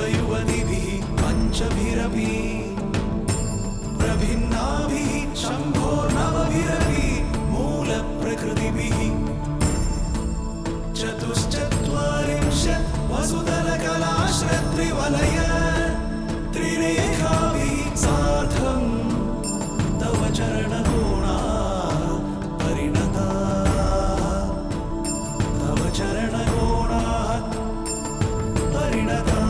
युवयुवतिभिः पञ्चभिरपि प्रभिन्नाभिः शम्भोर्नवभिरपि मूलप्रकृतिभिः चतुश्चत्वारिंशत् वसुदलकलाश्रत्रिवलय त्रिरेखाभिः सार्धं तव चरणकोणा परिणता तव चरणकोणाः परिणता।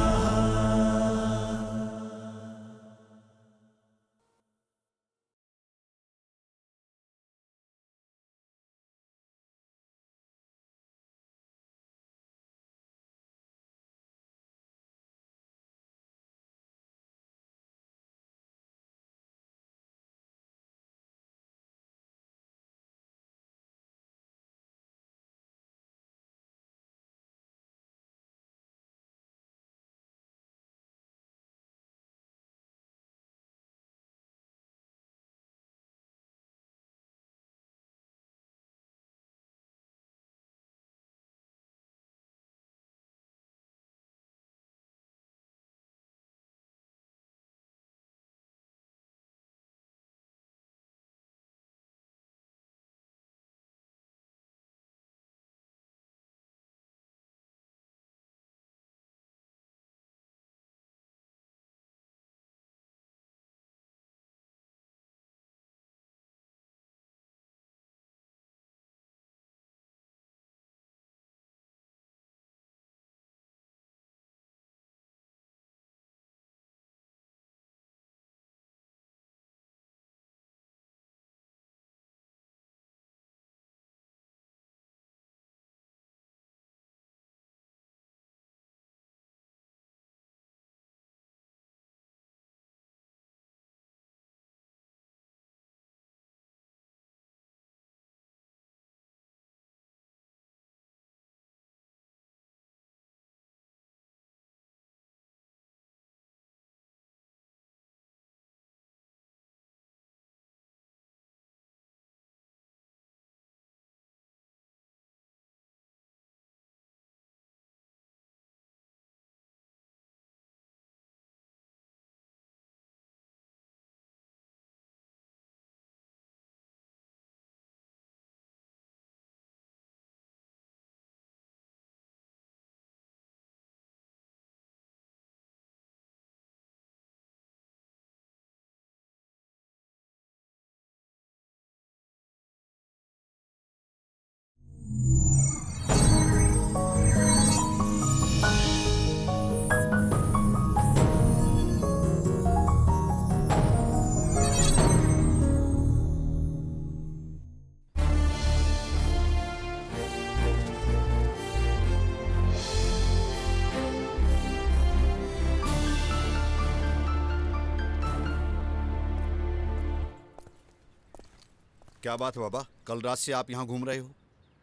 क्या बात है बाबा, कल रात से आप यहाँ घूम रहे हो?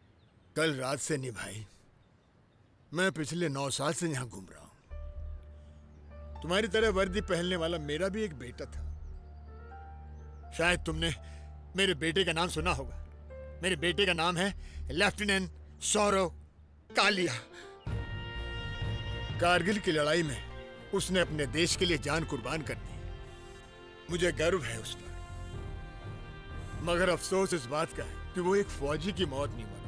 कल रात से नहीं भाई, मैं पिछले 9 साल से यहाँ घूम रहा हूँ। तुम्हारी तरह वर्दी पहनने वाला मेरा भी एक बेटा था। शायद तुमने मेरे बेटे का नाम सुना होगा। मेरे बेटे का नाम है लेफ्टिनेंट सौरव कालिया। कारगिल की लड़ाई में उसने अपने देश के लिए जान कुर्बान कर दी। मुझे गर्व है उस पर, मगर अफसोस इस बात का है कि वो एक फौजी की मौत नहीं मरा।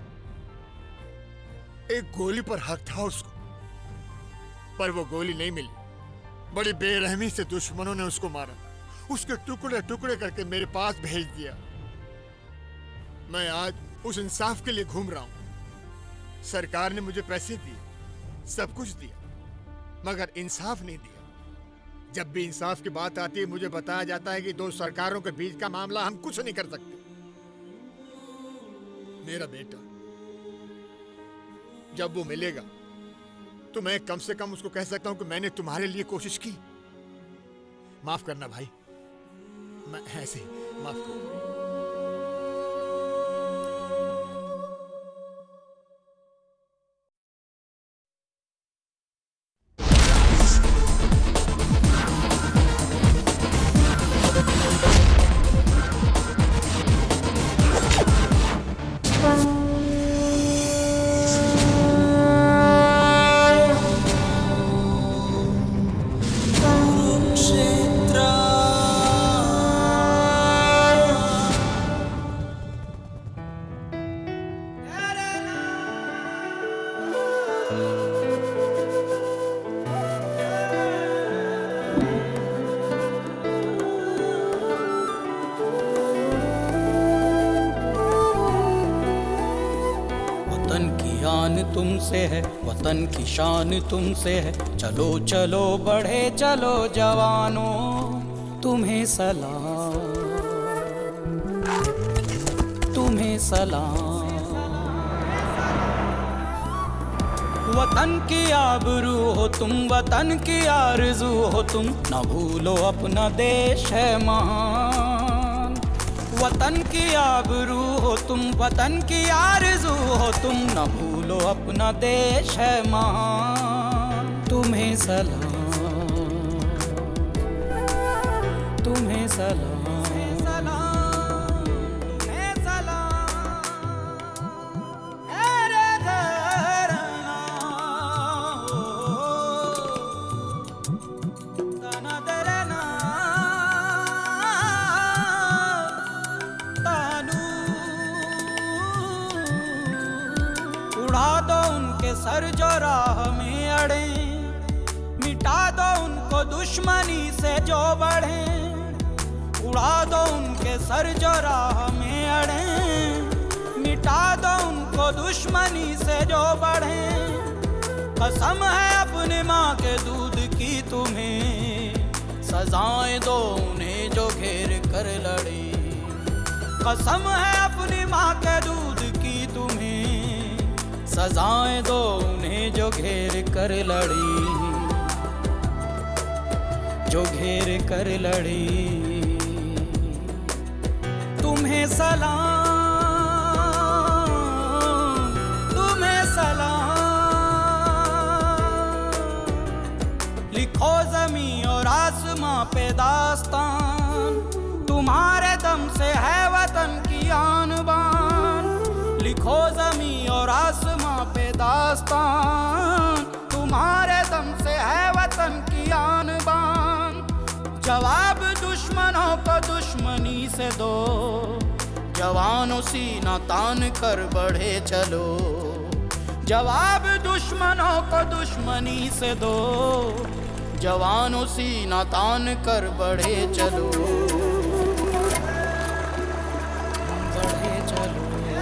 एक गोली पर हक था उसको, पर वो गोली नहीं मिली। बड़ी बेरहमी से दुश्मनों ने उसको मारा, उसके टुकड़े टुकड़े करके मेरे पास भेज दिया। मैं आज उस इंसाफ के लिए घूम रहा हूं। सरकार ने मुझे पैसे दिए, सब कुछ दिया, मगर इंसाफ नहीं दिया। जब भी इंसाफ की बात आती है मुझे बताया जाता है कि 2 सरकारों के बीच का मामला, हम कुछ नहीं कर सकते। मेरा बेटा जब वो मिलेगा तो मैं कम से कम उसको कह सकता हूं कि मैंने तुम्हारे लिए कोशिश की। माफ करना भाई, मैं ऐसे ही माफ करना। ज्ञान तुमसे है, वतन की शान तुमसे है। चलो चलो बढ़े चलो जवानों, तुम्हें सलाम, तुम्हें सलाम। वतन की आबरू हो तुम, वतन की आरज़ू हो तुम, न भूलो अपना देश है महान। वतन की आबरू हो तुम, वतन की आरज़ू हो तुम, न भूलो अपना देश है महान। तुम्हें सलाम, तुम्हें सलाम, उड़ा दो उनके सर जो राह में अड़े, मिटा दो उनको दुश्मनी से जो बढ़े। उड़ा दो उनके सर जो राह में अड़े, मिटा दो उनको दुश्मनी से जो बढ़े। कसम है अपने माँ के दूध की तुम्हें, सजाएं दो उन्हें जो घेर कर लड़े। कसम है अपनी माँ के दूध की तुम्हें, सजाएं दो उन्हें जो घेर कर लड़ी, जो घेर कर लड़ी। तुम्हें सलाम, तुम्हें सलाम। लिखो ज़मीं और आसमां पे दास्तान, तुम्हारे दम से है वतन की आन बान। लिखो ज़मीं और आसमां पे दास्तान, तुम्हारे दम से है वतन की आन बान। जवाब दुश्मनों को दुश्मनी से दो, जवानों सीना तान कर बढ़े चलो। जवाब दुश्मनों को दुश्मनी से दो, जवानों सीना तान कर बढ़े चलो, बढ़े चलो।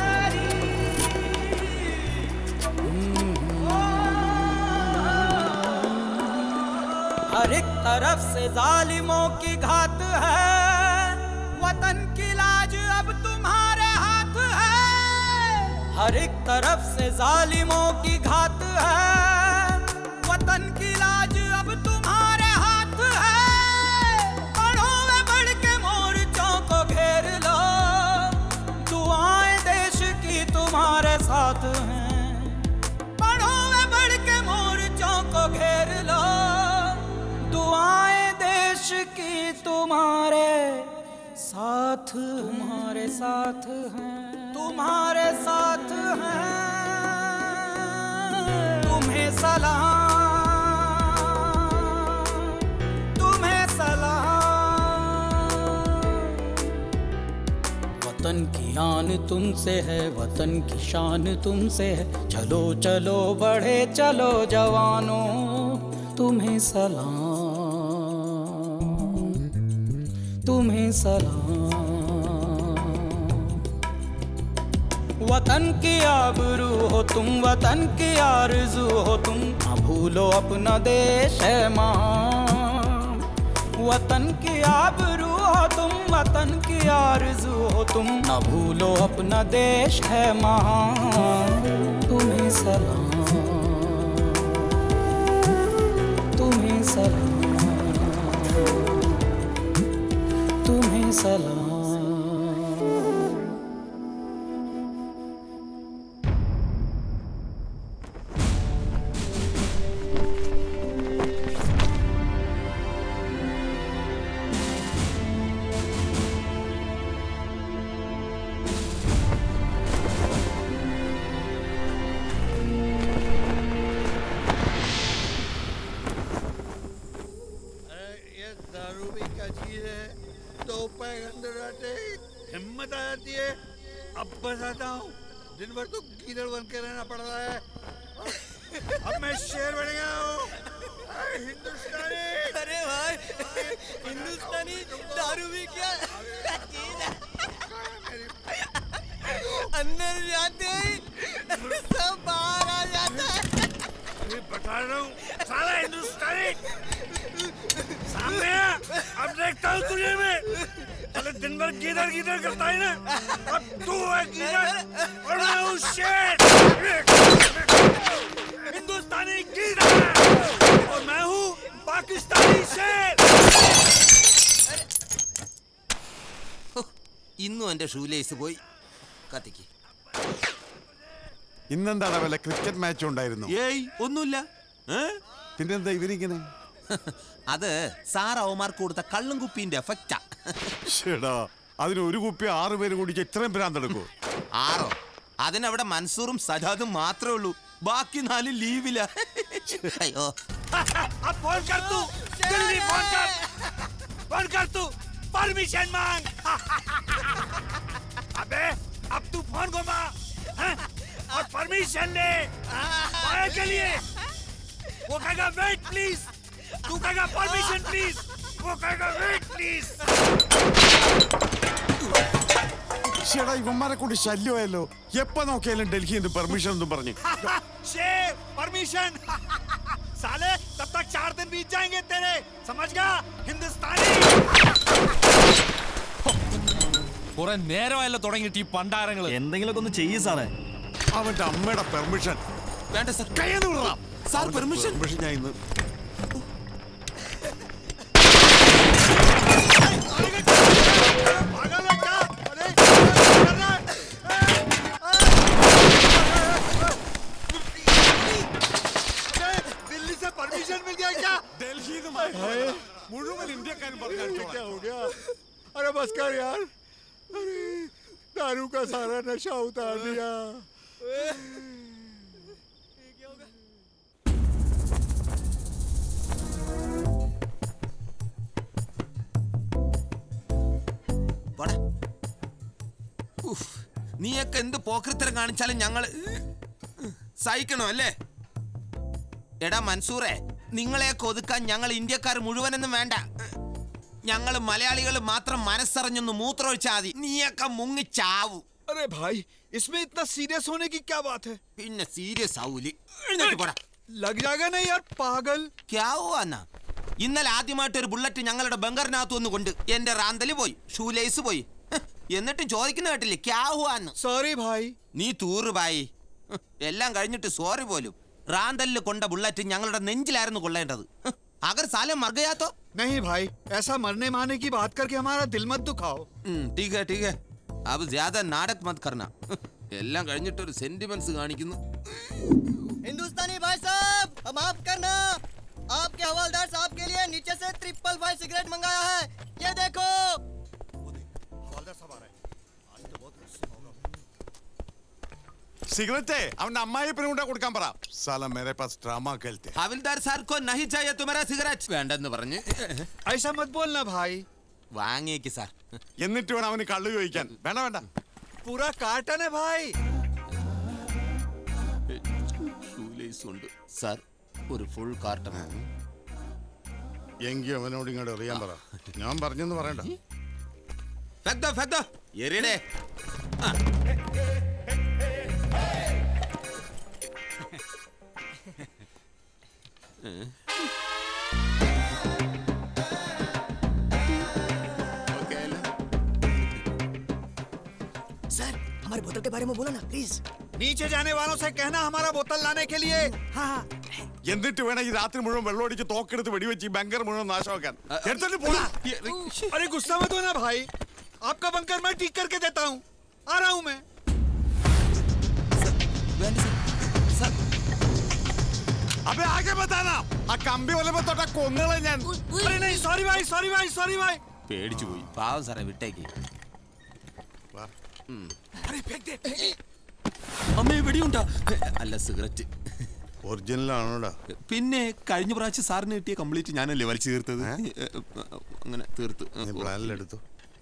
हर एक तरफ से जालिमों की घात है, वतन की लाज अब तुम्हारे हाथ है। हर एक तरफ से जालिमों की घात है, वतन की लाज अब तुम्हारे हाथ है। बढ़ो वे बढ़ के मोर्चों को घेर लो, दुआएं देश की तुम्हारे साथ हैं। बढ़ो वे बढ़ के मोर्चों को घेर लो, दुआएं देश की तुम्हारे साथ, तुम्हारे साथ हैं, तुम्हारे साथ हैं। तुम्हें सलाम, तुम्हें सलाम। वतन की आन तुमसे है, वतन की शान तुमसे है। चलो चलो बढ़े चलो जवानों, तुम्हें सलाम, तुम्हें सलाम। वतन की आबरू हो तुम, वतन की आरज़ू हो तुम, न भूलो अपना देश है महान। वतन की आबरू हो तुम, वतन की आरज़ू हो तुम, न भूलो अपना देश है महान। तुम्हें सलाम, तुम्हें सलाम, तुम्हें सलाम। हिम्मत आ जाती है। अब बताता हूँ, दिन भर तो गीदड़ बन के रहना पड़ रहा है। अब मैं शेर बन गया हूँ। हिंदुस्तानी। अरे भाई, हिंदुस्तानी दारू भी क्या चीज है? अंदर जाते ही सब बाहर बता रहा हूँ साला हिंदुस्तानी सामने है। अब देखता हूँ तुझे मैं। पहले दिन भर गीदड़ गीदड़ करता है ना, अब तू है गीदड़ और मैं हूँ शेर। हिंदुस्तानी गीदड़ और मैं हूँ पाकिस्तानी शेर। ഇന്നും എന്റെ ഷൂലേസ് പോയി കത്തിക്ക്. ഇന്നെന്താണ് വല്ല ക്രിക്കറ്റ് മാച്ച് ഉണ്ടായിരുന്നു? ഏയ് ഒന്നുമില്ല. പിന്നെന്താ ഇവരിങ്ങനെ? അത് സാർ അവന്മാർക്ക് കൊടുത്ത കള്ളും കുപ്പിന്റെ എഫക്റ്റാ. ഷേടാ, അതിന് ഒരു കുപ്പി 6 പേര് കുടിച്ച് ഇത്രയും ഭ്രാന്തെടുക്കോ? 6 അതിനവിടെ മൻസൂറും സജാദും മാത്രമേ ഉള്ളൂ, ബാക്കി 4 ലീവില്ല. അയ്യോ अब फोन कर तू, जल्दी फोन कर तू, परमिशन मांग। अबे अब तू फोन घुमा और परमिशन ले के लिए। वो कहेगा वेट प्लीज, तू कहेगा परमिशन प्लीज, वो कहेगा वेट प्लीज। ഷേടാ, ഇവന്മാരെ കൊണ്ട് ശല്യമായല്ലോ. എപ്പോ നോക്കിയാലും ഡൽഹിയിൽ നിന്ന് പെർമിഷൻ ഒന്നും പറഞ്ഞു. शेर परमिशन साले, तब तक 4 दिन बीत जाएंगे तेरे, समझ गया हिंदुस्तानी। കുറെ നേരമായല്ലോ തുടങ്ങിയിട്ട് ഈ പണ്ടാരങ്ങള്. എന്തെങ്കിലുമൊക്കെ ഒന്ന് ചെയ്യ് സാറേ. അവന്റെ അമ്മയുടെ പെർമിഷൻ വേണ്ട സാർ. കയ്യെന്ന് വിടറാം. സാർ പെർമിഷൻ ഞാൻ ഇന്ന് दिल्ली से परमिशन मिल गया क्या? ഡൽഹിയിൽ മുഴുവൻ ഇന്ത്യക്കാരും പറഞ്ഞു. क्या हो गया? अरे बस कर यार, अरे दारू का सारा नशा उतार दिया। പോടാ. ഉഫ്, നീയൊക്കെ എന്ത് പോക്കൃത്തരം കാണിച്ചാലും ഞങ്ങള് സഹിക്കണോ അല്ലേ? എടാ മൻസൂറെ, നിങ്ങളെയൊക്കെ ഒതുക്കാൻ ഞങ്ങൾ ഇന്ത്യക്കാർ മുഴുവനൊന്നും വേണ്ട. ഞങ്ങൾ മലയാളികൾ മാത്രം മനസ്സറിഞ്ഞൊന്ന് മൂത്രമൊഴിച്ചാൽ മതി, നീയൊക്കെ മുങ്ങിച്ചാവൂ. अरे भाई, इसमें इतना सीरियस होने की क्या बात है? പിന്നെ സീരിയസ് ആവൂലി. എഴുന്നേറ്റ് പോടാ. लग जाएगा ना यार पागल। ക്യാവാന്നാ? ഇന്നലെ ആദ്യമായിട്ട് ഒരു ബുള്ളറ്റ് ഞങ്ങളുടെ ബംഗറിനകത്ത് വന്നുകൊണ്ട് എന്റെ റാന്തല് പോയി, ഷൂലേസ് പോയി. എന്നിട്ട് ചോദിക്കുന്ന കേട്ടില്ലേ ക്യാവാന്ന്? सॉरी भाई। നീ തൂറ് ബായി. എല്ലാം കഴിഞ്ഞിട്ട് സോറി പോലും. റാന്തലിൽ കൊണ്ട ബുള്ളറ്റ് ഞങ്ങളുടെ നെഞ്ചിലായിരുന്നു കൊള്ളേണ്ടത്. അഗർ സാലെ മർ ഗയാ തോ? नहीं भाई, ऐसा मरने मारने की बात करके हमारा दिल मत दुखाओ। ठीक है ठीक है, अब ज्यादा नाटक मत करना. എല്ലാം കഴിഞ്ഞിട്ട് ഒരു സെന്റിമെന്റ്സ് കാണിക്കുന്നു. हिंदुस्तानी भाई साहब, माफ करना, आपके हवलदार साहब के लिए नीचे से 555 सिगरेट मंगाया है, ये देखो। സിഗരറ്റ് അവന്റെ അമ്മായിപ്പനെ കൊണ്ടാ കൊടുക്കാൻ പറ. സാല മേരെ പാസ് ഡ്രാമ കേൾത്തെ. ഹവിൽദാർ സാർ കോ നഹി ചാഹിയെ തുമേരാ സിഗരറ്റ്. വേണ്ടെന്ന് പറഞ്ഞ്. ऐसा मत बोलना भाई। വാങ്ങിയേക്ക് സാർ. എന്നിട്ട് വേണം അവന് കള്ളു ചോദിക്കാൻ. വേണ്ട വേണ്ട. पूरा कार्टन है भाई। ഷൂലേസ് ഉണ്ട് സാർ, ഒരു ഫുൾ കാർട്ടൺ. എങ്കിൽ അവനോട് ഇങ്ങോട്ട് അറിയാൻ പറ. ഞാൻ പറഞ്ഞെന്ന് പറയണ്ട. ഫെക്ദോ ഫെക്ദോ എറിയടേ. सर, हमारे बोतल के बारे में बोलो ना प्लीज। नीचे जाने वालों से कहना हमारा बोतल लाने के लिए। हाँ എന്നിട്ട് വേണം ഈ രാത്രി മുഴുവൻ വെള്ളമടിച്ച് തോക്കെടുത്ത് വെടിവെച്ച് ഈ ബങ്കർ മുഴുവൻ നാശമാക്കാൻ. എടുത്തിട്ട് പോടാ. अरे गुस्सा मत हो ना भाई, आपका बंकर मैं ठीक करके देता हूँ, आ रहा हूँ मैं। അബേ ആകെ ബതാനാ. ആ കമ്പി വലപ്പോ തൊട്ടാ കൊന്നുകളെ ഞാൻ. अरे नहीं, सॉरी भाई, सॉरी भाई, सॉरी भाई। പേടിച്ചു പോയി. പാവം സാറേ, വിട്ടേക്ക്. अरे फेंक दे। അമ്മേ വെടിയുണ്ടാ? അല്ല, സിഗരറ്റ്. ഒറിജിനൽ ആണോടാ? പിന്നെ കഴിഞ്ഞ പ്രാവശ്യം സാറിന് കിട്ടിയ കംപ്ലീറ്റ് ഞാനല്ലേ വലിച്ചു തീർത്തത്. അങ്ങനെ തീർത്ത്. പ്ലാനിലെടുത്തു.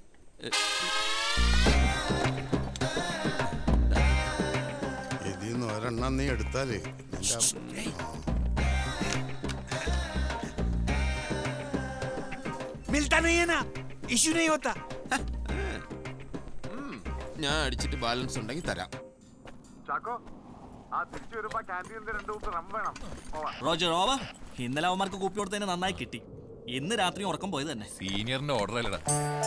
ഇതിന്ന് ഒരെണ്ണം നീ എടുത്താലേ मिलता नहीं है ना, इश्यू नहीं होता। ഞാൻ അടിച്ചിട്ട് ബാലൻസ് ഉണ്ടെങ്കിൽ തരാം. Roger over. ഇന്നലെ അവന്മാർക്ക് കൂപ്പി കൊടുത്തതിന് നന്നായി കിട്ടി. ഇന്ന് രാത്രി ഉറക്കം പോയത് തന്നെ. സീനിയറിന്റെ ഓർഡർ അല്ലടാ.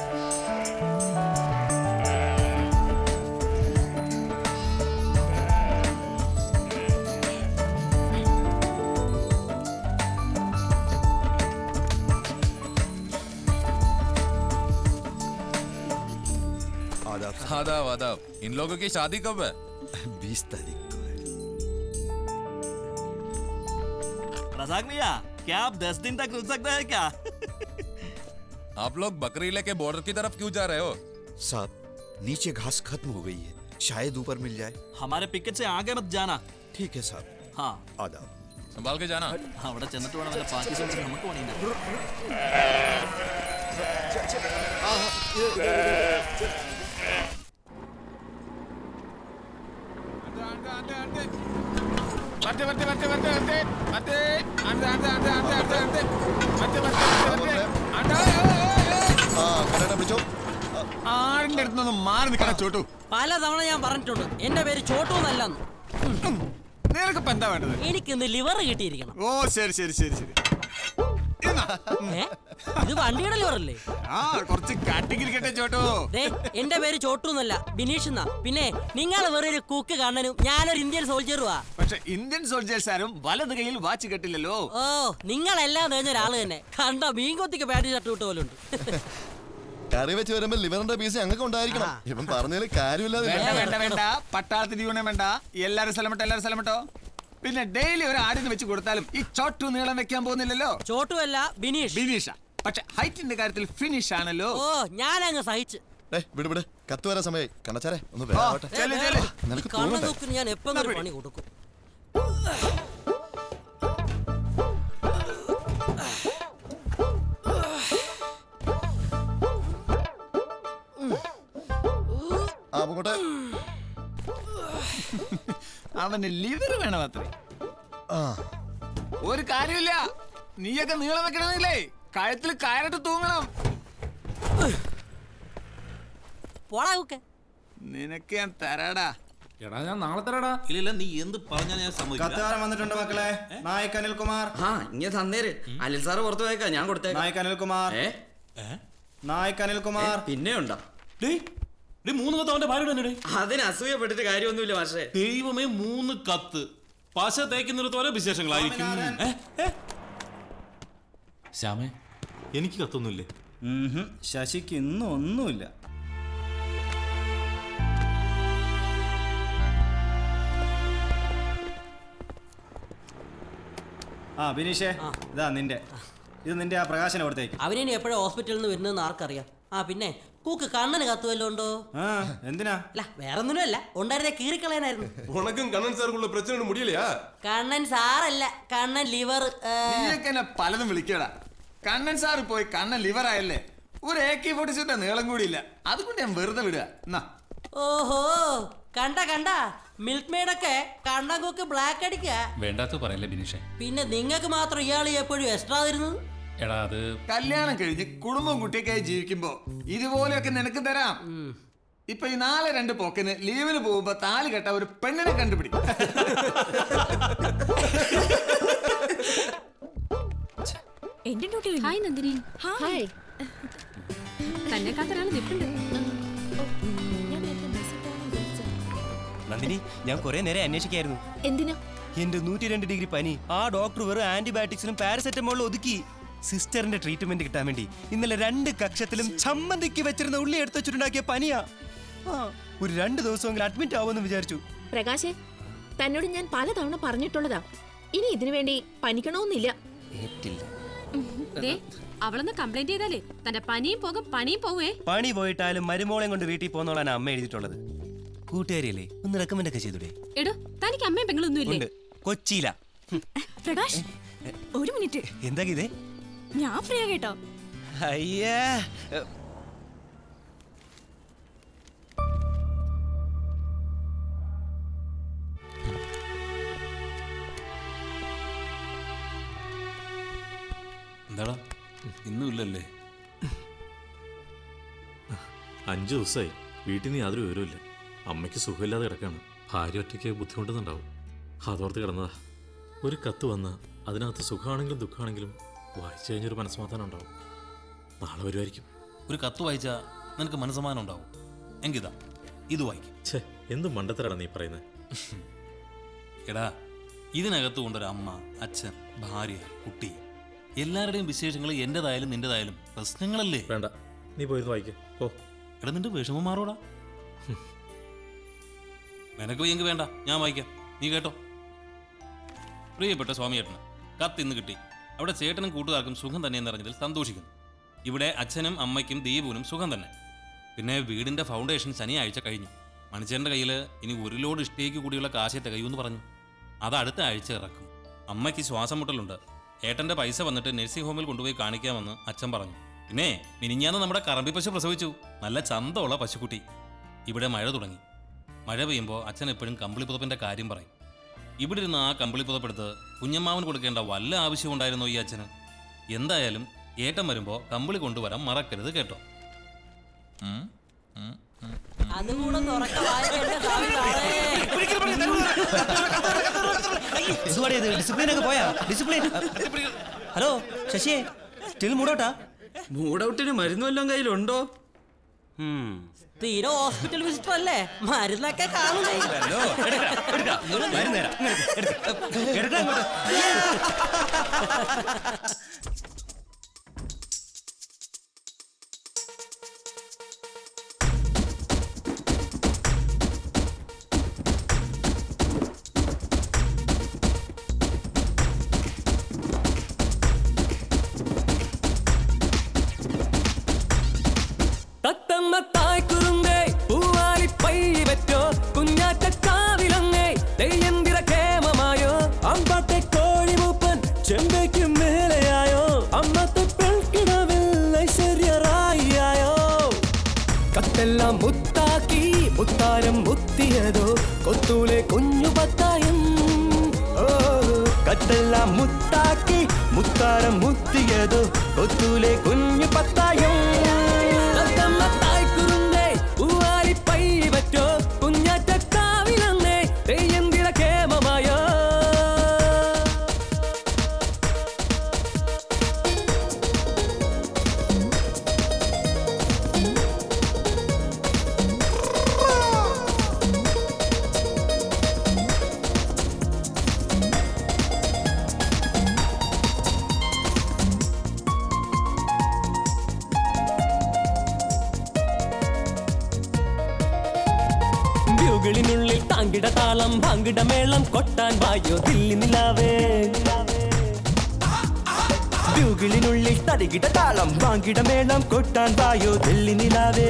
आदाब आदाब। इन लोगों की शादी कब है? 20 तारीख को है। रज़ाक मियां, क्या आप 10 दिन तक रुक सकते हैं क्या? आप लोग बकरी लेके बॉर्डर की तरफ क्यों जा रहे हो? साहब, नीचे घास खत्म हो गई है, शायद ऊपर मिल जाए। हमारे पिकेट से आगे मत जाना। ठीक है साहब। हाँ, आदाब। संभाल के जाना। അവിടെ ചെന്നിട്ട് വേണം വല്ല പാകിസ്ഥാൻ നമുക്ക് പണിയുണ്ട്. ആടിന്റെ അടുത്തൊന്നും മാറി നിൽക്കണം ചോട്ടു. പലതവണ ഞാൻ പറഞ്ഞിട്ടുണ്ട് എന്റെ പേര് ചോട്ടു എന്നല്ലെന്ന്. നിനക്കിപ്പോ എന്താ വേണ്ടത്? എനിക്കിന്ന് ലിവർ കിട്ടിയിരിക്കണം. ഓ ശരി ശരി ശരി ശരി. ഇത് വണ്ടിയുടെ ലിവർ അല്ലേ? ആ കുറച്ച് കാട്ടിക്കിരിക്കട്ടെ ചോട്ടു. എന്റെ പേര് ചോട്ടു എന്നല്ല, ബിനീഷ് എന്നാ. പിന്നെ നിങ്ങൾ വേറൊരു കുക്ക് കാണനും ഞാനൊരു ഇന്ത്യൻ സോൾജറുവാ. പക്ഷെ ഇന്ത്യൻ സോൾജേഴ്സ് ആരും വലത് കയ്യിൽ വാച്ച് കെട്ടില്ലല്ലോ. ഓ നിങ്ങളെല്ലാം നേഞ്ഞ ഒരാള് തന്നെ. കണ്ട മീൻകൊത്തിക്ക് പാൻറ് ഷർട്ട് വിട്ട പോലുണ്ട്. കറി വെച്ച് വരുമ്പോ ലിവറിന്റെ പീസ് ഞങ്ങൾക്ക് ഉണ്ടായിരിക്കണം. ഇവൻ പറഞ്ഞതിൽ കാര്യമില്ലാതെ. വേണ്ട വേണ്ട, പട്ടാളത്തിന് യൂണിയൻ വേണ്ട. എല്ലാരും സ്ഥലമിട്ടോ. പിന്നെ ഡെയിലി ഒരു ആടിന് വെച്ച് കൊടുത്താലും ഈ ചോട്ടു നീളം വെക്കാൻ പോകുന്നില്ലല്ലോ. ചോട്ടു അല്ല, ബിനീഷ്. പക്ഷെ ഹൈറ്റിന്റെ കാര്യത്തിൽ ഫിനിഷ് ആണല്ലോ. ഓ ഞാൻ അങ്ങ് സഹിച്ചു. വിട് കത്ത് വരാൻ സമയമായി. കണ്ണച്ചാരെ ഒന്ന് കണ്ണ നോക്കി ഞാൻ എപ്പോഴും പണി കൊടുക്കും. അവന് ലിവർ വേണം അത്രേ. ഒരു കാര്യമില്ല, നീയൊക്കെ നീളം വെക്കണമെന്നില്ലേ കഴുത്തിൽ കയറിട്ട് തൂങ്ങണം. നിനക്ക് ഞാൻ തരാടാ. എടാ ഞാൻ നാളെ തരാടാ. ഇല്ല നീ എന്ത് പറഞ്ഞാൽ ഞാൻ സമ്മതിക്കില്ല. കത്തുകാരൻ വന്നിട്ടുണ്ട് മക്കളെ. നായക് അനിൽകുമാർ. ഇങ്ങനെ തന്നേര്. അനിൽ സാറ് പുറത്തു പോയേക്കാ, ഞാൻ കൊടുത്തേ. നായക് അനിൽകുമാർ. നായക് അനിൽകുമാർ. പിന്നെ ഉണ്ടോ? 3 കത്ത് അവന്റെ ഭാര്യ തന്നെ. അതിന് അസൂയപ്പെട്ടിട്ട് കാര്യമൊന്നുമില്ല പക്ഷേ. ദൈവമേ, 3 കത്ത്. പശ തേക്കുന്നിടത്തോലെ വിശേഷങ്ങളായിരിക്കും. ശ്യാമേ, എനിക്ക് കത്തൊന്നുമില്ലേ? ശശിക്ക് ഇന്നും ഒന്നുമില്ല. ബിനീഷേ, ഇതാ നിന്റെ. ഇത് നിന്റെ ആ പ്രകാശനം അവിടത്തേക്ക്. അവനിനി എപ്പോഴും ഹോസ്പിറ്റലിൽ നിന്ന് വരുന്നതെന്ന് ആർക്കറിയാം. പിന്നെ കൂക്ക് കണ്ണന് കത്തുവല്ലോ ഉണ്ടോ? എന്തിനാ? അല്ല വേറൊന്നിനും അല്ല, ഉണ്ടായിരുന്ന കീറിക്കളയാനായിരുന്നു. ഉണക്കും കണ്ണൻ സാർക്കുള്ള പ്രശ്നം മുടിയില്ല. കണ്ണൻ സാറല്ല, കണ്ണൻ ലിവർ. പലതും വിളിക്കടാ. കണ്ണൻ സാറ് പോയി കണ്ണൻ ലിവർ ആയല്ലേ. ഒരു AK-47 നീളം കൂടിയില്ല, അതുകൊണ്ട് ഞാൻ വെറുതെ വിടുക. ഓഹോ, കണ്ട മിൽക്ക് മെയ്ഡൊക്കെ കണ്ണൻകൊക്കെ ബ്ലാക്ക് അടിക്ക. വേണ്ടാത്ത പറയല്ലേ ബിനീഷേ. പിന്നെ നിങ്ങൾക്ക് മാത്രം ഇയാൾ എപ്പോഴും എക്സ്ട്രാ തരുന്നത്. എടാ അത് കല്യാണം കഴിഞ്ഞ് കുടുംബം കുട്ടിയൊക്കെയായി ജീവിക്കുമ്പോ ഇതുപോലെയൊക്കെ നിനക്ക് തരാം. ഇപ്പൊ ഈ 4-2 പോക്കിന് ലീവിന് പോകുമ്പോ താലി കെട്ട ഒരു പെണ്ണിനെ കണ്ടുപിടിക്കും. എന്റെ ഡ്യൂട്ടി. ഹായ് നന്ദിനി. ഹായ്. തന്നെ കാത്തൊരാൾ നിൽപ്പുണ്ട്. നന്ദിനി, ഞാൻ കുറെ നേരം അന്വേഷിക്കായിരുന്നു. എന്തിനാ? എന്റെ 102 ഡിഗ്രി പനി ആ ഡോക്ടർ വെറും ആന്റിബയോട്ടിക്സിനും പാരസെറ്റമോളും ഒതുക്കി. സിസ്റ്ററിന്റെ ട്രീറ്റ്മെന്റ് കിട്ടാൻ വേണ്ടി ഇന്നലെ 2 കക്ഷത്തിലും ചമ്മന്തിക്ക് വെച്ചിരുന്ന ഉള്ളി എടുത്ത് വെച്ചിട്ടുണ്ടാക്കിയ പനിയാ. ഒരു 2 ദിവസമെങ്കിലും അഡ്മിറ്റ് ആവുമെന്ന് വിചാരിച്ചു. പ്രകാശേ, തന്നോട് ഞാൻ പലതവണ പറഞ്ഞിട്ടുള്ളതാ, ഇനി ഇതിനു വേണ്ടി പനിക്കണമെന്നില്ല. അവളൊന്ന് കംപ്ലൈന്റ് ചെയ്താലേ തന്റെ പനിയും പോകും പണിയും പോവേ. പണി പോയിട്ടാലും മരുമോളെ കൊണ്ട് വീട്ടിൽ പോന്നോളാണ് അമ്മ എഴുതിയിട്ടുള്ളത്. കൂട്ടുകാരിയല്ലേ, ഒന്ന് റെക്കമെൻഡ് ഒക്കെ ചെയ്തൂടെ? എടോ, തനിക്ക് അമ്മയും പെങ്ങളൊന്നും ഇല്ലേ? കൊച്ചിയില. പ്രകാശ്, ഒരു മിനിറ്റ്. എന്താ ഇതേ? ഞാൻ ഫ്രീ കേട്ടോ. അയ്യാ, എന്താടാ ഇന്നും ഇല്ലല്ലേ? 5 ദിവസമായി വീട്ടിൽ നിന്ന് യാതൊരു വിവരമില്ല. അമ്മയ്ക്ക് സുഖമില്ലാതെ കിടക്കാണ്. ഭാര്യ ഒറ്റയ്ക്ക് ബുദ്ധിമുട്ടുന്നുണ്ടാവും. അതോർത്ത് കിടന്നതാ. ഒരു കത്ത് വന്ന് അതിനകത്ത് സുഖമാണെങ്കിലും ദുഃഖമാണെങ്കിലും വായിച്ചു കഴിഞ്ഞൊരു മനസ്സമാധാനം ഉണ്ടാവും. നാളെ വരുമായിരിക്കും. ഒരു കത്ത് വായിച്ചാൽ നിനക്ക് മനസ്സമാധാനം ഉണ്ടാവും. എങ്കിതാ ഇത് വായിക്കും. ഛേ, എന്ത് മണ്ടത്തരാണ് നീ പറയുന്നത്? എടാ, ഇതിനകത്ത് കൊണ്ടൊരു അമ്മ, അച്ഛൻ, ഭാര്യ, കുട്ടി, എല്ലാവരുടെയും വിശേഷങ്ങൾ എൻ്റെതായാലും നിൻ്റെതായാലും പ്രശ്നങ്ങളല്ലേ? വേണ്ട, നീ പോയി വായിക്ക. ഓ എടാ, നിന്റെ വിഷമം മാറോടാ. നിനക്ക് വയ്യെങ്കിൽ വേണ്ട, ഞാൻ വായിക്കാം. നീ കേട്ടോ. പ്രിയപ്പെട്ട സ്വാമിയേട്ടന് കത്ത് ഇന്ന് കിട്ടി. അവിടെ ചേട്ടനും കൂട്ടുകാർക്കും സുഖം തന്നെ എന്നറിഞ്ഞതിൽ സന്തോഷിക്കുന്നു. ഇവിടെ അച്ഛനും അമ്മയ്ക്കും ദീപുവിനും സുഖം തന്നെ. പിന്നെ വീടിൻ്റെ ഫൗണ്ടേഷൻ ശനിയാഴ്ച കഴിഞ്ഞു. മണിച്ചേട്ടൻ്റെ കയ്യിൽ ഇനി 1 ലോഡ് ഇഷ്ടികയ്ക്ക് കൂടിയുള്ള കാശേ തികയുമെന്ന് പറഞ്ഞു. അത് അടുത്ത ആഴ്ച ഇറക്കും. അമ്മയ്ക്ക് ശ്വാസം മുട്ടലുണ്ട്. ഏട്ടൻ്റെ പൈസ വന്നിട്ട് നഴ്സിംഗ് ഹോമിൽ കൊണ്ടുപോയി കാണിക്കാമെന്ന് അച്ഛൻ പറഞ്ഞു. പിന്നെ മിനിഞ്ഞാന്ന് നമ്മുടെ കറമ്പി പശു പ്രസവിച്ചു. നല്ല ചന്തമുള്ള പശുക്കുട്ടി. ഇവിടെ മഴ തുടങ്ങി. മഴ പെയ്യുമ്പോൾ അച്ഛൻ എപ്പോഴും കമ്പിളിപ്പുതപ്പിൻ്റെ കാര്യം പറയും. ഇവിടെ ഇരുന്ന് ആ കമ്പിളിപ്പുതപ്പെടുത്ത് കുഞ്ഞമ്മാവന് കൊടുക്കേണ്ട വല്ല ആവശ്യം ഉണ്ടായിരുന്നോ ഈ അച്ഛന്? എന്തായാലും ഏട്ടൻ വരുമ്പോൾ കമ്പിളി കൊണ്ടുവരാൻ മറക്കരുത് കേട്ടോ. ഹലോ ശശിയെ, സ്റ്റിൽ മൂടോട്ടാ? മൂടൗട്ടിന് മരുന്ന് വല്ലതും കയ്യിലുണ്ടോ? തീരെ ഹോസ്പിറ്റൽ വിസിറ്റർ അല്ലേ, മരുന്നൊക്കെ കാണുന്നേ. മുത്താക്കി മുത്താരം മുത്തിയതോ കൊത്തൂലെ കുഞ്ഞു പത്തായം. കത്തെല്ലാം മുത്താക്കി മുത്താരം മുത്തിയതോ കൊത്തൂലെ കുഞ്ഞു പത്തായം. കുഞ്ഞാറ്റക്കാവിലങ്ങേ തെയ്യന്തിര കേമമായോ. ുള്ളിൽ താങ്കിട താളം ഭാങ്കിട മേളം കൊട്ടാൻ വായോ ദില്ലി നിലാവേ. ബ്യൂഗിളിനുള്ളിൽ തരികിട താളം ഭാങ്കിട മേളം കൊട്ടാൻ വായോ ദില്ലി നിലാവേ.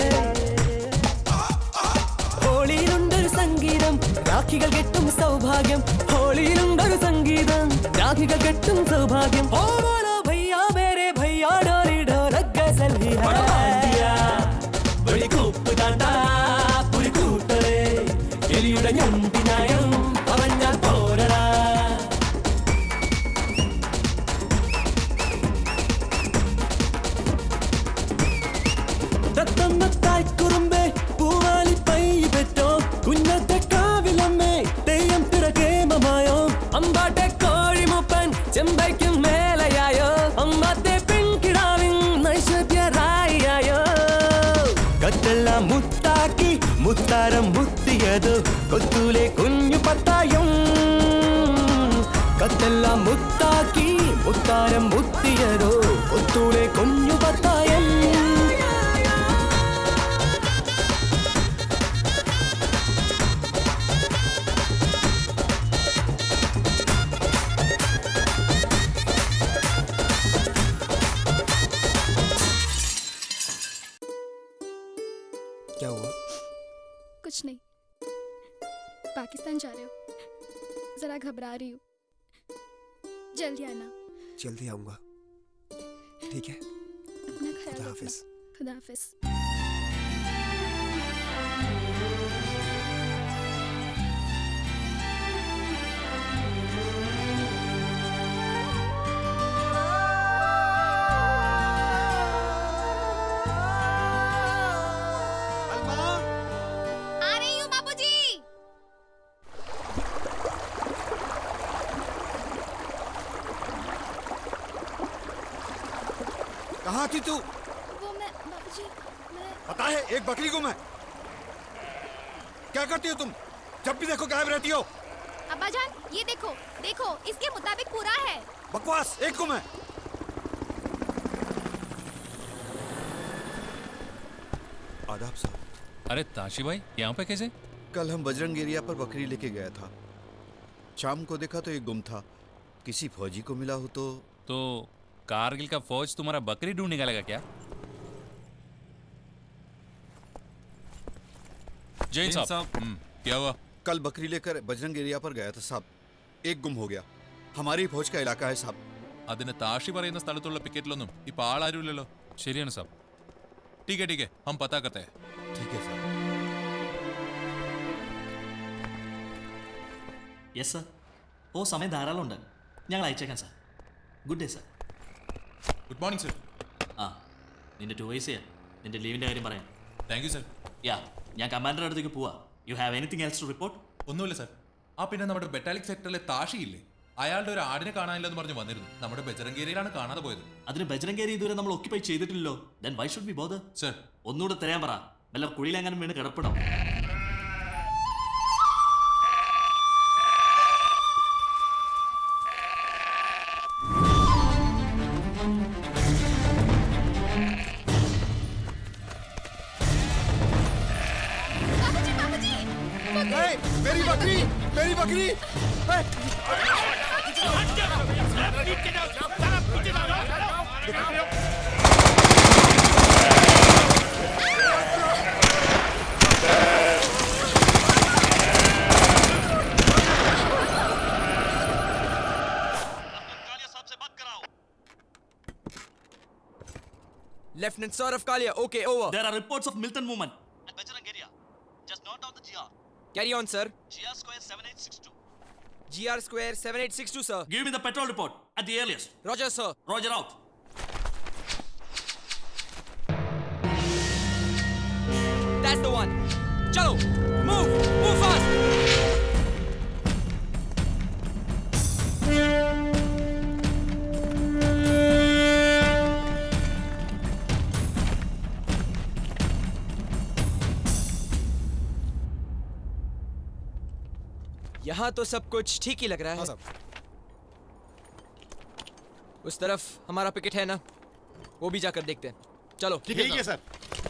ഹോളിയിലുണ്ടൊരു സംഗീതം രാഖികൾ കെട്ടും സൗഭാഗ്യം. ഹോളിയിലുണ്ടൊരു സംഗീതം രാഖികൾ കെട്ടും സൗഭാഗ്യം. ഓ ബോലോ ഭയ്യാ മേരെ ഭയ്യാ ഡോലി ഡോലക് ഗസൽ ഹി ഹൈ. ബഡി കൂപ്പ് ദാണ്ടാ എലിയുടെ ഞണ്ടിനായം പറഞ്ഞാൽ പോരടാ. തത്തമ്മത്തായി കുറുമ്പേ പൂവാലി പൈ പെറ്റോ കുഞ്ഞത്തെ കാവിലമ്മേ തെയ്യം തിരകേമമായോ. അമ്പാട്ടെ കോഴിമുപ്പൻ ചെമ്പയ്ക്കും മേലയായോ. അമ്മാത്തെ പെൺകിടാവിൻ നൈശ്വര്യറായിയായോ. കത്തെല്ലാം മുത്താക്കി മുത്താരം മുത്തിയതോ കൊത്തൂലെ കുഞ്ഞു പത്തായം. കത്തെല്ലാം മുത്താക്കി മുത്താരം മുത്തിയതോ കൊത്തൂലെ കുഞ്ഞു പത്തായം. क्या हुआ? कुछ नहीं, पाकिस्तान जा रहे हो, जरा घबरा रही हूँ, जल्दी आना। जल्दी आऊंगा, ठीक है? अपना ख्याल खुदा रखना। हाफिज। खुदा हाफिज। कहाँ थी तू? वो मैं बाबूजी मैं पता है एक बकरी गुम है। क्या करती हो तुम? जब भी देखो गायब रहती हो। अब्बा जान ये देखो देखो इसके मुताबिक पूरा है। बकवास, एक गुम है। आदाब साहब। अरे ताशी भाई यहाँ पे कैसे? कल हम बजरंग एरिया पर बकरी लेके गया था। शाम को देखा तो एक गुम था। किसी फौजी को मिला हो तो कारगिल का फौज तुम्हारा बकरी ढूंढ निकालेगा क्या? जैन साहब क्या हुआ? कल बकरी लेकर बजरंग एरिया पर गया था साहब। एक गुम हो गया। हमारी फौज का इलाका है साहब। അതിന് താഷി പറയുന്ന സ്ഥലത്തുള്ള പിക്കറ്റിലൊന്നും ഇപ്പൊ ആളാരുമില്ലല്ലോ. ശരിയാണ് സാബ്. ठीक है हम पता करते हैं. ठीक है साहब. Yes sir. ഓ സമയം ധാരാളം ഉണ്ട്. ഞങ്ങൾ അയച്ചേക്കാം sir. Good day sir. Good morning sir. ആ നിന്റെ 2 വയസ്സ് നിന്റെ ലീവിന്റെ കാര്യം പറയാം. Thank you sir. യാ ഞാൻ കമാൻഡറുടെ അടുത്തേക്ക് പോവാ. You have anything else to report? ഒന്നുമില്ല സർ. ആ പിന്നെ നമ്മുടെ ബെറ്റാലിക് സെക്ടറിലെ താഷിയില്ലേ, അയാളുടെ ഒരു ആടിനെ കാണാനില്ലെന്ന് പറഞ്ഞ് വന്നിരുന്നു. നമ്മുടെ ബജറംഗേരിയിലാണ് കാണാതെ പോയത്. അതിന് ബജറംഗേരി ഇതുവരെ നമ്മൾ ഒക്യുപ്പൈ ചെയ്തിട്ടില്ലല്ലോ. Then why should be bother? Sir ഒന്നുകൂടെ തരാൻ പറ. വല്ല കുഴിയിലെങ്ങാനും വീണ് കിടപ്പണം. मेरी बकरी, मेरी बकरी। Lieutenant Saurav Kalia, okay, over. There are reports of militant movement at Bajrang area. Just note down the GR. Carry on, sir. GR square 7862. GR square 7862, sir. Give me the patrol report at the earliest. Roger, sir. Roger out. That's the one. Chalo, move fast. यहाँ तो सब कुछ ठीक ही लग रहा है। उस तरफ हमारा पिकेट है ना, वो भी जाकर देखते हैं। चलो ठीक है sir.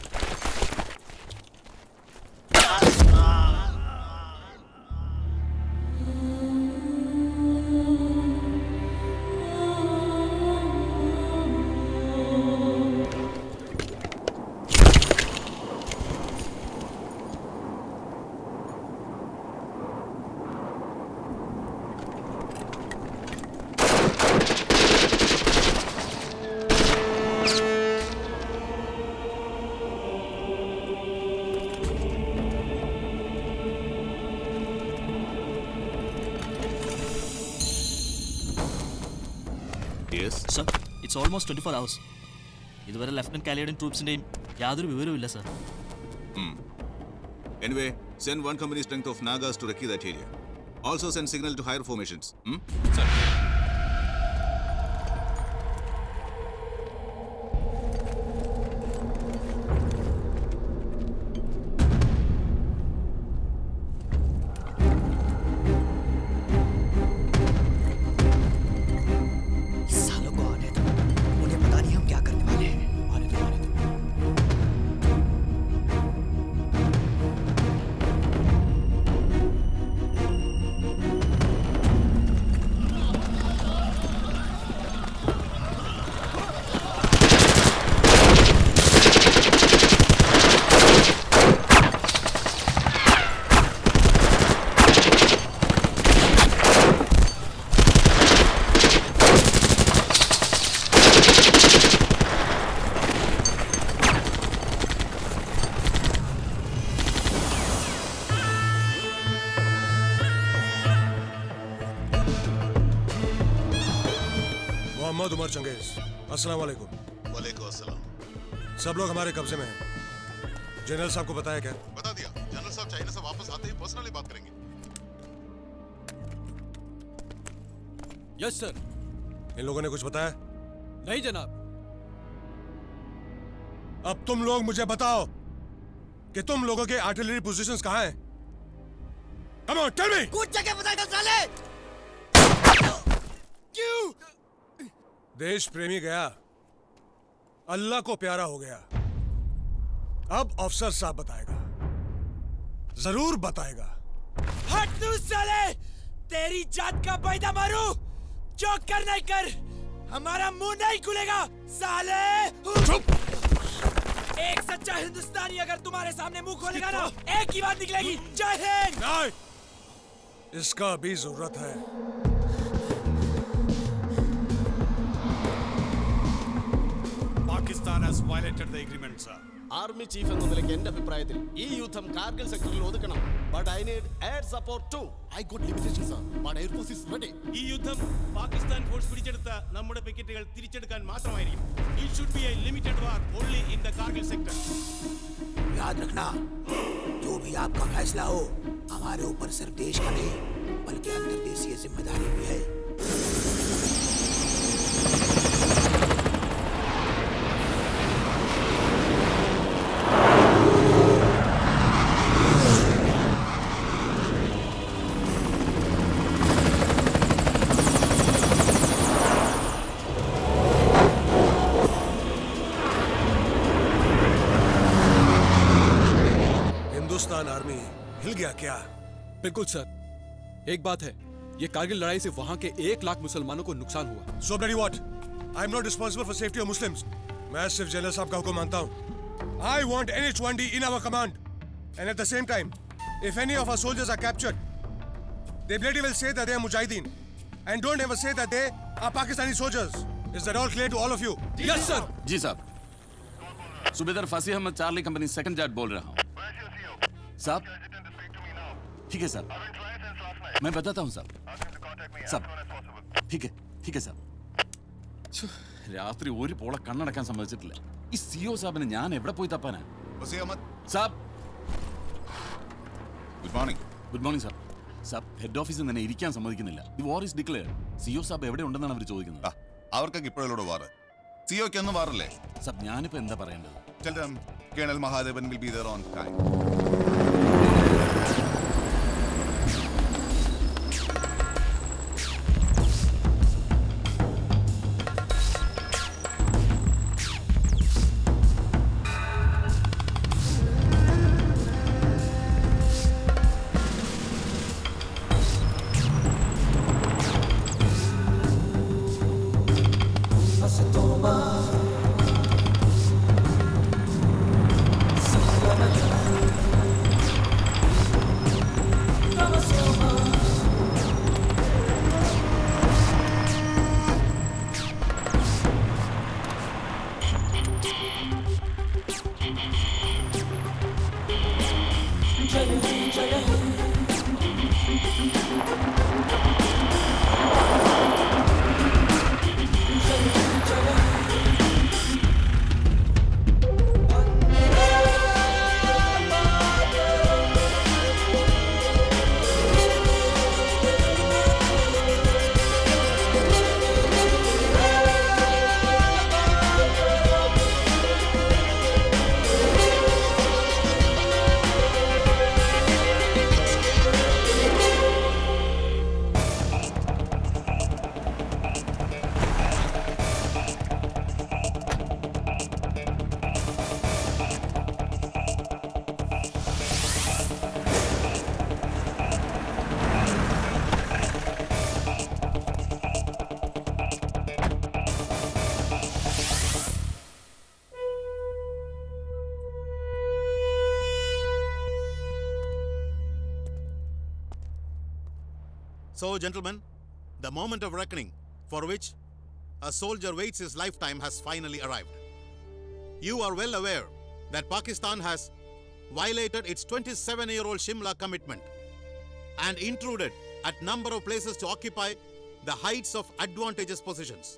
Sir, it's almost 24 hours. ഇതുവരെ ലെഫ്റ്റനന്റ് കാലിയുടെയും ട്രൂപ്സിന്റെയും യാതൊരു വിവരവും ഇല്ല sir. Anyway, send one company strength of Nagas to recce that area. Also send signal to higher formations. Sir. Mohammad Umar Changez, अस्सलाम वालेकुम। वालेकुम अस्सलाम। सब लोग हमारे कब्जे में हैं। जनरल साहब को बताया क्या? बता दिया। जनरल साहब चाइना से वापस आते ही पर्सनली बात करेंगे। Yes sir. इन लोगों ने कुछ बताया? नहीं जनाब। अब तुम लोग मुझे बताओ कि तुम लोगों के आर्टिलरी पोजीशंस कहां हैं? Come on, tell me! कुछ जगह पता कर साले! क्यों? देश प्रेमी गया, अल्लाह को प्यारा हो गया। अब अफसर साहब बताएगा, जरूर बताएगा। हट तू साले! तेरी जात का पैदा मारू, जो करना ही कर, हमारा मुंह नहीं खुलेगा साले। चुप! एक सच्चा हिंदुस्तानी अगर तुम्हारे सामने मुंह खोलेगा ना, एक ही बात निकलेगी, जय हिंद। नहीं, इसका भी जरूरत है। Pakistan has violated the agreement, sir. Army chief എന്ന നിലയ്ക്ക് എന്റെ അഭിപ്രായത്തിൽ ഈ യുദ്ധം കാർഗിൽ സെക്ടറിൽ ഒതുക്കണം. But I need air support too. I got limitations, sir. But Air Force is ready. ഈ യുദ്ധം പാകിസ്ഥാൻ ഫോഴ്സ് പിടിച്ചെടുത്ത നമ്മുടെ പിക്കറ്റുകൾ തിരിച്ചെടുക്കാൻ മാത്രമായിരിക്കും. It should be a limited war only in the Kargil sector. याद रखना, जो भी आपका फैसला हो, हमारे ऊपर सिर्फ देश का नहीं, बल्कि अंतर्देशीय जिम्मेदारी भी है। हिंदुस्तान आर्मी हिल गया क्या? बिल्कुल सर। एक बात है, ये कारगिल लड़ाई से वहां के 1 लाख मुसलमानों को नुकसान हुआ। So bloody what? I'm not responsible for safety of Muslims. मैं सिर्फ जनरल साहब का हुक्म मानता हूँ। I want NH-1D in our command. And at the same time, if any of our soldiers are captured, they bloody will say that they are Mujahideen. And don't ever say that they are Pakistani soldiers. Is that all clear to all of you? Yes, sir. जी साहब। सूबेदार Fasi Ahmad Charlie company second Jat बोल रहा हूँ। साहब, ठीक है साहब, मैं बताता हूँ साहब, ठीक है साहब। രാത്രി ഒരു പോളെ കണ്ണടക്കാൻ സമ്മതിച്ചിട്ടില്ല. ഈ സിഒ സാബിനെ ഞാൻ എവിടെ പോയി തപ്പാനാ? സാബ്, ഗുഡ് മോർണിംഗ്. ഗുഡ് മോർണിംഗ് സാബ്. സാബ്, ഹെഡ് ഓഫീസിൽ തന്നെ ഇരിക്കാൻ സമ്മതിക്കുന്നില്ല. The war is declare. CO സാബ് എവിടെ ഉണ്ടെന്നാണ് അവർ ചോദിക്കുന്നത്. അവർക്കൊക്കെ ഇപ്പോഴുള്ള വാറ്, സിഒക്ക് ഒന്നും വാറല്ലേ? സാബ്, ഞാനിപ്പോ എന്താ പറയേണ്ടത്? Tell them Colonel Mahadevan will be there on time. So, gentlemen, the moment of reckoning for which a soldier waits his lifetime has finally arrived. You are well aware that Pakistan has violated its 27-year-old Shimla commitment and intruded at number of places to occupy the heights of advantageous positions.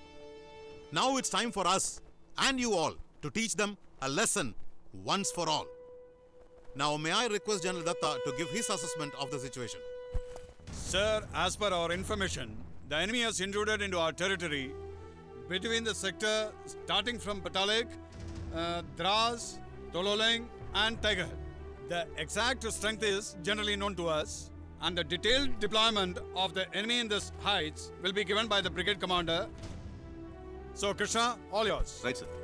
Now it's time for us and you all to teach them a lesson once for all. Now, may I request General Datta to give his assessment of the situation? Sir, as per our information, the enemy has intruded into our territory between the sector starting from Pataleg Dras, Tololing, and Tiger. The exact strength is generally known to us, and the detailed deployment of the enemy in this heights will be given by the brigade commander. So, Krishna, all yours. Right, sir.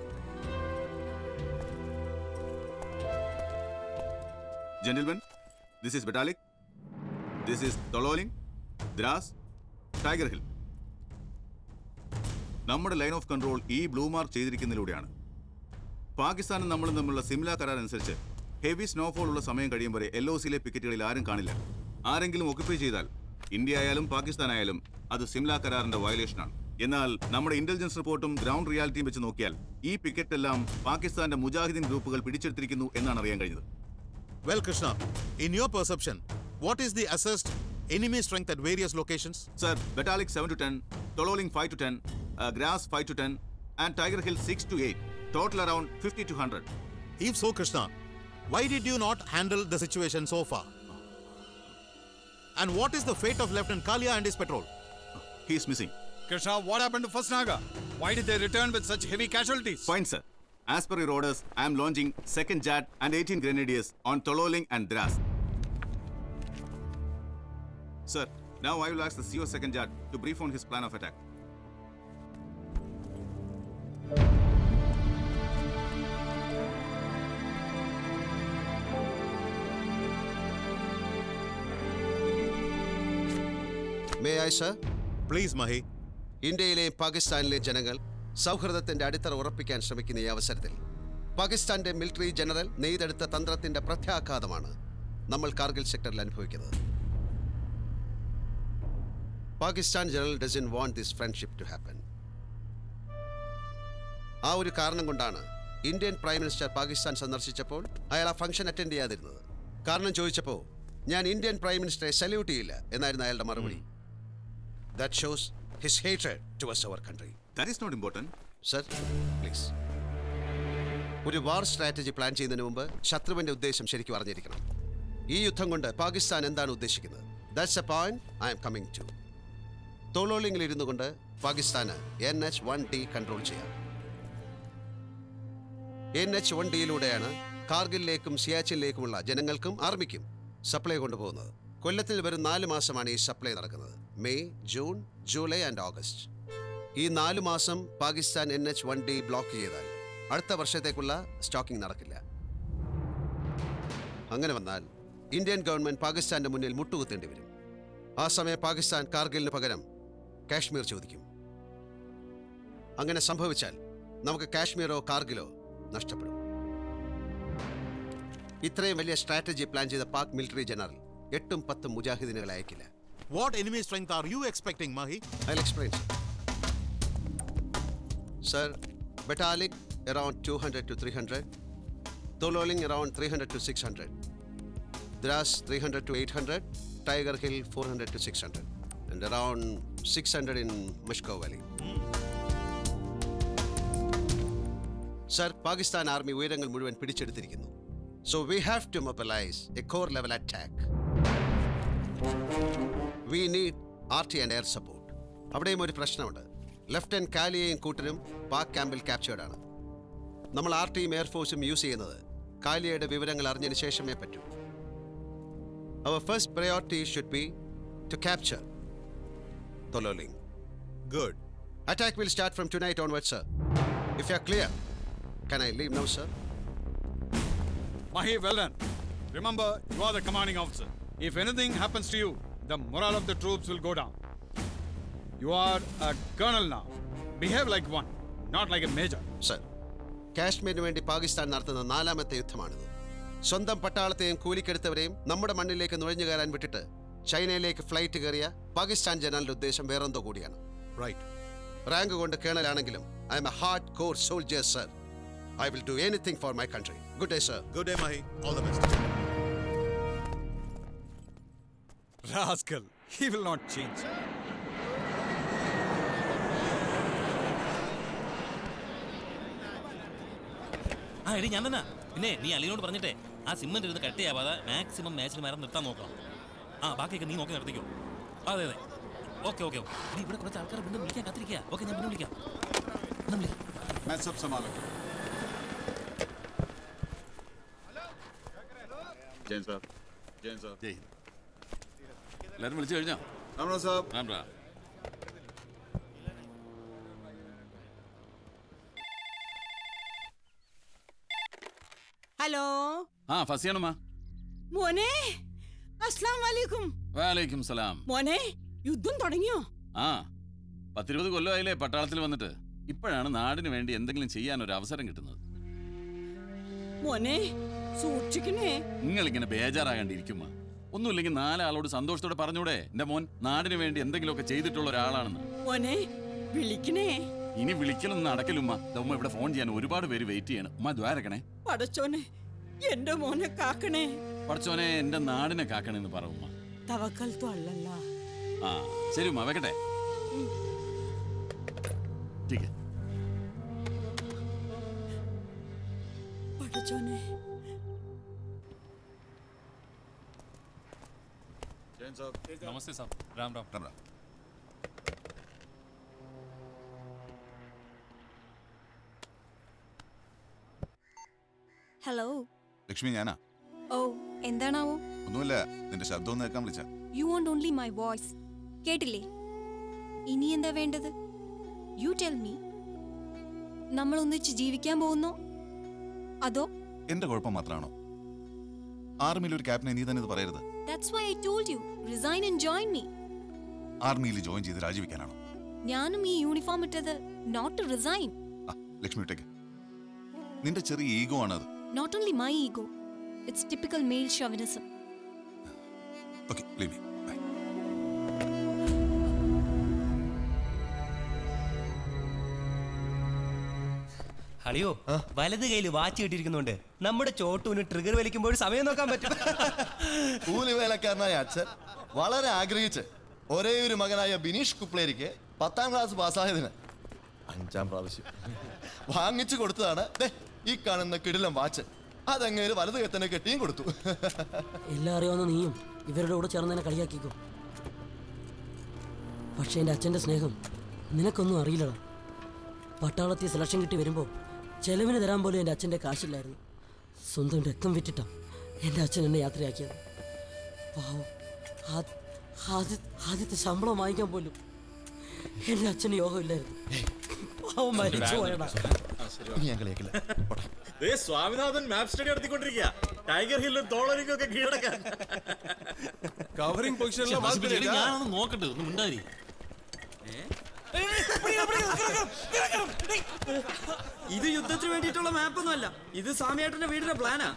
Gentlemen, this is Batalik. This is Tololing, Dras, Tiger Hill. നമ്മുടെ line of control ഈ blue mark ചെയ്തിരിക്കുന്നതിലൂടെയാണ്. പാകിസ്ഥാനും നമ്മളും തമ്മിലുള്ള സിംല കരാർ അനുസരിച്ച് heavy snowfall ഉള്ള സമയം കഴിയും വരെ LOCയിലെ പിക്കറ്റുകളിൽ ആരും കാണില്ല. ആരെങ്കിലും ഒക്യുപ്പൈ ചെയ്താൽ ഇന്ത്യ ആയാലും പാകിസ്ഥാൻ ആയാലും അത് സിംല കരാറിന്റെ വയലേഷനാണ്. എന്നാൽ നമ്മുടെ ഇന്റലിജൻസ് റിപ്പോർട്ടും ഗ്രൗണ്ട് റിയാലിറ്റിയും വെച്ച് നോക്കിയാൽ ഈ പിക്കറ്റ് എല്ലാം പാകിസ്ഥാന്റെ മുജാഹിദീൻ ഗ്രൂപ്പുകൾ പിടിച്ചെടുത്തിരിക്കുന്നു എന്നാണ് അറിയാൻ കഴിഞ്ഞത്. Well, Krishna, in your perception, what is the assessed enemy strength at various locations? Sir, Batalik 7 to 10, Tololing 5 to 10, Grass 5 to 10, and Tiger Hill 6 to 8. Total around 50 to 100. If so, Krishna, why did you not handle the situation so far? And what is the fate of Lieutenant Kalia and his patrol? He is missing. Krishna, what happened to First Naga? Why did they return with such heavy casualties? Fine, sir. As per your orders, I am launching 2nd JAT and 18 grenadiers on Tololing and Dras. Sir, now I will ask the CO 2nd JAT to brief on his plan of attack. May I, sir? Please, Mahi. ഇന്ത്യയിലെയും പാകിസ്ഥാനിലെയും ജനങ്ങൾ സൗഹൃദത്തിന്റെ അടിത്തറ ഉറപ്പിക്കാൻ ശ്രമിക്കുന്ന ഈ അവസരത്തിൽ പാകിസ്ഥാന്റെ military general നെയ്തെടുത്ത തന്ത്രത്തിന്റെ പ്രത്യാഘാതമാണ് നമ്മൾ കാർഗിൽ സെക്ടറിൽ അനുഭവിക്കുന്നത്. Pakistan general doesn't want this friendship to happen. ആ ഒരു കാരണം കൊണ്ടാണ് ഇന്ത്യൻ പ്രൈം മിനിസ്റ്റർ പാകിസ്ഥാൻ സന്ദർശിച്ചപ്പോൾ അയാൾ ആ ഫംഗ്ഷൻ അറ്റൻഡ് ചെയ്യാതിരുന്നത്. കാരണം ചോദിച്ചപ്പോൾ ഞാൻ ഇന്ത്യൻ പ്രൈം മിനിസ്റ്ററെ സല്യൂട്ട് ചെയ്യില്ല എന്നായിരുന്നു അയാളുടെ മറുപടി. That shows his hatred towards our country. That is not important. Sir, please. ഒരു വാർ സ്ട്രാറ്റജി പ്ലാൻ ചെയ്യുന്നതിന് മുമ്പ് ശത്രുവിന്റെ ഉദ്ദേശം ശരിക്കും അറിഞ്ഞിരിക്കണം. ഈ യുദ്ധം കൊണ്ട് പാകിസ്ഥാൻ എന്താണ് ഉദ്ദേശിക്കുന്നത്? That's a point I am coming to. തോളോളിംഗിൽ ഇരുന്നു കൊണ്ട് പാകിസ്ഥാന് NH-1D കൺട്രോൾ ചെയ്യാം. NH-1Dയിലൂടെയാണ് കാർഗിലിലേക്കും സിയാച്ചിനിലേക്കുമുള്ള ജനങ്ങൾക്കും ആർമിക്കും സപ്ലൈ കൊണ്ടുപോകുന്നത്. കൊല്ലത്തിൽ വരും 4 മാസമാണ് ഈ സപ്ലൈ നടക്കുന്നത്. May, June, July and August. ഈ 4 മാസം പാകിസ്ഥാൻ NH-1D ബ്ലോക്ക് ചെയ്താൽ അടുത്ത വർഷത്തേക്കുള്ള സ്റ്റോക്കിംഗ് നടക്കില്ല. അങ്ങനെ വന്നാൽ ഇന്ത്യൻ ഗവൺമെന്റ് പാകിസ്ഥാന്റെ മുന്നിൽ മുട്ടുകുത്തേണ്ടി വരും. ആ സമയം പാകിസ്ഥാൻ കാർഗിലിന് പകരം കാശ്മീർ ചോദിക്കും. അങ്ങനെ സംഭവിച്ചാൽ നമുക്ക് കാശ്മീരോ കാർഗിലോ നഷ്ടപ്പെടും. ഇത്രയും വലിയ സ്ട്രാറ്റജി പ്ലാൻ ചെയ്ത പാക് മിലിറ്ററി ജനറൽ 8-10 മുജാഹിദീനുകളെ അയക്കില്ല. What enemy strength are you expecting, Mahi? I'll explain, sir. Sir, Batalik around 200 to 300, Tololing around 300 to 600, Dras 300 to 800, Tiger Hill 400 to 600, and around 600 in Mashko Valley. Sir, Pakistan Army ഉയരങ്ങൾ മുഴുവൻ പിടിച്ചെടുത്തിരിക്കുന്നു. So we have to mobilize a core level attack. We need RT and air support. അവിടെയും ഒരു പ്രശ്നമുണ്ട്. Lieutenant കാലിയയും കൂട്ടരും പാക് ക്യാമ്പിൽ captured ആണ്. നമ്മൾ RTയും എയർഫോഴ്സും use ചെയ്യുന്നത് കാലിയയുടെ വിവരങ്ങൾ അറിഞ്ഞതിന് ശേഷമേ പറ്റൂ. Our first priority should be to capture Tololing. Good. Attack will start from tonight onwards, sir. If you are clear, can I leave now, sir? Mahi, well done. Remember, you are the commanding officer. If anything happens to you, the morale of the troops will go down. You are a colonel now. Behave like one, not like a major. Sir, കാശ്മീരിന് വേണ്ടി പാകിസ്ഥാൻ നടത്തുന്ന 4ാമത്തെ യുദ്ധമാണിത്. സ്വന്തം പട്ടാളത്തെയും കൂലിക്കെടുത്തവരെയും നമ്മുടെ മണ്ണിലേക്ക് നുഴഞ്ഞു കയറാൻ വിട്ടിട്ട് ചൈനയിലേക്ക് flight കയറിയ പാകിസ്ഥാൻ ജനറലിന്റെ ഉദ്ദേശം വേറെന്തോ കൂടിയാണ്. Right. റാങ്ക് കൊണ്ട് കേണലാണെങ്കിലും I am a hardcore soldier, sir. I will do anything for my country. Good day, sir. Good day, Mahi. All the best. Rascal, he will not change. ആ എടി ഞാൻ തന്നെ. പിന്നെ നീ അലിനോട് പറഞ്ഞിട്ടേ ആ സിമ്മന്റ് ഇരുന്ന് കട്ട് ചെയ്യാവാതെ മാക്സിമം മാച്ചിന് മരം നിർത്താൻ നോക്കണം. ആ ബാക്കിയൊക്കെ നീ നോക്കി നിർത്തിക്കോ. അതെ അതെ, ഓക്കെ ഓക്കെ. ഇനി ഇവിടെ കുറച്ച് ആൾക്കാർ വീണ്ടും വിളിക്കാൻ കാത്തിരിക്കുക. ഓക്കെ, ഞാൻ പിന്നെ വിളിക്കാം. मैं सब संभालूंगा. ജയൻ സാർ ജയൻ സാർ ജയ് എല്ലാവരും വിളിച്ചു കഴിഞ്ഞോ? സാർ ഹലോ ആ ഫസിയാണുമാ. മോനെ അസ്സലാം വലൈക്കും. വാലൈക്കും സലാം. മോനെ യുദ്ധം തുടങ്ങിയോ? ആ 10-20 കൊല്ലമായില്ലേ പട്ടാളത്തിൽ വന്നിട്ട്. ഇപ്പോഴാണ് നാടിന് വേണ്ടി എന്തെങ്കിലും ചെയ്യാൻ ഒരു അവസരം കിട്ടുന്നത്. മോനെ സൂക്ഷിക്കണേ. നിങ്ങൾ ഇങ്ങനെ ബേജാറാകണ്ടിരിക്കുമ്മ. ഒന്നുമില്ലെങ്കിൽ 4 ആളോട് സന്തോഷത്തോടെ പറഞ്ഞൂടെ എന്റെ മോൻ നാടിന് വേണ്ടി എന്തെങ്കിലുമൊക്കെ ചെയ്തിട്ടുള്ള ഒരാളാണെന്ന്. മോനെ വിളിക്കണേ. ഇനി വിളിക്കലൊന്നും നടക്കലുമ്മ. ഉമ്മ ഇവിടെ ഫോൺ ചെയ്യാൻ ഒരുപാട് പേര് വെയിറ്റ് ചെയ്യണം. ഉമ്മ ദ്വാരക്കണേ. പടച്ചോനെ എന്റെ മോനെ കാക്കണേ. പടച്ചോനെ എന്റെ നാടിനെ കാക്കണെന്ന് പറ ഉമ്മ. തവക്കൽത്തു അല്ലല്ല. ആ ശരി ഉമ്മ വെക്കട്ടെ. പടച്ചോനെ नमस्ते साहब. राम राम. राम राम. ഹലോ ലക്ഷ്മി ഞാനാ. ഓ എന്താണാവോ? ഒന്നുമില്ല, നിന്റെ ശബ്ദം കേൾക്കാൻ വിളിച്ച. You want only my voice. കേട്ടില്ലേ? ഇനി എന്താ വേണ്ടത്? You tell me. നമ്മൾ ഒന്നിച്ച് ജീവിക്കാൻ പോകുന്നോ അതോ? എന്റെ കുഴപ്പം മാത്രമാണോ? ആർമിയിൽ ഒരു ക്യാപ്റ്റനെ നീ തന്നെ ഇത് പറയരുത്. That's why I told you resign and join me. ആർമിയിൽ ജോയിൻ ചെയ്ത് രാജിവെക്കാനാണോ? ഞാനും ഈ യൂണിഫോം ഇട്ടത് not to resign. ലക്ഷ്മി ഇട്ടേക്ക്. നിന്റെ ചെറിയ ഈഗോ ആണത്. Not only my ego, it's typical male chauvinism. Okay, leave me. Bye. അളിയോ വലത് കയ്യിൽ വാച്ച് കിട്ടിയിരിക്കുന്നുണ്ട്. നമ്മുടെ ചോട്ടൂന് ട്രിഗർ വലിക്കുമ്പോൾ സമയം നോക്കാൻ പറ്റും. കൂലിവേലക്കാരനായ അച്ഛൻ വളരെ ആഗ്രഹിച്ച് ഒരേ ഒരു മകനായ ബിനീഷ് കുപ്ലേരിക്ക് 10ാം ക്ലാസ് പാസ്സായതിന് 5ാം പ്രാവശ്യം വാങ്ങിച്ചു കൊടുത്തതാണ് ഈ കാണുന്ന കിടിലം വാച്ച്. അതങ്ങേര് വലത് കത്തന്നെ കെട്ടിയും കൊടുത്തു. എല്ലാം അറിയാവുന്ന നീയും ഇവരുടെ കൂടെ ചേർന്ന് തന്നെ കളിയാക്കിക്കോ. പക്ഷെ എൻ്റെ അച്ഛൻ്റെ സ്നേഹം നിനക്കൊന്നും അറിയില്ലടാ. പട്ടാളത്തിൽ സെലക്ഷൻ കിട്ടി വരുമ്പോൾ ചെലവിന് തരാൻ പോലും എൻ്റെ അച്ഛൻ്റെ കാശില്ലായിരുന്നു. സ്വന്തം രക്തം വിറ്റിട്ടാ എൻ്റെ അച്ഛൻ എന്നെ യാത്രയാക്കിയത്. പാവം ആദ്യത്തെ ശമ്പളം വാങ്ങിക്കാൻ പോലും എൻ്റെ അച്ഛന് യോഗമില്ലായിരുന്നു. പാവം മരിച്ചു പോയടാ. സ്വാമിനാഥൻ മാപ്പ് സ്റ്റഡി നടത്തിക്കൊണ്ടിരിക്കുക. ടൈഗർ ഹില്ലും തോളരിക്കും ഒക്കെ കീഴടക്കാൻ. കവറിംഗ് പൊസിഷനിൽ ഞാനൊന്ന് നോക്കട്ടെ, ഒന്നും ഉണ്ടായി. ഇത് യുദ്ധത്തിന് വേണ്ടിയിട്ടുള്ള മാപ്പൊന്നും അല്ല, ഇത് സ്വാമിയേട്ടന്റെ വീടിന്റെ പ്ലാനാ.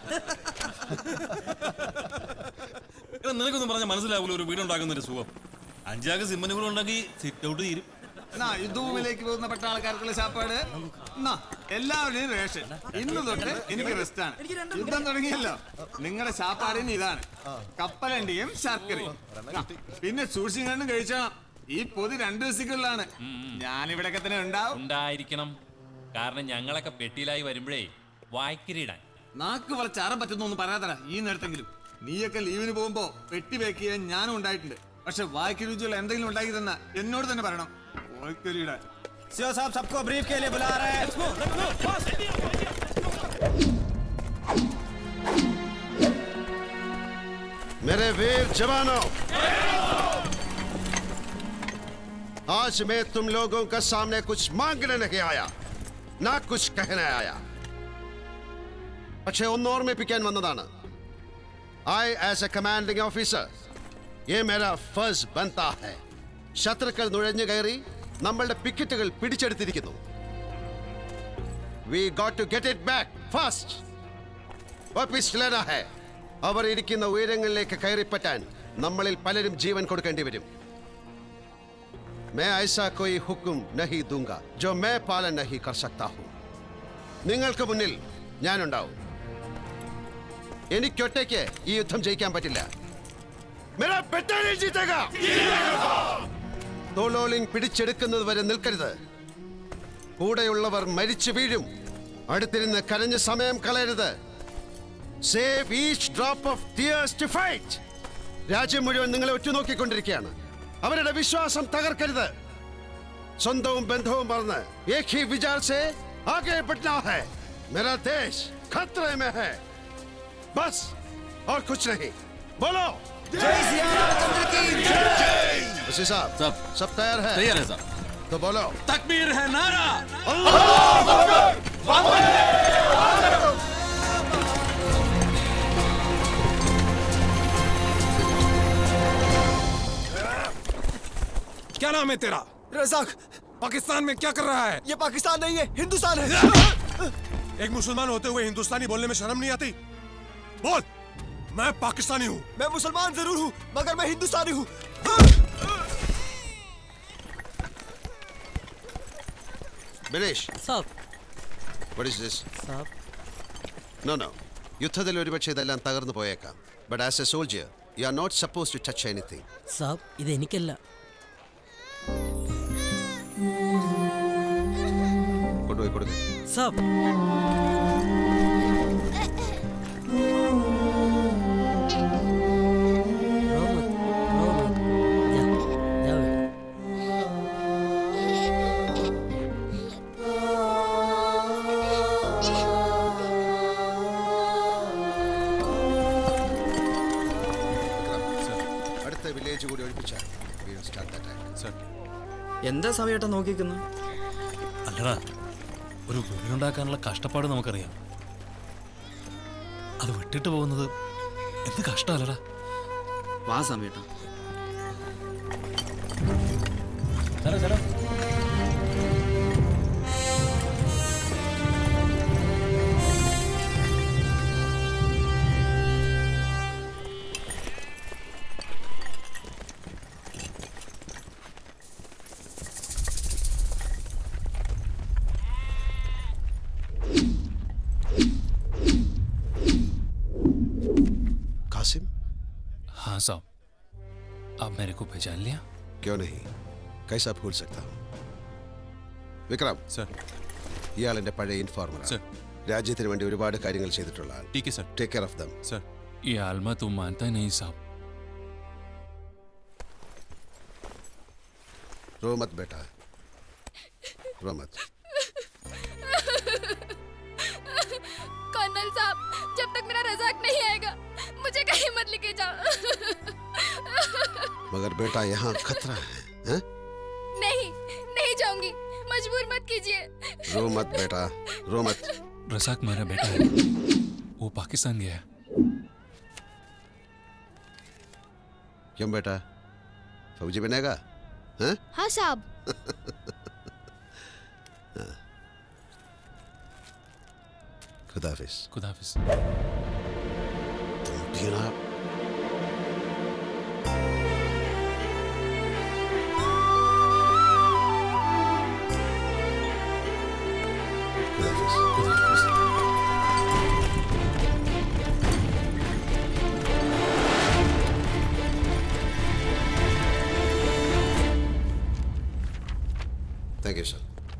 നിനക്കൊന്നും പറഞ്ഞാൽ മനസ്സിലാവൂല ഒരു വീടുണ്ടാക്കുന്ന ഒരു സുഖം. 5 സിമ്മനും കൂടെ ഉണ്ടാക്കി സിറ്റ് ഔട്ട് തീരും. യുദ്ധഭൂമിയിലേക്ക് പോകുന്ന പട്ടാളക്കാർക്കുള്ള ചാപ്പാട് എല്ലാവരുടെയും റേഷൻ. ഇന്ന് തൊട്ട് എനിക്ക് റെസ്റ്റാണ്. യുദ്ധം തുടങ്ങിയല്ലോ, നിങ്ങളുടെ ചാപ്പാടിന് ഇതാണ് കപ്പലണ്ടിയും ശർക്കരയും. പിന്നെ സൂക്ഷിച്ചും കണ്ടും കഴിച്ചോണം. ഈ പൊതി 2 ദിവസത്തേക്കുള്ളതാണ്. ഞാനിവിടെയൊക്കെ തന്നെ ഉണ്ടായിരിക്കണം. കാരണം ഞങ്ങളൊക്കെ പെട്ടിയിലായി വരുമ്പോഴേ വായ്ക്കരിയിടാൻ നാക്ക് വളച്ച് അറം പറ്റുന്നൊന്നും പറയാതടാ ഈ നേരത്തെങ്കിലും. നീയൊക്കെ ലീവിന് പോകുമ്പോ പെട്ടി വെക്ക് ചെയ്യാൻ ഞാനും ഉണ്ടായിട്ടുണ്ട്. പക്ഷെ വായ്ക്ക് രുചിയുള്ള എന്തെങ്കിലും ഉണ്ടാക്കി തന്ന എന്നോട് തന്നെ പറയണം. വായ്ക്കരിയിടാൻ. सीओ साहब सबको ब्रीफ के लिए बुला रहे हैं. मेरे वीर जवानों, आज मैं तुम लोगों के सामने कुछ मांगने नहीं आया, ना कुछ कहने आया. പക്ഷേ ഒന്ന് ഓർമ്മിപ്പിക്കാൻ വന്നതാണ്. I as a commanding officer, ये मेरा फर्ज बनता है. ശത്രുക്കൾ നുഴഞ്ഞു കയറി നമ്മളുടെ പിക്കറ്റുകൾ പിടിച്ചെടുത്തിരിക്കുന്നു. We got to get it back fast. വാപ്പിസ് ലേനാ ഹൈ. അവർ ഇരിക്കുന്ന ഉയരങ്ങളിലേക്ക് കയറിപ്പറ്റാൻ നമ്മളിൽ പലരും ജീവൻ കൊടുക്കേണ്ടി വരും. मैं ऐसा कोई हुक्म नहीं दूंगा जो मैं पालन नहीं कर सकता हूं. നിങ്ങൾക്ക് മുന്നിൽ ഞാനുണ്ടാവും. എനിക്കൊറ്റയ്ക്ക് ഈ യുദ്ധം ജയിക്കാൻ പറ്റില്ല. मेरा बटालियन जीतेगा. തോലോളിംഗ് പിടിച്ചെടുക്കുന്നത് വരെ നിൽക്കരുത്. കൂടെയുള്ളവർ മരിച്ചു വീഴും. അടുത്തിരുന്ന് കരഞ്ഞ് സമയം കളയരുത്. Save each drop of tears to fight. രാജ്യം മുഴുവൻ നിങ്ങളെ ഉറ്റുനോക്കിക്കൊണ്ടിരിക്കുകയാണ്. അവരുടെ വിശ്വാസം തകർക്കരുത്. സ്വന്തവും ബന്ധവും മറന്ന് एक ही विचार से आगे बढ़ना है. मेरा देश खतरे में है. बस और कुछ नहीं। बोलो जय श्री रामचंद्र की जय। वसी साहब सब तैयार है? तैयार है साहब। तो बोलो तकबीर है नारा। क्या नाम है तेरा? रज़ाक। पाकिस्तान में क्या कर रहा है? ये पाकिस्तान नहीं है, हिंदुस्तान है। एक मुसलमान होते हुए हिंदुस्तानी बोलने में शर्म नहीं आती? बोल, मैं पाकिस्तानी हूँ। मैं मुसलमान जरूर हूँ, मगर मैं हिंदुस्तानी हूँ। Binesh. Sir. What is this? Sir. No. യുദ്ധത്തിൽ ഒരുപക്ഷെ ഇതെല്ലാം തകർന്നു പോയേക്കാം. But as a soldier, you are not supposed to touch anything. സാബ് ഇത് എനിക്കല്ല. കൊടുക്ക. സാബ്. എന്താ സമയട്ടാ നോക്കിക്കുന്നത്? അല്ലടാ, ഒരു വീടുണ്ടാക്കാനുള്ള കഷ്ടപ്പാട് നമുക്കറിയാം. അത് വിട്ടിട്ട് പോകുന്നത് എന്ത് കഷ്ടമല്ലടാ. വാ സമയട്ടാ. हाँ साहब, आप मेरे को पहचान लिया? क्यों नहीं, कैसा भूल सकता हूँ. വിക്രം സർ, ഇയാൾ എൻ്റെ പഴയ ഇൻഫോർമർ. സർ, രാജ്യത്തിന് വേണ്ടി ഒരുപാട് കാര്യങ്ങൾ ചെയ്തിട്ടുള്ള ആൾ. ठीक है sir. Take care of them. Sir, ये आलमा तुम मानता ही नहीं साहब. रो मत बेटा, रो मत. कर्नल साहब, जब तक मेरा रज़ाक नहीं आएगा मुझे कहीं मत लेके जाओ. मगर बेटा यहाँ खतरा है. नहीं जाऊंगी, मजबूर मत कीजिए. रो मत बेटा, रो मत. रज़ाक मेरा बेटा है, वो पाकिस्तान गया है. क्यों बेटा, फौजी बनेगा? हैं? हाँ साहब. खुदाफिज. खुदाफिज. जनाब. Thank you, sir.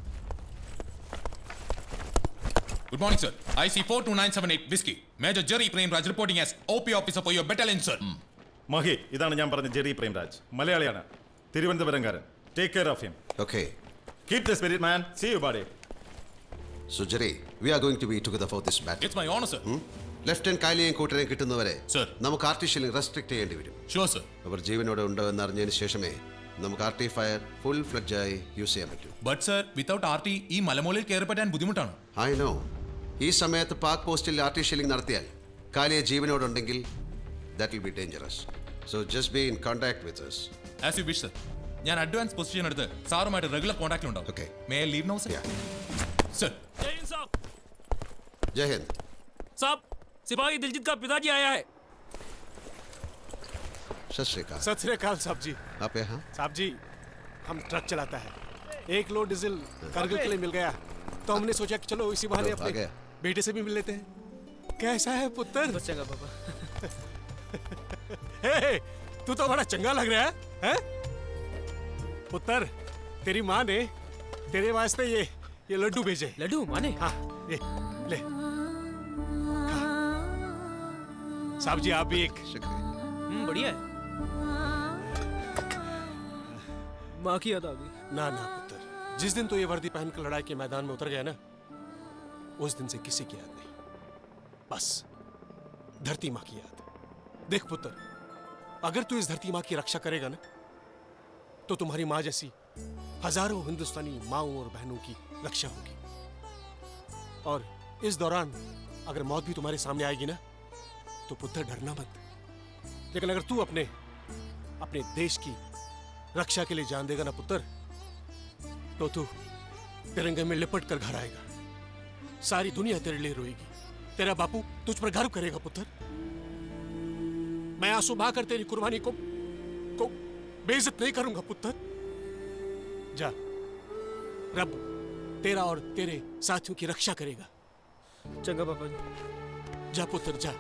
Good morning, sir. IC 42978 Whiskey. Major Jerry Premraj reporting as OP officer for your battalion, sir. Mahi, ഇതാണ് ഞാൻ പറഞ്ഞ ജെറി പ്രേംരാജ്. മലയാളിയാണ്, തിരുവനന്തപുരംകാരൻ. Take care of him. Okay. Keep the spirit, man. See you, buddy. So Jerry, we are going to be together for this battle. It's my honor, sir. Lieutenant കാലിയെയും കൂട്ടരെയും കിട്ടുന്നവരെ Sir. നമുക്ക് ആർട്ടിഷ്യലിംഗ് restrict ചെയ്യേണ്ടി വരും. Sure, sir. അവർ ജീവനോടെ ഉണ്ടോ എന്ന് അറിഞ്ഞതിന് ശേഷമേ നമുക്ക് ആർട്ടി ഫയർ ഫുൾ ഫ്ലെഡ്ജായി യൂസ് ചെയ്യാൻ പറ്റൂ. But sir, without RT ഈ മലമൂലയിൽ കയറി പറ്റാൻ ബുദ്ധിമുട്ടാണ്. I know. ഈ സമയത്ത് പാക് പോസ്റ്റിൽ ആർട്ടിഷ്യലിംഗ് നടത്തിയാൽ കാലിയെ ജീവനോടുണ്ടെങ്കിൽ that will be dangerous. So just be in contact with us. As you wish, sir. ഞാൻ അഡ്വാൻസ് പൊസിഷൻ എടുത്ത് സാറുമായിട്ട് റെഗുലർ കോൺടാക്റ്റിൽ ഉണ്ടാവും. Okay. May I leave now, sir? Sir. जय हिंद साहब. जय हिंद. साहब, सिपाही दिलजीत का पिताजी आया है. सत श्री अकाल. सत श्री अकाल साहब जी. आप यहाँ? साहब जी, हम ट्रक चलाता है. एक लोड डीजल कारगिल के लिए मिल गया, तो हमने सोचा कि चलो इसी बहाने अपने बेटे से भी मिल लेते हैं. कैसा है पुत्र? चंगा पापा. तू तो बड़ा चंगा लग रहा है? पुत्र, तेरी माँ ने तेरे वास्ते ये लड्डू भेजे. लड्डू माँ ने? हाँ, ये ले. साहब जी, आप भी एक. बढ़िया है. माँ की याद आ गई. ना पुत्र, जिस दिन तो ये वर्दी पहनकर लड़ाई के मैदान में उतर गया ना, उस दिन से किसी की याद नहीं, बस धरती माँ की याद. देख पुत्र, अगर तू इस धरती माँ की रक्षा करेगा ना, तो तुम्हारी माँ जैसी हजारों हिंदुस्तानी माँओं और बहनों की रक्षा होगी। और इस दौरान अगर मौत भी तुम्हारे सामने आएगी ना, तो पुत्र डरना मत। लेकिन अगर तू अपने देश की रक्षा के लिए जान देगा ना पुत्र, तो तू तिरंगे में लिपट कर घर आएगा। सारी दुनिया तेरे लिए रोएगी। तेरा बापू तुझ पर गर्व करेगा पुत्र। मैं आंसू बहाकर तेरी कुर्बानी को बेइज्जत नहीं करूंगा पुत्र। जा, रब तेरा और तेरे साथियों की रक्षा करेगा। चंगा पापा जी। जा पुत्र जा।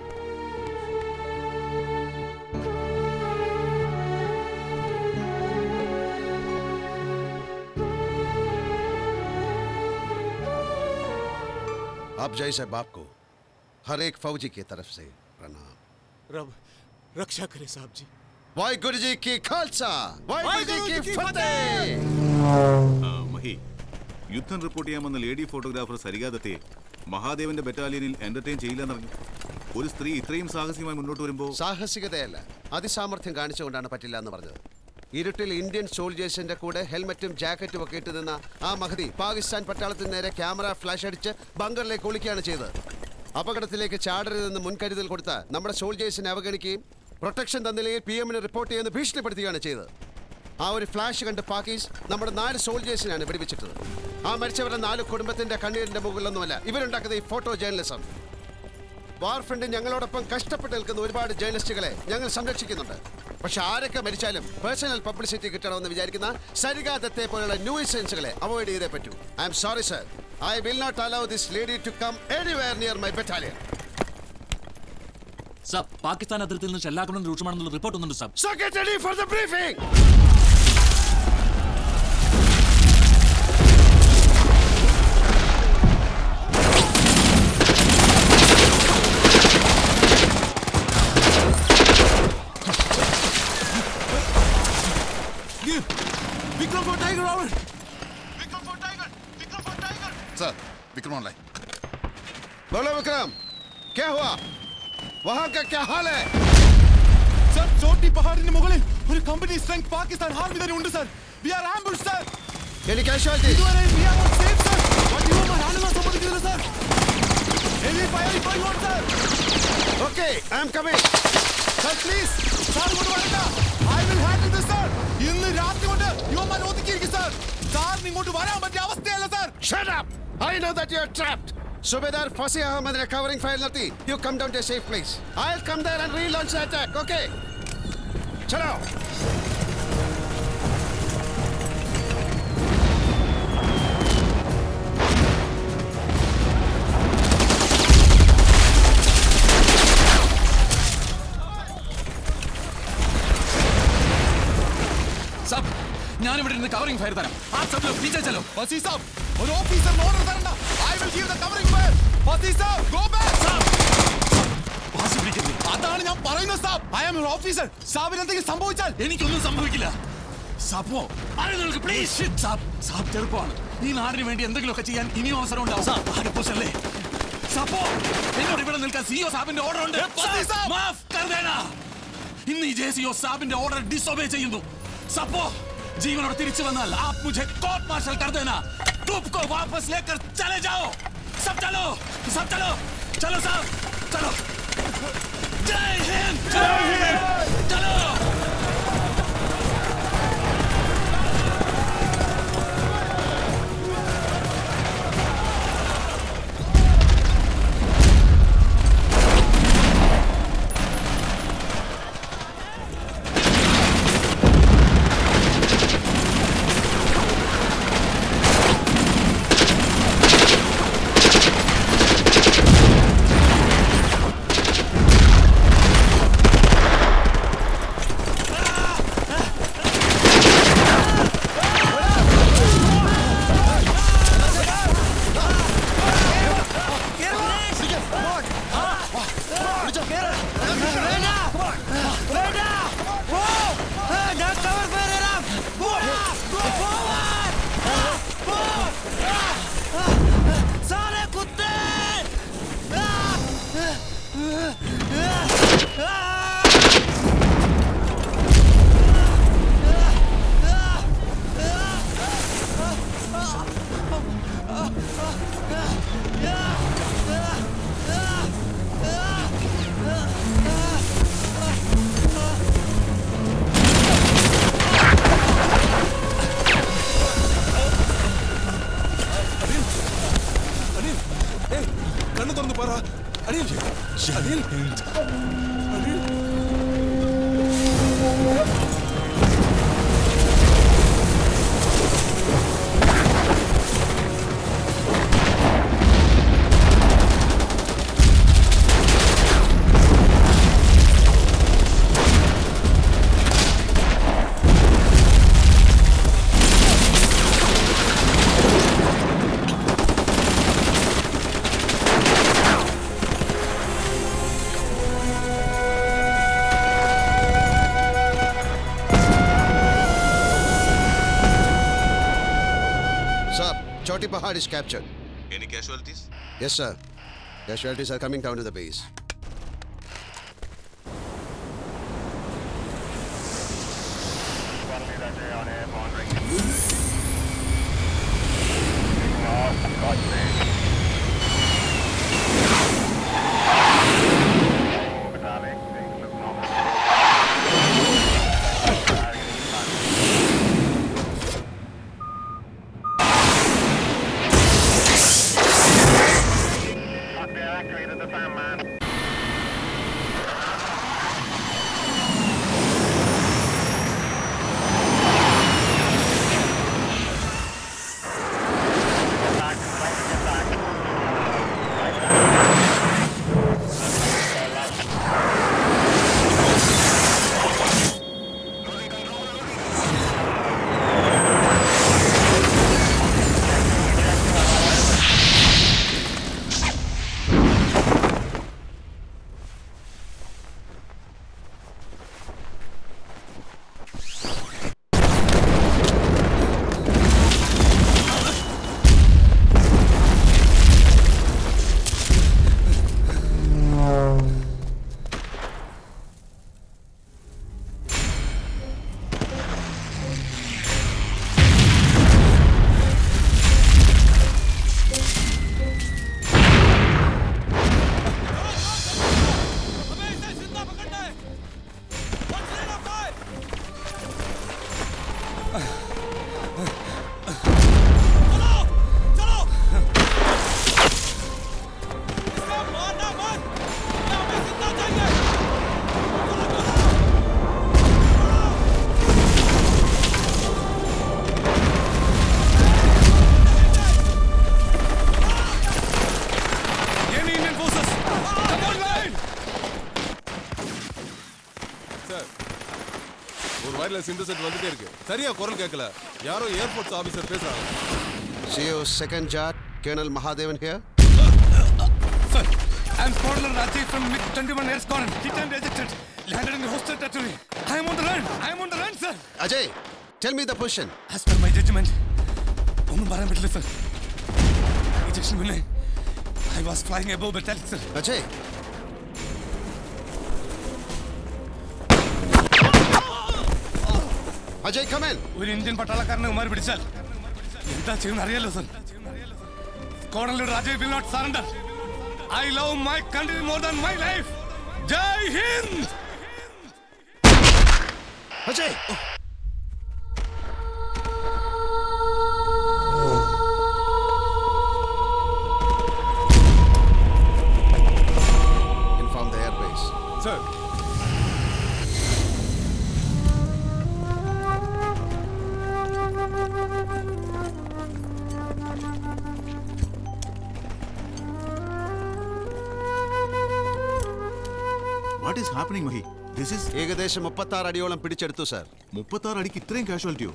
आप जैसे बाप को हर एक फौजी की तरफ से प्रणाम। रब रक्षा करे साहब जी। वाहिगुरु जी की खालसा, वाहिगुरु जी की फतेह। മഹി, യുദ്ധം റിപ്പോർട്ട് ചെയ്യാൻ വന്ന ലേഡി ഫോട്ടോഗ്രാഫർ സരിക ദത്തയെ മഹാദേവന്റെ ബറ്റാലിയനിൽ എന്റർടൈൻ ചെയ്യില്ലെന്നറിഞ്ഞു. ഒരു സ്ത്രീ ഇത്രയും സാഹസികമായി മുന്നോട്ട് വരുമ്പോൾ സാഹസികതയല്ല, അതിസാമർഥ്യം കാണിച്ചുകൊണ്ടാണ് പറ്റില്ല എന്ന് പറഞ്ഞത്. ഇരുട്ടിൽ ഇന്ത്യൻ സോൾജേഴ്സിന്റെ കൂടെ ഹെൽമറ്റും ജാക്കറ്റും ഒക്കെ ഇട്ട് നിന്ന ആ മഹതി പാകിസ്ഥാൻ പട്ടാളത്തിന് നേരെ ക്യാമറ ഫ്ലാഷ് അടിച്ച് ബങ്കറിലേക്ക് ഒളിക്കുകയാണ് ചെയ്തത്. അപകടത്തിലേക്ക് ചാടരുതെന്ന് മുൻകരുതൽ കൊടുത്ത നമ്മുടെ സോൾജേഴ്സിനെ അവഗണിക്കുകയും പ്രൊട്ടക്ഷൻ തന്നില്ലെങ്കിൽ PM-ന് റിപ്പോർട്ട് ചെയ്യുന്ന ഭീഷണിപ്പെടുത്തുകയാണ് ചെയ്തത്. ആ ഒരു ഫ്ലാഷ് കണ്ട് പാകീസ് നമ്മുടെ 4 സോൾജേഴ്സിനാണ് വെടിവെച്ചിട്ടത്. ആ മരിച്ചവരുടെ 4 കുടുംബത്തിന്റെ കണ്ണീരിന്റെ മുകളിലൊന്നുമല്ല ഇവരുണ്ടാക്കുന്ന ഈ ഫോട്ടോ ജേർണലിസം. വാർഫ്രണ്ടിൽ ഞങ്ങളോടൊപ്പം കഷ്ടപ്പെട്ട് നിൽക്കുന്ന ഒരുപാട് ജേർണലിസ്റ്റുകളെ ഞങ്ങൾ സംരക്ഷിക്കുന്നുണ്ട്. പക്ഷെ ആരൊക്കെ മരിച്ചാലും പേഴ്സണൽ പബ്ലിസിറ്റി കിട്ടണമെന്ന് വിചാരിക്കുന്ന സരിക ദത്തെ പോലുള്ള ന്യൂസൻസുകളെ അവോയ്ഡ് ചെയ്തേ പറ്റൂ. I'm sorry sir, I will not allow this lady to come anywhere near my battalion. Sir, Pakistan അതിർത്തിയിൽ നിന്ന് ഷെല്ലാക്രമണം രൂക്ഷമാണെന്നുള്ള റിപ്പോർട്ട് ഒന്നുണ്ട് sir. So get ready for the briefing. Vikram for tiger over. Sir, Vikram online. बोलो विक्रम, क्या हुआ? वहाँ का क्या हाल है? സർ, ചോട്ടി പഹാടിന് മുകളിൽ ഒരു കമ്പനി സ്ട്രെങ്ത് പാകിസ്ഥാൻ ആർമി തന്നെ ഉണ്ട് sir. We are ambushed sir. Any casualties? ഇതുവരെ we are not safe sir. But you are handle സമ്മതിക്കില്ല sir. Heavy fire if you want sir. Okay, I am coming. Sir please, sir ഇങ്ങോട്ട് വരണ്ട. I will handle this sir. ഇന്ന് രാത്രി കൊണ്ട് യുവമാർ ഒതുക്കിയിരിക്കും sir. സാറിന് ഇങ്ങോട്ട് വരാൻ പറ്റിയ അവസ്ഥയല്ല sir. Shut up! I know that you are trapped. Subedar Fasi Ahmed covering fire Nati. You come down to a safe place. I'll come there and relaunch the attack, okay? Chalo! Sir, ഞാനിവിടെ ഇരുന്ന് covering fire തരാം. ആ sub log പീछे चलो. ഫസി സാബ്, ഒരു officer order തരണ്ട. I will give the covering fire. Fazi സാബ്, go back. അതാണ് ഞാൻ പറയുന്നത് സാബ്. I am your officer. സാബിന് എന്തെങ്കിലും സംഭവിച്ചാൽ എനിക്കൊന്നും സംഭവിക്കില്ല. സപ്പോ ആരെങ്കിലും പ്ലീസ്. സാബ് ചെറുപ്പമാണ്. ഈ നാടിന് വേണ്ടി എന്തെങ്കിലുമൊക്കെ ചെയ്യാൻ ഇനിയും അവസരം ഉണ്ടാവും. ആരെപ്പോസല്ലേ സപ്പോ എന്നോട് ഇവിടെ നിൽക്കാൻ സിഒ സാബിന്റെ ഓർഡർ ഉണ്ട്. മാഫ് കർ ദേനാ. ഇന്ന് ഈ ജെസിഒ സാബിന്റെ ഓർഡർ ഡിസൊബേ ചെയ്യുന്നു. സപ്പോ ജീവനോട് തിരിച്ചു വന്നാൽ आप मुझे कोर्ट मार्शल कर देना. तुम को वापस लेकर चले जाओ. सब चलो, सब चलो, चलो साहब, चलो. जय हिंद, जय हिंद, चलो. Choti Pahad is captured. Any casualties? Yes, sir. Casualties are coming down to the base. Intercept வந்துட்டே இருக்கு சரியா குரல் கேட்கல யாரோ ஏர்போர்ட்ஸ் ஆபீசர் பேசுறாங்க CO second Jat Colonel Mahadevan here. Sir, I am Colonel Rajiv from MiG-21 Air Squadron. Hit and ejected. Landed in the hostile territory. I am on the run. I am on the run, sir. Ajay, tell me the position. As per my judgment, ഒന്നും പറയാൻ പറ്റില്ല sir. Ejection മുന്നേ I was flying above battalion, sir. Ajay. Ajay, come in. ഒരു Indian പട്ടാളക്കാരനെ ഉമാർ പിടിച്ചാൽ എന്താ ചെയ്യുന്ന അറിയാലോ sir. Colonel Rajeev will not surrender. I love my country more than my life. Jai Hind. Ajay. Inform the airbase. Sir. What is happening, Mahi? This is ഏകദേശം 36 അടിയോളം പിടിച്ചെടുത്തു സർ. 36 അടിക്ക് ഇത്രയും കാഷ്വാലിറ്റിയോ?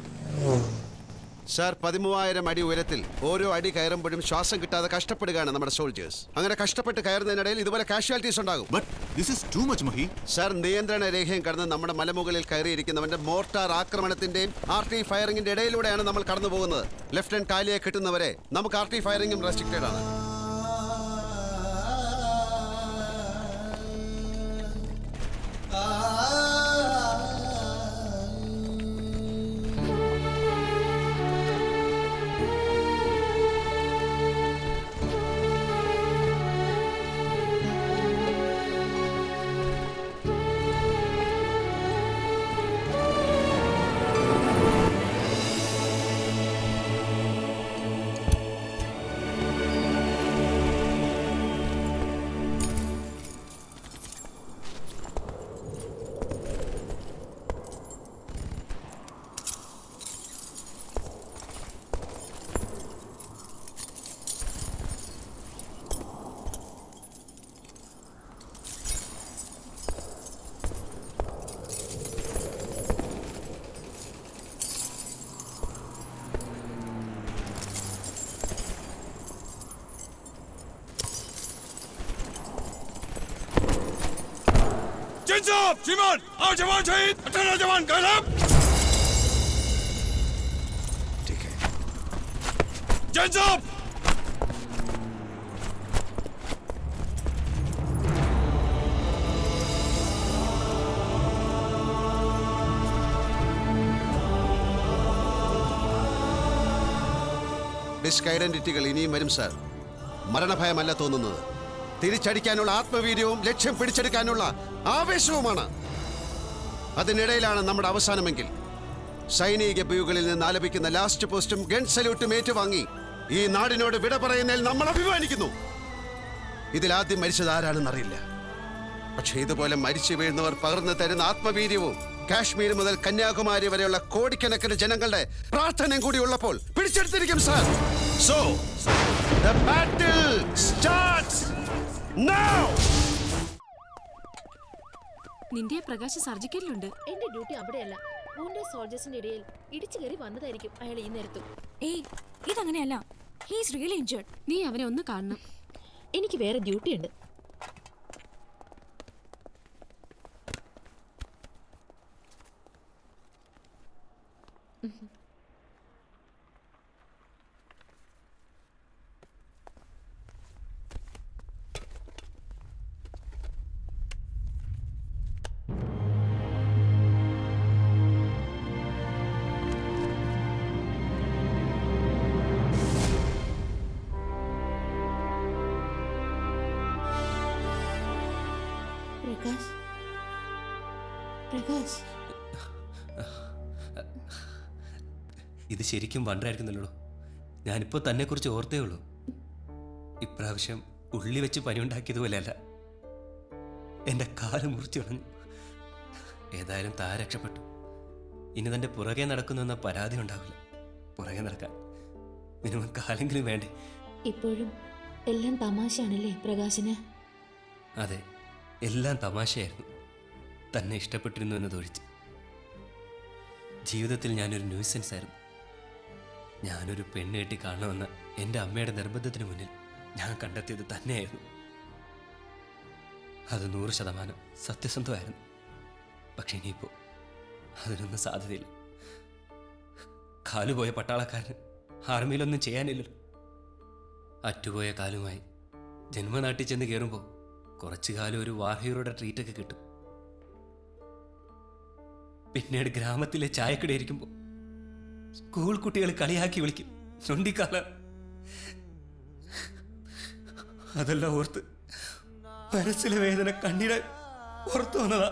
സർ 13000 അടി ഉയരത്തിൽ ഓരോ അടി കയറുമ്പോഴും ശ്വാസം കിട്ടാതെ കഷ്ടപ്പെടുകയാണ് നമ്മുടെ സോൾജേഴ്സ്. അങ്ങനെ കഷ്ടപ്പെട്ട് കയറുന്നതിനിടയിൽ ഇതുപോലെ കാഷ്വാലിറ്റീസ് ഉണ്ടാകും. But this is too much, Mahi. Sir നിയന്ത്രണ രേഖയും കടന്ന് നമ്മുടെ മലമുകളിൽ കയറിയിരിക്കുന്നവന്റെ മോർട്ടാർ ആക്രമണത്തിന്റെയും ആർട്ടി ഫയറിംഗിന്റെ ഇടയിലൂടെയാണ് നമ്മൾ കടന്നു പോകുന്നത്. ലെഫ്റ്റനന്റ് കാലിയെ കിട്ടുന്നവരെ നമുക്ക് ആർട്ടി ഫയറിംഗും റെസ്ട്രിക്റ്റഡ് ആണ്. Chins up! Jiman! Our Jawan Shahid! Atana Jawan, guard up! Hands up! Disc ഐഡന്റിറ്റികൾ ഇനിയും വരും സാർ. മരണഭയമല്ല തോന്നുന്നത്, തിരിച്ചടിക്കാനുള്ള ആത്മവീര്യവും ലക്ഷ്യം പിടിച്ചെടുക്കാനുള്ള ആവേശവുമാണ്. അതിനിടയിലാണ് നമ്മുടെ അവസാനമെങ്കിൽ സൈനിക ബ്യൂകളിൽ നിന്ന് ആലപിക്കുന്ന ലാസ്റ്റ് പോസ്റ്റും ഗൺ സല്യൂട്ടും ഏറ്റുവാങ്ങി ഈ നാടിനോട് വിട പറയുന്നതിൽ നമ്മൾ അഭിമാനിക്കുന്നു. ഇതിലാദ്യം മരിച്ചത് ആരാണെന്നറിയില്ല, പക്ഷേ ഇതുപോലെ മരിച്ചു വീഴുന്നവർ പകർന്നു തരുന്ന ആത്മവീര്യവും കാശ്മീർ മുതൽ കന്യാകുമാരി വരെയുള്ള കോടിക്കണക്കിന് ജനങ്ങളുടെ പ്രാർത്ഥനയും കൂടി ഉള്ളപ്പോൾ പിടിച്ചെടുത്തിരിക്കും sir. So the battle starts now. നിന്റെ പ്രകാശ് സർജിക്കലിലുണ്ട്. എന്റെ ഡ്യൂട്ടി അവിടെയല്ല, സോൾജേഴ്സിന്റെ ഇടയിൽ ഇടിച്ചു കയറി വന്നതായിരിക്കും അയാൾ ഈ നേരത്തും. ഏയ്, ഇതങ്ങനെയല്ല. He is really injured. നീ അവനെ ഒന്ന് കാണണം. എനിക്ക് വേറെ ഡ്യൂട്ടി ഉണ്ട്. പ്രകാശ്, പ്രകാശ്, ഇത് ശരിക്കും വണ്ടറായിരിക്കുന്നല്ലോ. ഞാനിപ്പോൾ തന്നെ കുറിച്ച് ഓർത്തേ ഉള്ളൂ. ഇപ്രാവശ്യം ഉള്ളി വെച്ച് പനി ഉണ്ടാക്കിയതുപോലെയല്ല. എൻ്റെ കാല് മുറിച്ചു കളഞ്ഞു. ഏതായാലും താ രക്ഷപ്പെട്ടു. ഇനി തൻ്റെ പുറകെ നടക്കുന്നുവെന്ന പരാതി ഉണ്ടാവില്ല. പുറകെ നടക്കാൻ മിനിമം കാലെങ്കിലും വേണ്ടേ? ഇപ്പോഴും എല്ലാം തമാശയാണല്ലേ പ്രകാശിന്? അതെ, എല്ലാം തമാശയായിരുന്നു. തന്നെ ഇഷ്ടപ്പെട്ടിരുന്നു എന്നതൊഴിച്ച്. ജീവിതത്തിൽ ഞാനൊരു ന്യൂസൻസ് ആയിരുന്നു. ഞാനൊരു പെണ്ണ് കെട്ടി കാണണമെന്ന എൻ്റെ അമ്മയുടെ നിർബന്ധത്തിന് മുന്നിൽ ഞാൻ കണ്ടെത്തിയത് തന്നെയായിരുന്നു. അത് 100% സത്യസന്ധമായിരുന്നു. പക്ഷെ ഇനിയിപ്പോൾ അതിനൊന്നും സാധ്യതയില്ല. കാലുപോയ പട്ടാളക്കാരന് ആർമിയിലൊന്നും ചെയ്യാനില്ലല്ലോ. അറ്റുപോയ കാലുമായി ജന്മനാട്ടിൽ ചെന്ന് കയറുമ്പോൾ കുറച്ചു കാലം ഒരു വാർ ഹീറോയുടെ ട്രീറ്റൊക്കെ കിട്ടും. പിന്നീട് ഗ്രാമത്തിലെ ചായക്കടയിരിക്കുമ്പോൾ സ്കൂൾ കുട്ടികൾ കളിയാക്കി വിളിക്കും ചുണ്ടിക്കാല. അതെല്ലാം ഓർത്ത് മനസ്സിലെ വേദന കണ്ണീര് പുറത്തു വന്നതാ.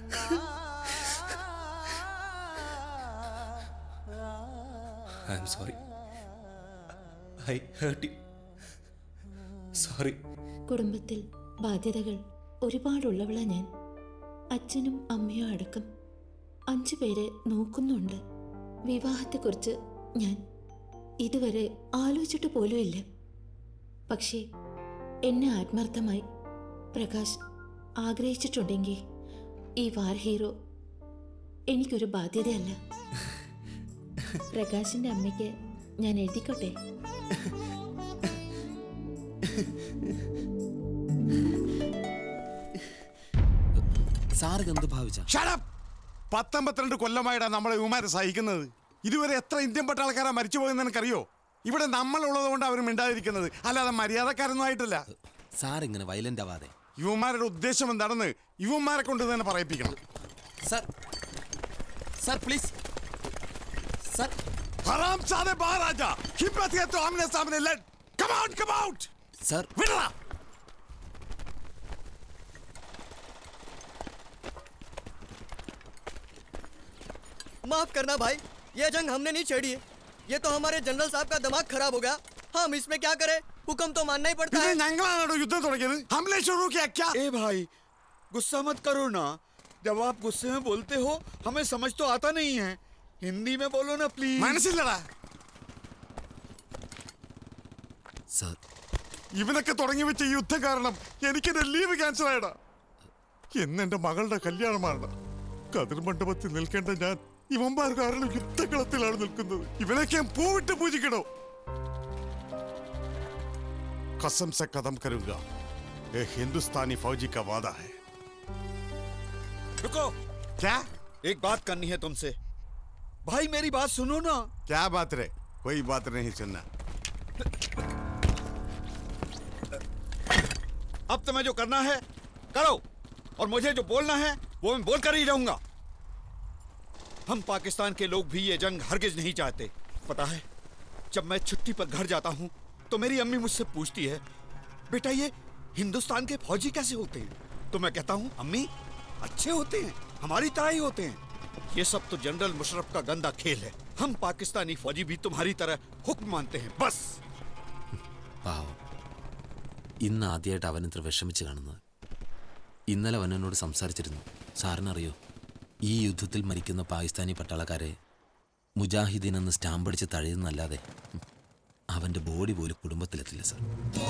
I am sorry. I hurt you. Sorry. കുടുംബത്തിൽ ബാധ്യതകൾ ഒരുപാടുള്ളവളാ ഞാൻ. അച്ഛനും അമ്മയും അടക്കം 5 പേരെ നോക്കുന്നുണ്ട്. വിവാഹത്തെക്കുറിച്ച് ഞാൻ ഇതുവരെ ആലോചിച്ചിട്ട് പോലുമില്ല. പക്ഷേ എന്നെ ആത്മാർത്ഥമായി പ്രകാശ് ആഗ്രഹിച്ചിട്ടുണ്ടെങ്കിൽ ഈ വാർ ഹീറോ എനിക്കൊരു ബാധ്യതയല്ല. പ്രകാശിന്റെ അമ്മയ്ക്ക് ഞാൻ എഴുതിക്കോട്ടെ? സാർക്ക് എന്ത് ഭാവിച്ച? 19 കൊല്ലമായിട്ടാ നമ്മളെ ഇവന്മാരെ സഹിക്കുന്നത്. ഇതുവരെ എത്ര ഇന്ത്യൻ പട്ടാളക്കാരാ മരിച്ചു പോയെന്ന് എനിക്കറിയോ? ഇവിടെ നമ്മളുള്ളത് കൊണ്ട് അവർ മിണ്ടാതിരിക്കുന്നത്, അല്ലാതെ മര്യാദക്കാരൊന്നും ആയിട്ടില്ല. സാർ ഇങ്ങനെ വയലന്റ് ആവാതെ. യുവന്മാരുടെ ഉദ്ദേശം എന്താണെന്ന് യുവന്മാരെ കൊണ്ട് തന്നെ പറയിപ്പിക്കണം. Sir, sir please sir. ഹറാംസാദെ ബാഹർ ആജാ. ഹിമ്മത്ത് ഹൈ തോ ആമനെ സാമനെ ലഡ്. Come out, come out. Sir വിടടാ. माफ करना भाई, ये जंग हमने नहीं छेड़ी है. ये तो हमारे जनरल साहब का दिमाग खराब हो गया. हम इसमें क्या करें? हुक्म तो मानना ही पड़ता है. युद्ध हमने शुरू किया क्या? ए भाई, गुस्सा मत करो ना. जब आप गुस्से में बोलते हो हमें समझ तो आता नहीं है. हिंदी में बोलो ना प्लीज. മനസ്സില്ലടാ. സർ, ഇവനൊക്കെ തുടങ്ങി വെച്ച ഈ യുദ്ധം കാരണം എനിക്ക് ലീവ് ക്യാൻസൽ ആയടാ. എന്നെന്റെ മകളുടെ കല്യാണമാണ്. കതിർ മണ്ഡപത്തിൽ നിൽക്കേണ്ട ഞാൻ ഇവന്മാർ കാരണം യുദ്ധകളത്തിലാണ് നിൽക്കുന്നത്. ഇവനൊക്കെ പൂവിട്ട് പൂജിക്കണോ? कसम से कदम करूंगा. ये हिंदुस्तानी फौजी का वादा है. रुको. क्या? एक बात करनी है तुमसे. भाई मेरी बात सुनो ना. क्या बात रे? कोई बात नहीं सुनना. अब तुम्हें जो करना है करो, और मुझे जो बोलना है वो मैं बोलकर ही रहूंगा। हम पाकिस्तान के लोग भी ये जंग हरगिज नहीं चाहते। पता है, जब मैं छुट्टी पर घर जाता हूँ तो मेरी अम्मी मुझसे पूछती है, बेटा ये हिंदुस्तान के फौजी कैसे होते हैं? तो मैं कहता हूँ, अम्मी अच्छे होते हैं, हमारी तरह ही होते हैं। ये सब तो जनरल मुशर्रफ का गंदा खेल है। हम पाकिस्तानी फौजी भी तुम्हारी तरह हुक्म मानते हैं, बस। പാവം, ഇന്ന് ആദ്യമായിട്ട് അവൻ ഇത്ര വിഷമിച്ച് കാണുന്നത്. ഇന്നലെ അവൻ എന്നോട് സംസാരിച്ചിരുന്നു. സാറിനറിയോ, ഈ യുദ്ധത്തിൽ മരിക്കുന്ന പാകിസ്ഥാനി പട്ടാളക്കാരെ മുജാഹിദീൻ എന്ന് സ്റ്റാമ്പ് അടിച്ച് തഴയുന്നല്ലാതെ അവൻ്റെ ബോഡി പോലും കുടുംബത്തിലെത്തില്ല സാർ.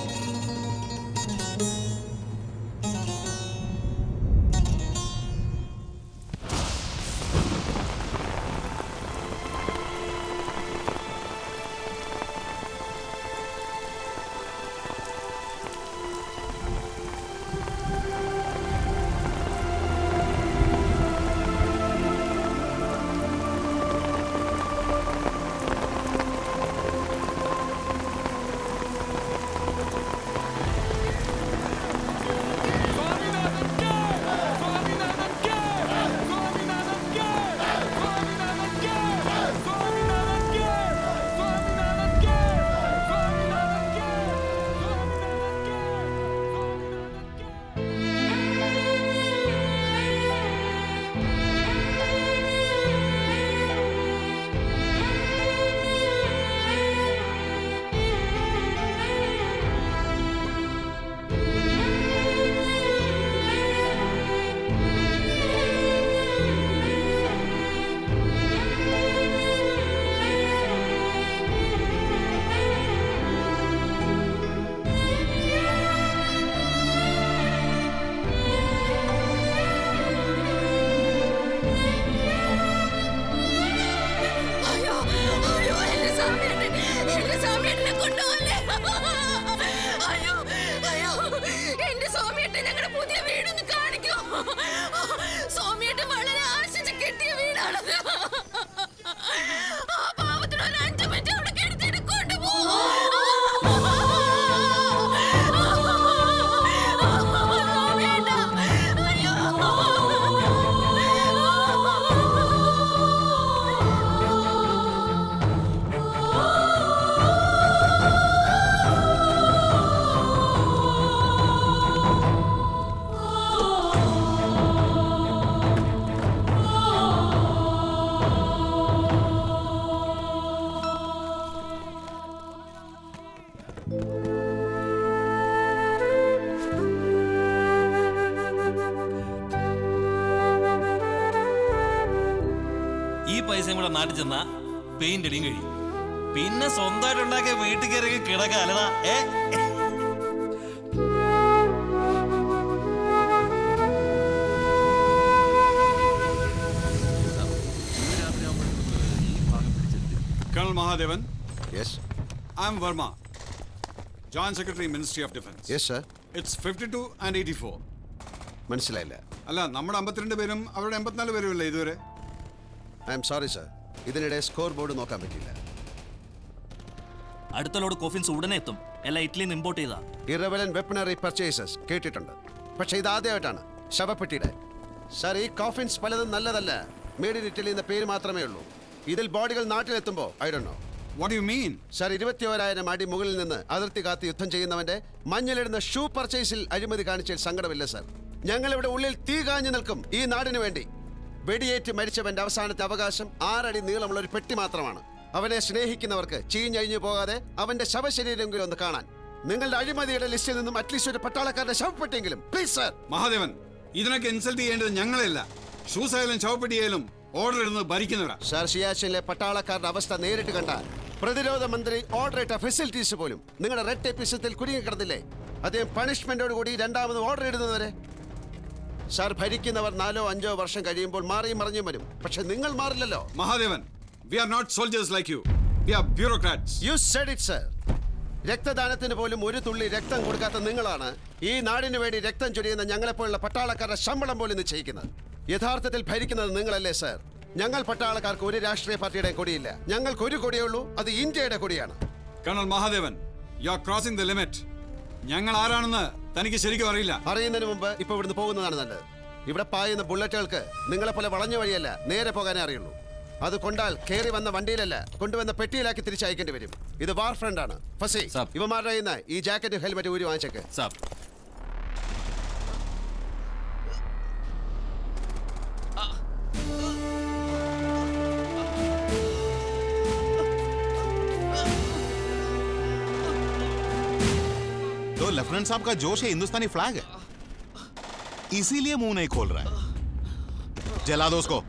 പൈസയും കൂടെ നാട്ടിൽ ചെന്നാ പെയിന്റ് അടിയും കഴിയും. പിന്നെ സ്വന്തമായിട്ടുണ്ടാക്കിയ വീട്ടിൽ കയറി കിടക്കാലടാ. Colonel Mahadevan. Yes. I'm Verma, Joint Secretary, Ministry of Defense. Yes, sir. It's 52 and 84. മനസ്സിലായില്ല. അല്ല, നമ്മുടെ 52 പേരും അവരുടെ 84 പേരും അല്ലേ ഇതുവരെ? ഐ എം സോറി സർ, ഇതിനിടെ സ്കോർ ബോർഡ് നോക്കാൻ പറ്റില്ല. അടുത്ത ലോഡ് കോഫിൻസ് ഉടനെ എത്തും. എല്ലാം ഇറ്റലിയിൽ നിന്ന് ഇമ്പോർട്ട് ചെയ്താ. ഇറവലന്റ് വെപ്പണറി പർച്ചേസസ് കേട്ടിട്ടുണ്ട്, പക്ഷേ ഇത് ആദ്യമായിട്ടാണ്. ശവപ്പെട്ടിയുടെ സർ, ഈ കോഫിൻസ് പലതും നല്ലതല്ല. മെയ്ഡ് ഇൻ ഇറ്റലി എന്ന പേര് മാത്രമേ ഉള്ളൂ. ഇതിൽ ബോഡികൾ നാട്ടിലെത്തുമ്പോൾ I don't know. What do you mean? സർ, 21,000 അടി മുകളിൽ നിന്ന് അതിർത്തി കാത്ത് യുദ്ധം ചെയ്യുന്നവന്റെ മഞ്ഞളിടുന്ന ഷൂ പർച്ചേസിൽ അഴിമതി കാണിച്ചാൽ സങ്കടമില്ല സർ. ഞങ്ങളിവിടെ ഉള്ളിൽ തീ കാഞ്ഞു നിൽക്കും ഈ നാടിനു വേണ്ടി. വെടിയേറ്റ് മരിച്ചവന്റെ അവസാനത്തെ അവകാശം 6 അടി നീളമുള്ള ഒരു പെട്ടി മാത്രമാണ്. അവനെ സ്നേഹിക്കുന്നവർക്ക് ചീഞ്ഞഴിഞ്ഞു പോകാതെ അവന്റെ ശവശരീരമെങ്കിലും ഒന്ന് കാണാൻ. നിങ്ങളുടെ അഴിമതിയുടെ ലിസ്റ്റിൽ നിന്നും അറ്റ്ലീസ്റ്റ് ഒരു പട്ടാളക്കാരുടെ ശവപ്പെട്ടിയെങ്കിലും പ്ലീസ് സർ. മഹാദേവൻ, ഇതിനൊക്കെ ഇൻസൾട്ട് ചെയ്യേണ്ടത് ഞങ്ങളല്ല. ഷൂസ് ആയാലും ശവപ്പെട്ടിയായാലും ഓർഡർ ഇടുന്നത് ഭരിക്കുന്നവരാ. സർ, സിയാച്ചിനിലെ പട്ടാളക്കാരുടെ അവസ്ഥ നേരിട്ട് കണ്ടാൽ പ്രതിരോധ മന്ത്രി ഓർഡർ ഇട്ട ഫെസിലിറ്റീസ് പോലും നിങ്ങളുടെ റെഡ് ടേപ്പിസത്തിൽ കുടുങ്ങിക്കിടന്നില്ലേ? അദ്ദേഹം പണിഷ്മെന്റോട് കൂടി രണ്ടാമത് ഓർഡർ ഇടുന്നവരെ. സാർ, ഭരിക്കുന്നവർ 4-5 വർഷം കഴിയുമ്പോൾ മാറിയും മറിഞ്ഞും വരും, പക്ഷെ നിങ്ങൾ മാറില്ലല്ലോ. Mahadevan, we are not soldiers like you. We are bureaucrats. You said it, sir. രക്തദാനത്തിന് പോലും ഒരു തുള്ളി രക്തം കൊടുക്കാത്ത നിങ്ങളാണ് ഈ നാടിനു വേണ്ടി രക്തം ചൊരിയുന്ന ഞങ്ങളെപ്പോലുള്ള പട്ടാളക്കാരുടെ ശമ്പളം പോലും നിശ്ചയിക്കുന്നത്. യഥാർത്ഥത്തിൽ ഭരിക്കുന്നത് നിങ്ങളല്ലേ സർ? ഞങ്ങൾ പട്ടാളക്കാർക്ക് ഒരു രാഷ്ട്രീയ പാർട്ടിയുടെ കൊടിയില്ല. ഞങ്ങൾക്ക് ഒരു കൊടിയേ ഉള്ളൂ, അത് ഇന്ത്യയുടെ കൊടിയാണ്. Colonel Mahadevan, you are crossing the limit. ഞങ്ങൾ ആരാണെന്ന് തനിക്ക് ശരിക്കും അറിയില്ല. അറിയുന്നതിന് മുമ്പ് ഇപ്പൊ ഇവിടുന്ന് പോകുന്നതാണ് നല്ലത്. ഇവിടെ പായുന്ന ബുള്ളറ്റുകൾക്ക് നിങ്ങളെ പോലെ വളഞ്ഞ വഴിയല്ല, നേരെ പോകാനേ അറിയുള്ളൂ. അത് കൊണ്ടാൽ കയറി വന്ന വണ്ടിയിലല്ല, കൊണ്ടുവന്ന പെട്ടിയിലാക്കി തിരിച്ചയക്കേണ്ടി വരും. ഇത് വാർ ഫ്രണ്ട് ആണ്. ഫസി, ഇവന്മാരുടെ കയ്യിൽ നിന്ന് ഈ ജാക്കറ്റ് ഹെൽമെറ്റ് ഊരി വാങ്ങിച്ചേക്ക്. तो लेफ्टिनेंट साहब का जोश है, हिंदुस्तानी फ्लैग है, इसीलिए मुंह नहीं खोल रहा है. जला दो उसको.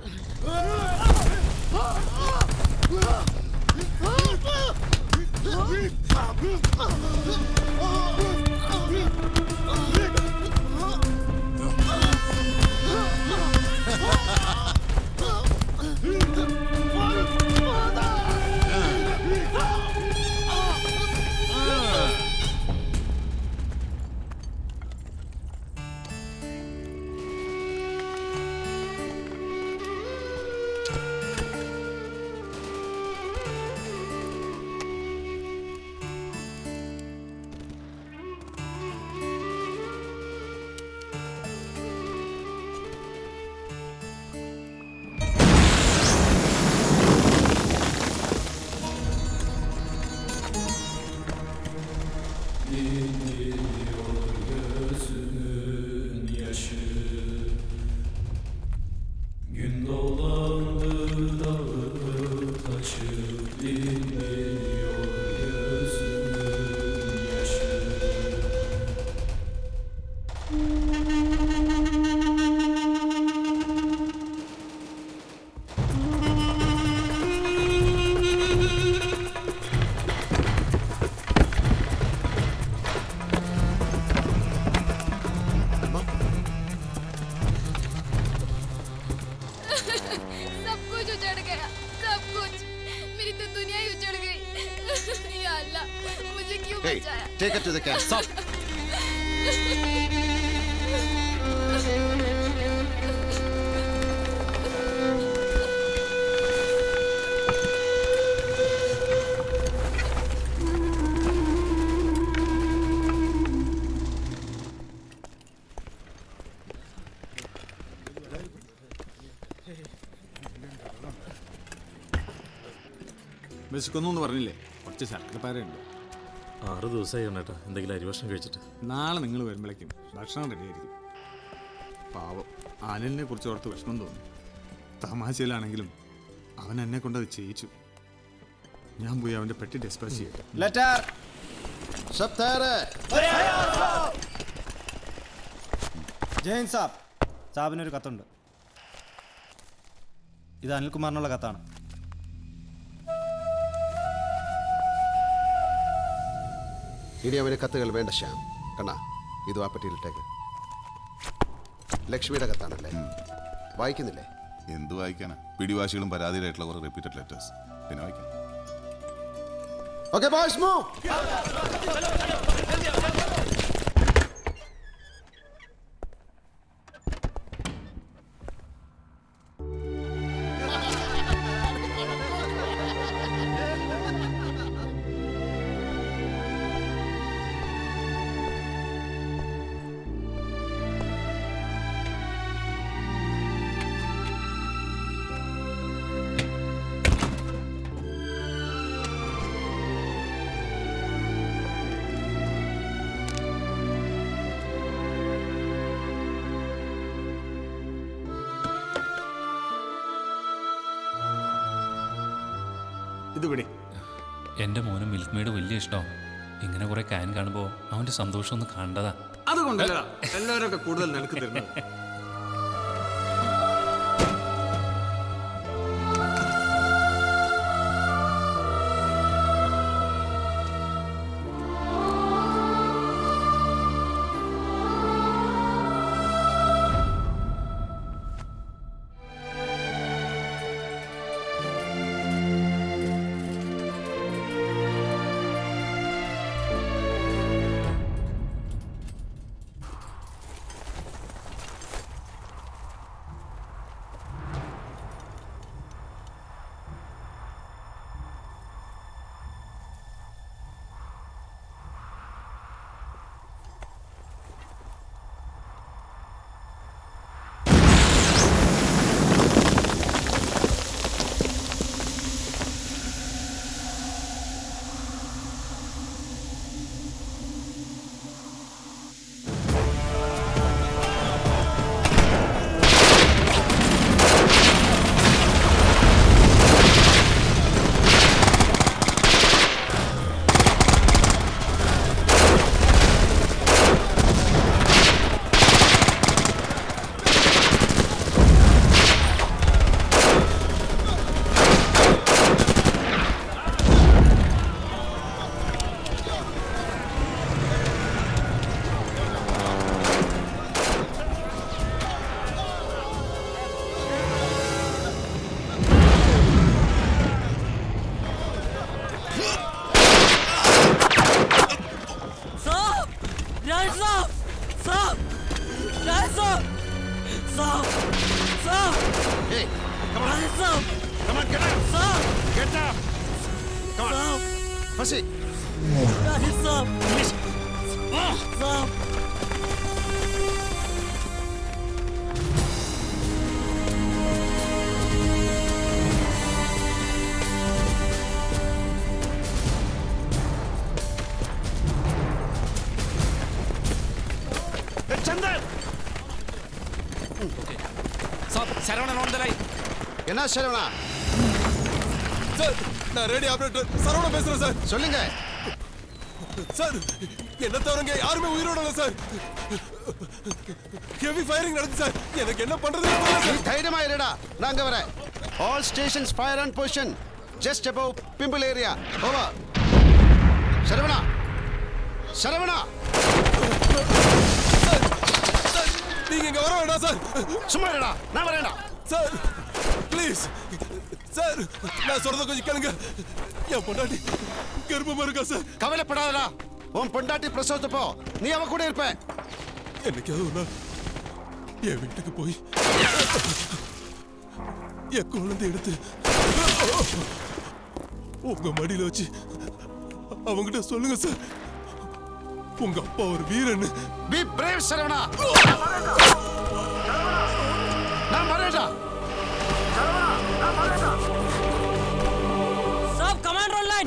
Take it to the camp. Stop. വിശക്കൊന്നും പറഞ്ഞില്ലേ? കുറച്ച് ശർക്കരപ്പാരയുണ്ട്. 6 ദിവസമായി കേട്ടോ എന്തെങ്കിലും അരിഭക്ഷണം കഴിച്ചിട്ട്. നാളെ നിങ്ങൾ വരുമ്പോഴേക്കും ഭക്ഷണം റെഡി ആയിരിക്കും. പാവം അനിലിനെ കുറിച്ച് ഓർത്ത് വിഷമം തോന്നി. തമാശയിലാണെങ്കിലും അവൻ എന്നെ കൊണ്ടത് ചെയ്യിച്ചു. ഞാൻ പോയി അവൻ്റെ പെട്ടി ഡിസ്പാച്ച് ചെയ്യട്ടെ. ലെറ്റർ ജയൻ സാബ്, സാബിനൊരു കത്തുണ്ട്. ഇത് അനിൽകുമാറിനുള്ള കത്താണ്. ഇനി അവന് കത്തുകൾ വേണ്ട ശ്യാം. കണ്ണാ, ഇത് ആ പെട്ടിയിലിട്ടേക്ക്. ലക്ഷ്മിയുടെ കത്താണല്ലേ? വായിക്കുന്നില്ലേ? എന്ത് വായിക്കാനാ? പിടിവാശികളും പരാതിയിലായിട്ടുള്ള കുറെ റിപ്പീറ്റഡ് ലെറ്റേഴ്സ്. പിന്നെ വായിക്കാം. Okay boys, move. എൻ്റെ മോനും മിൽക്ക് മെയ്ഡ് വലിയ ഇഷ്ടമാണ്. ഇങ്ങനെ കുറെ കാൻ കാണുമ്പോൾ അവൻ്റെ സന്തോഷം ഒന്ന് കണ്ടതാ. അതുകൊണ്ടല്ല എല്ലാവരും കൂടുതൽ നിനക്ക് തരുന്നത്. Come on, get up! Get up! Come on! Fasi! Chandan! Okay. Stop. Saravanan on the line. என்ன சரவணா? சார் நான் ரேடியோ ஆபரேட்டர் சரவணா பேசுறேன் சார். சொல்லுங்க. சார் என்ன தவிரங்க யாருமே உயிரோட இல்ல சார். ஹெவி ஃபயரிங் நடக்குது சார். எனக்கு என்ன பண்றதுன்னு தெரியல சார். தைரியமா இருடா. நாங்க வரேன். All stations fire on position. Just above Pimple area. Over. Saravana. Saravana. Sir நீங்க இங்க வர வேண்டாம் சார். சும்மா இருடா. நான் வரேன்டா. சார் ப்ளீஸ் சார் நான் சொல்றத கொஞ்சம் கேளுங்க. என் பொண்டாட்டி கர்ப்பமா இருக்கா சார். கவலைப்படாதடா. உன் பொண்டாட்டி பிரசவத்தப்போ நீ அவ கூட இருப்ப. என்னைக்காவது ஒரு நாள் என் வீட்டுக்கு போய் என் குழந்தை எடுத்து உங்க மடியில வச்சு அவங்கிட்ட சொல்லுங்க சார், உங்க அப்பா ஒரு வீரன். Be brave Saravana. நான் வரேன்டா. साहब कमांड ऑन लाइन.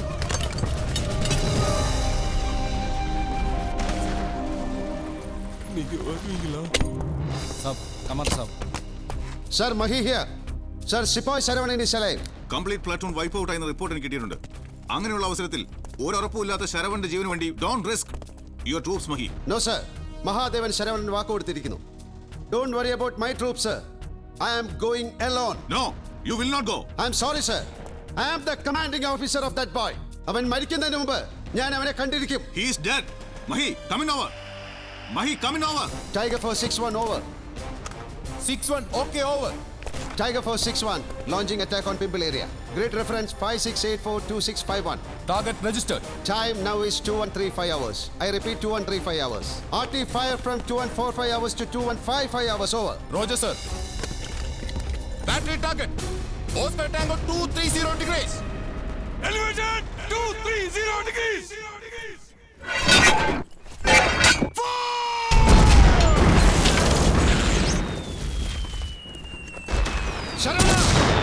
நீங்க வருவீங்களா? साहब कमाल साहब. Sir, Mahi here. Sir, Sipoy Saravanan is alive. Complete platoon wipe out ആയെന്ന റിപ്പോർട്ട് എനിക്ക് കിട്ടിയിട്ടുണ്ട്. അങ്ങനെയുള്ള അവസരത്തിൽ ഒരുറപ്പുമില്ലാത്ത ശരവന്റെ ജീവന് വേണ്ടി don't risk your troops Mahi. No sir. Mahadevan Saravanan വാക്ക് കൊടുത്തിരിക്കുന്നു. Don't worry about my troops sir. I am going alone. No, you will not go. I am sorry sir. I am the commanding officer of that boy. അവൻ മരിക്കുന്നതിന് മുമ്പ് ഞാൻ അവനെ കണ്ടിരിക്കും. He is dead. Mahi, come in over. Mahi, come in over. Tiger Force 6-1 over. 6-1 okay over. Tiger Force 6-1 launching attack on Pimple area. Grid reference 56842651. Target registered. Time now is 2135 hours. I repeat 2135 hours. RT fire from 2145 hours to 2155 hours over. Roger sir. Battery target. Oscar Tango 230 degrees. Elevation 230 degrees. Sharana!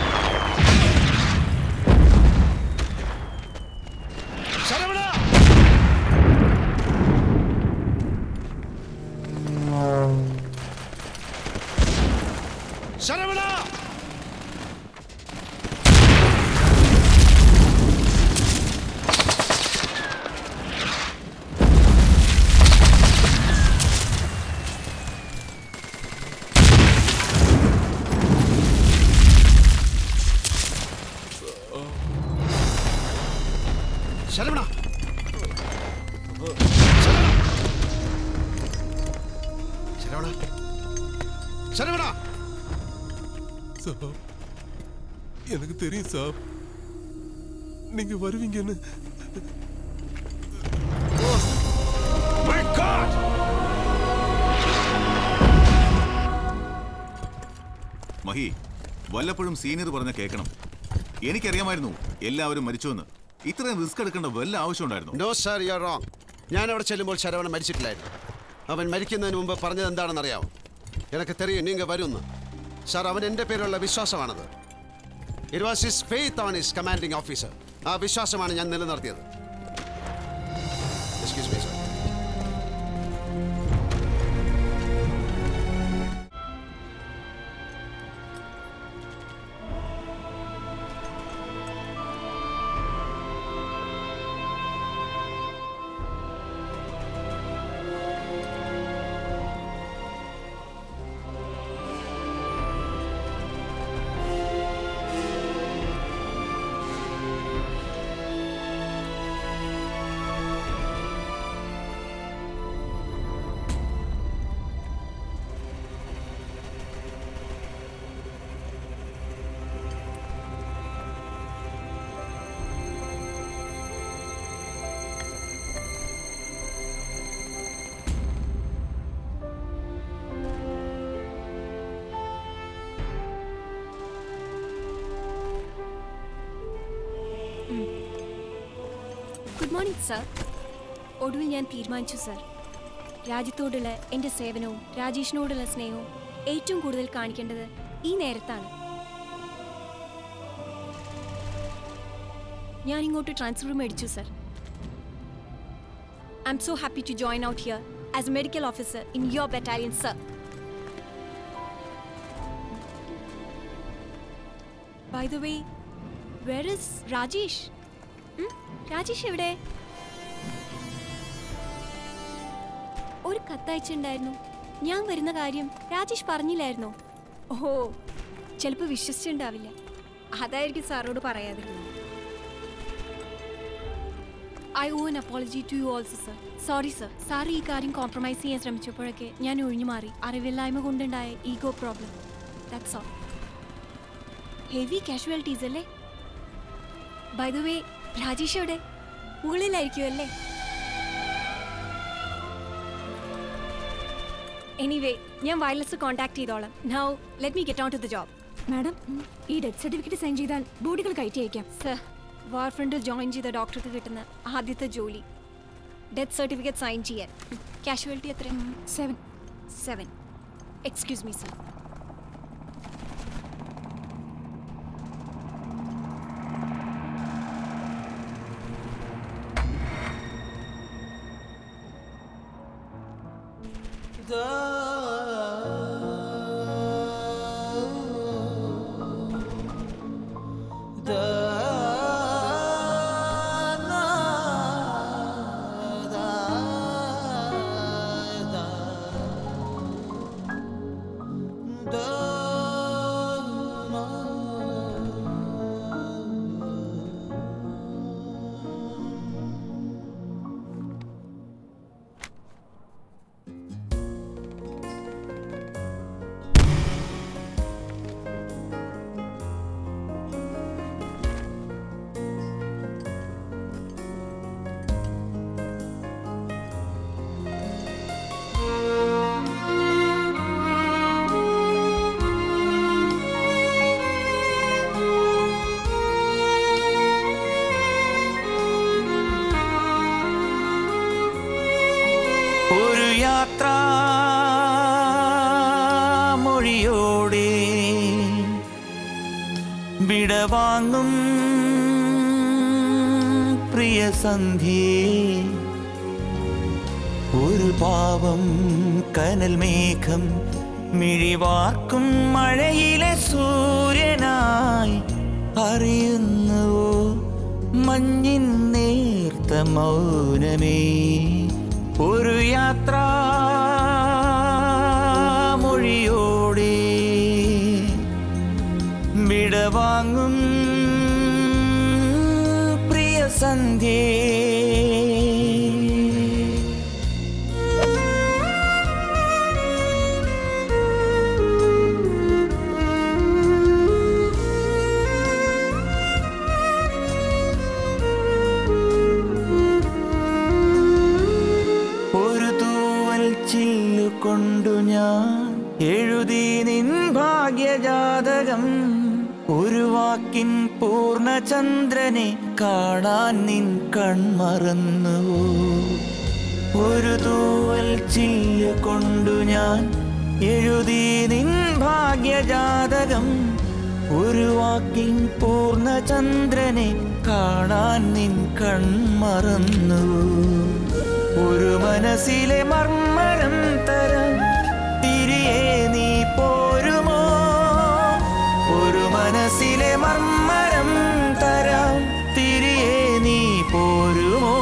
Sharana! Sharana! Sharana! Sharana! Sharana! Sir எனக்கு தெரியும் sir நீங்க வருவீங்கன்னு. My God! Mahi, വല്ലപ്പോഴും senior പറഞ്ഞ കേൾക്കണം. എനിക്കറിയാമായിരുന്നു എല്ലാവരും മരിച്ചുവെന്ന്. ഇത്രയും റിസ്ക് എടുക്കേണ്ട വല്ല ആവശ്യമുണ്ടായിരുന്നു? No sir, you are wrong. ഞാൻ അവിടെ ചെല്ലുമ്പോൾ ശരവണൻ മരിച്ചിട്ടില്ലായിരുന്നു. അവൻ മരിക്കുന്നതിന് മുമ്പ് പറഞ്ഞത് എന്താണെന്ന് അറിയാമോ? എനിക്ക് തെരിയും നിങ്ങൾ വരുമെന്ന്. സാർ, അവൻ എൻ്റെ പേരുള്ള വിശ്വാസമാണത്. It was his faith on his commanding officer. ആ വിശ്വാസമാണ് ഞാൻ നിലനിർത്തിയത്. Excuse me sir. Good morning sir. ഒടുവിൽ ഞാൻ തീരുമാനിച്ചു സർ. രാജ്യത്തോടുള്ള എൻ്റെ സേവനവും രാജേഷിനോടുള്ള സ്നേഹവും ഏറ്റവും കൂടുതൽ കാണിക്കേണ്ടത് ഈ നേരത്താണ്. ഞാൻ ഇങ്ങോട്ട് ട്രാൻസ്ഫർ മേടിച്ചു sir. I'm so happy to join out here as a medical officer in your battalion sir. By the way, where is Rajesh? Rajesh എവിടെ? ഒരു കത്തയച്ചിട്ടുണ്ടായിരുന്നു. ഞാൻ വരുന്ന കാര്യം രാജേഷ് പറഞ്ഞില്ലായിരുന്നോ? ഓഹോ, ചിലപ്പോൾ വിശ്വസിച്ചിട്ടുണ്ടാവില്ല. അതായിരിക്കും സാറോട് പറയാതിരുന്നത്. I owe an apology to you also sir. Sorry sir. Sir ഈ കാര്യം കോംപ്രമൈസ് ചെയ്യാൻ ശ്രമിച്ചപ്പോഴൊക്കെ ഞാൻ ഒഴിഞ്ഞു മാറി. അറിവില്ലായ്മ കൊണ്ടുണ്ടായ ego problem. That's all. Heavy casualties അല്ലേ? ബൈ ദ വേ, രാജേഷ് എവിടെ? മുകളിലായിരിക്കും അല്ലേ? എനിവേ, ഞാൻ വയർലെസ് കോൺടാക്ട് ചെയ്തോളാം. Now let me get on to the job. Madam, ഈ ഡെത്ത് സർട്ടിഫിക്കറ്റ് സൈൻ ചെയ്താൽ ബോഡികൾ കയറ്റി അയക്കാം. സർ, വാർ ഫ്രണ്ടിൽ ജോയിൻ ചെയ്ത ഡോക്ടർക്ക് കിട്ടുന്ന ആദ്യത്തെ ജോലി ഡെത്ത് സർട്ടിഫിക്കറ്റ് സൈൻ ചെയ്യാൻ. കാഷ്വാലിറ്റി എത്ര? 7. Excuse me sir. മൊഴിയോടെ വിടവാങ്ങും പ്രിയ സന്ധ്യേ, ഒരു പാവം കനൽ മേഘം മിഴിവാർക്കും മഴയിലെ സൂര്യനായി അറിയുന്നുവോ മഞ്ഞിൻ നേർത്ത മൗനമേ. ഒരു യാത്ര മൊഴിയോടെ വിടവാങ്ങും പ്രിയ സന്ധ്യേ. കൊണ്ടു ഞാൻ എഴുതി നിൻ ഭാഗ്യജാതകം, ഒരു വാക്കിൻ പൂർണ്ണചന്ദ്രനെ കാണാൻ നിൻ കൺമറന്നുവോ. ഒരു തൂവൽ ചില്ലു കൊണ്ടു ഞാൻ എഴുതി നിൻ ഭാഗ്യജാതകം, ഒരു വാക്കിൻ പൂർണ്ണചന്ദ്രനെ കാണാൻ നിൻ കൺമറന്നുവോ. ഒരു മനസ്സിലെ മർമ്മരം തരാം തിരികെ നീ പോരുമോ. ഒരു മനസ്സിലെ മർമ്മരം തരാം തിരികെ നീ പോരുമോ.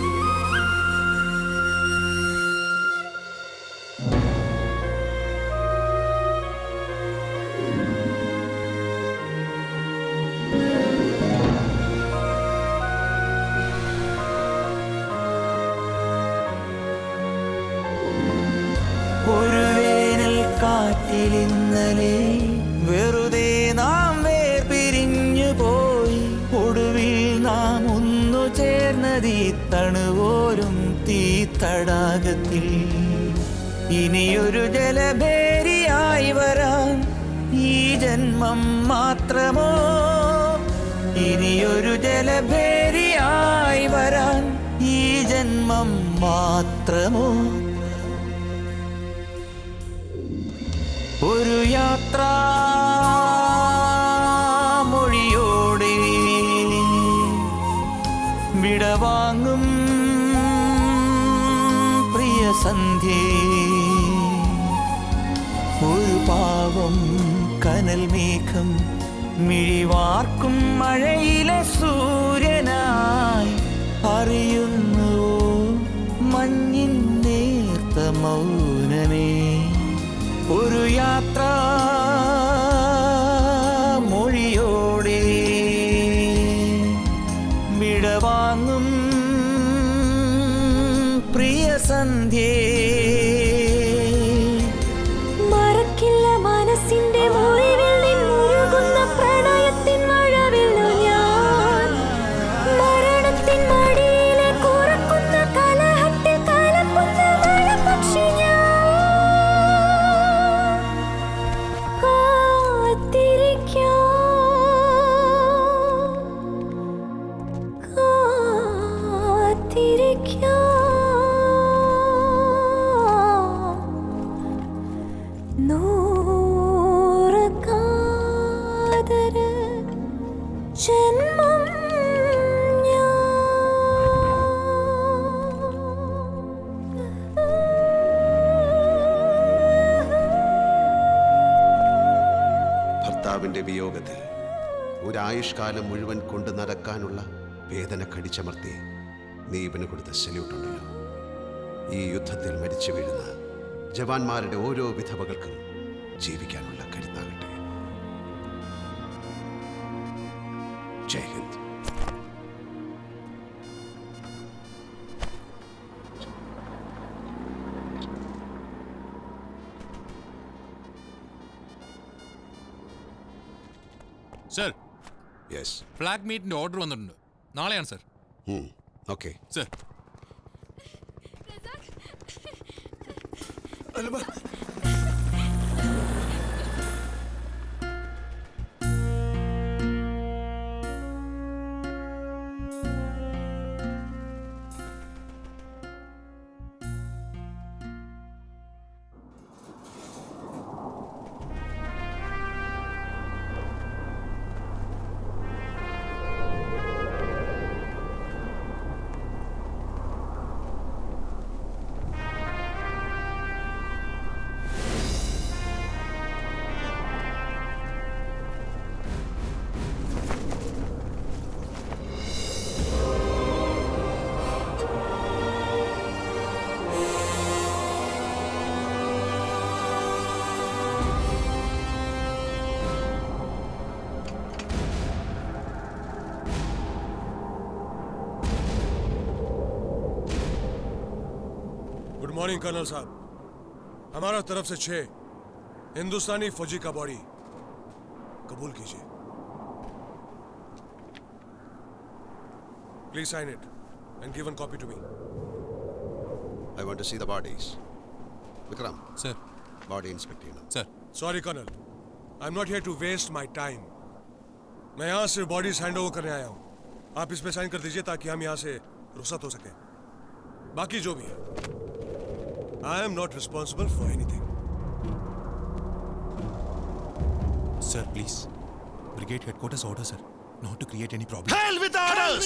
ഒരു വേനൽ കാറ്റിലിന്നലെ വെറുതെ നാം വേർപിരിഞ്ഞു പോയി. ഒടുവിൽ നാം ഒന്നു ചേർന്നതീ തണുവോരും തീത്തടാകത്തിൽ. ഇനിയൊരു ജലഭേരിയായി വരാൻ ഈ ജന്മം മാത്രമോ. ഇനിയൊരു ജലഭേരിയായി വരാൻ ഈ ജന്മം മാത്രമോ? ഒരു യാത്രാ മൊഴിയോടെ വിടവാങ്ങും പ്രിയ സന്ധ്യേ, ഒരു പാവം കനൽ മേഘം മിഴിവാർക്കും മഴയിലെ സൂര്യനായി അറിയുന്നുവോ മഞ്ഞിൻ നേർത്ത മൗനമേ? ഒരു യാത്രാ മൊഴിയോടെ വിടവാങ്ങും പ്രിയ സന്ധ്യേ, മറക്കില്ല മനസ്സിന്റെ മുറിവിൽ നിന്നുരുകുന്ന പ്രണയത്തിൻ മഴവിൽ ഞാൻ, മരണത്തിൻ മടിയിലെ കുറക്കുന്ന കലഹത്തിൽ കലപ്പുന്ന മഴപക്ഷി ഞാൻ. ജന്മം ഭർത്താവിന്റെ വിയോഗത്തിൽ ഒരായുഷ്കാലം മുഴുവൻ കൊണ്ടു നടക്കാനുള്ള വേദന കടിച്ചമർത്തി നീ ഇവന് കൊടുത്ത സല്യൂട്ടുണ്ടല്ലോ. ഈ യുദ്ധത്തിൽ മരിച്ചു വീഴുന്ന ജവാന്മാരുടെ ഓരോ വിധവകൾക്കും ജീവിക്കാനുള്ള കരുത്താകട്ടെ. ജയ് ഹിന്ദ്. സർ, യെസ്, ഫ്ലാഗ് മീറ്റിന്റെ ഓർഡർ വന്നിട്ടുണ്ട്. നാളെയാണ് sir. Okay sir. Good morning colonel साहब, हमारा तरफ से 6 हिंदुस्तानी फौजी का बॉडी कबूल कीजिए. Please sign it and give one copy to me. I want to see the bodies. Vikram. Sir. Body inspect ചെയ്യണം. Sir. Sorry colonel, I'm not here to waste my time. मैं यहाँ सिर्फ बॉडीज हैंड ओवर करने आया हूँ. आप इस पे साइन कर दीजिए ताकि हम यहाँ से रुखसत हो सके. बाकी जो भी है, I am not responsible for anything. Sir, please. Brigade headquarters order, sir, not to create any problem. Hell with orders!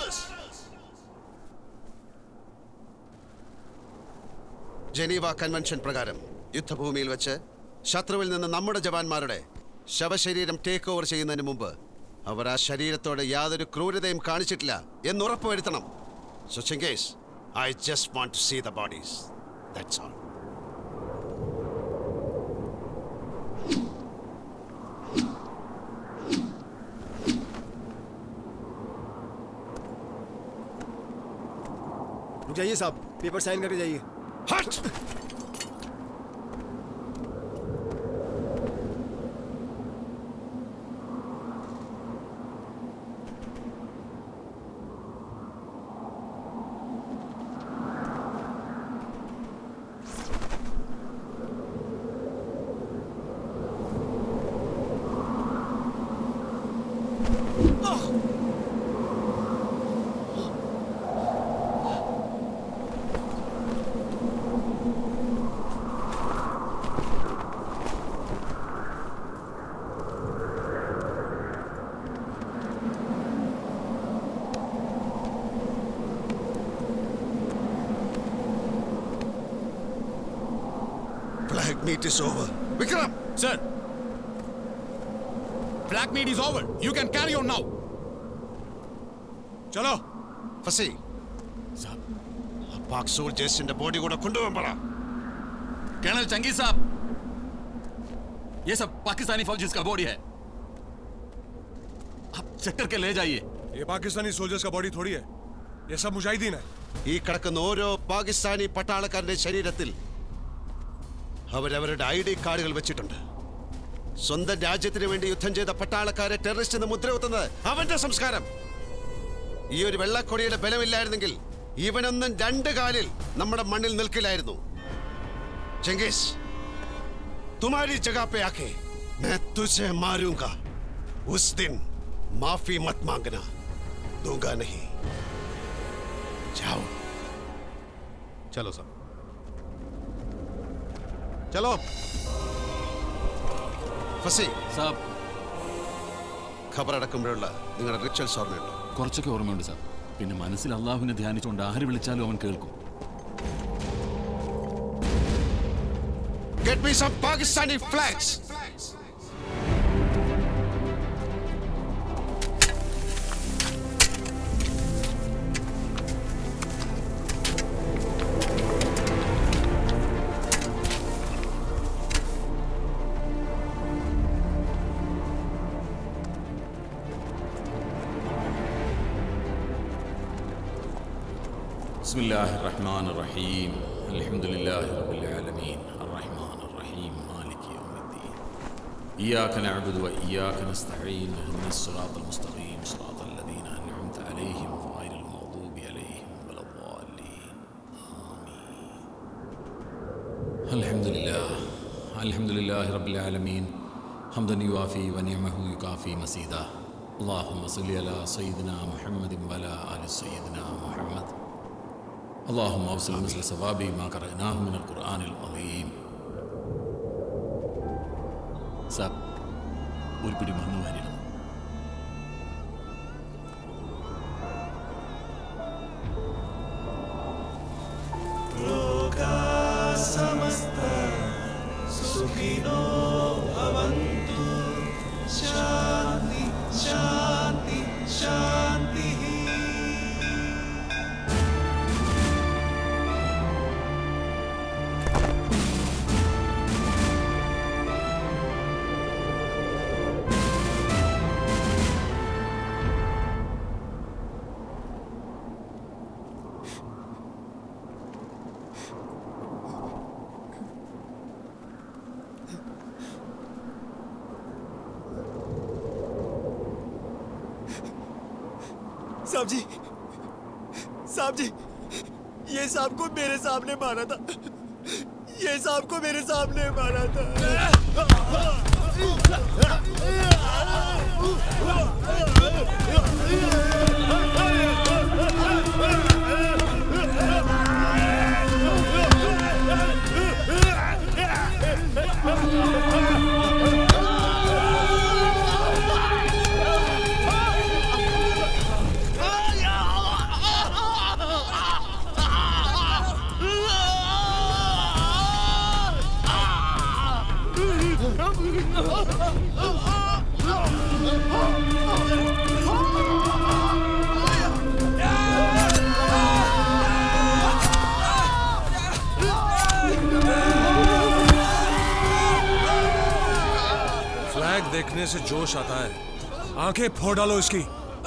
Geneva convention പ്രകാരം യുദ്ധഭൂമിയിൽ വെച്ച് ശത്രുവിൽ നിന്ന് നമ്മുടെ ജവാന്മാരുടെ ശവശരീരം ടേക്ക് ഓവർ ചെയ്യുന്നതിന് മുമ്പ് അവർ ആ ശരീരത്തോട് യാതൊരു ക്രൂരതയും കാണിച്ചിട്ടില്ല എന്ന് ഉറപ്പുവരുത്തണം. So Chinggis, I just want to see the bodies. That's all. जाइए साहब, पेपर साइन करके जाइए. हट! Oh! meet is over. Vikram! Sir! Flag meet is over. You can carry on now. Chalo! Fasi! Sir. Pak soldiers in the body would have Kundumara. Colonel Changi साहब, ये सब पाकिस्तानी फौजी का बॉडी है। आप चेक करके ले जाइए। ये पाकिस्तानी सोल्जर्स का बॉडी थोड़ी है, ये सब मुजाहिदीन है। ഈ കിടക്കുന്ന ഓരോ പാകിസ്ഥാനി പട്ടാളക്കാരന്റെ ശരീരത്തിൽ അവരവരുടെ ID കാർഡുകൾ വെച്ചിട്ടുണ്ട്. സ്വന്തം രാജ്യത്തിന് വേണ്ടി യുദ്ധം ചെയ്ത പട്ടാളക്കാരെ ടെററിസ്റ്റ് എന്ന് മുദ്രകുത്തുന്നത് അവന്റെ സംസ്കാരം. ഈ ഒരു വെള്ളക്കൊടിയുടെ ബലമില്ലായിരുന്നെങ്കിൽ ഇവനൊന്നും രണ്ട് കാലിൽ നമ്മുടെ മണ്ണിൽ നിൽക്കില്ലായിരുന്നു. ചെങ്കിസ്, तुम्हारी जगह पे आके मैं तुझे मारूंगा. उस दिन माफी मत मांगना, दूंगा नहीं. जाओ. चलो साहब, चलो. ഫസി സാബ്, ഖബർ അടക്കുമ്പോഴുള്ള നിങ്ങളുടെ റിച്വൽസ് ഓർമ്മയുണ്ടോ? കുറച്ചൊക്കെ ഓർമ്മയുണ്ട് സാർ. പിന്നെ മനസ്സിൽ അള്ളാഹുവിനെ ധ്യാനിച്ചുകൊണ്ട് ആര് വിളിച്ചാലും അവൻ കേൾക്കും. Get me some Pakistani flags. بسم الله الرحمن الرحيم الحمد لله رب العالمين الرحمن الرحيم مالك يوم الدين إياك نعبد وإياك نستعين اهدنا الصراط المستقيم صراط الذين أنعمت عليهم غير المغضوب عليهم ولا الضالين آمين. الحمد لله رب العالمين حمدا يوافي ونعمه يكافي مزيدا. اللهم صل على سيدنا محمد وعلى آل سيدنا محمد. اللهم اوصل مثل ثواب ما قرأناه من القرآن العظيم. സാബ്, ഒരു പിടി മണ്ണ് വാരിയിടുന്നു. ലോകാ സമസ്ത സുഖിനോ ഭവന്തു. ശാന്തി ശാന്തി ശാന്തി. साहब जी, ये साहब को मेरे सामने मारा था. ये साहब को मेरे सामने मारा था. फ्लैग देखने से जोश आता है. आंखें फोड़ डालो इसकी.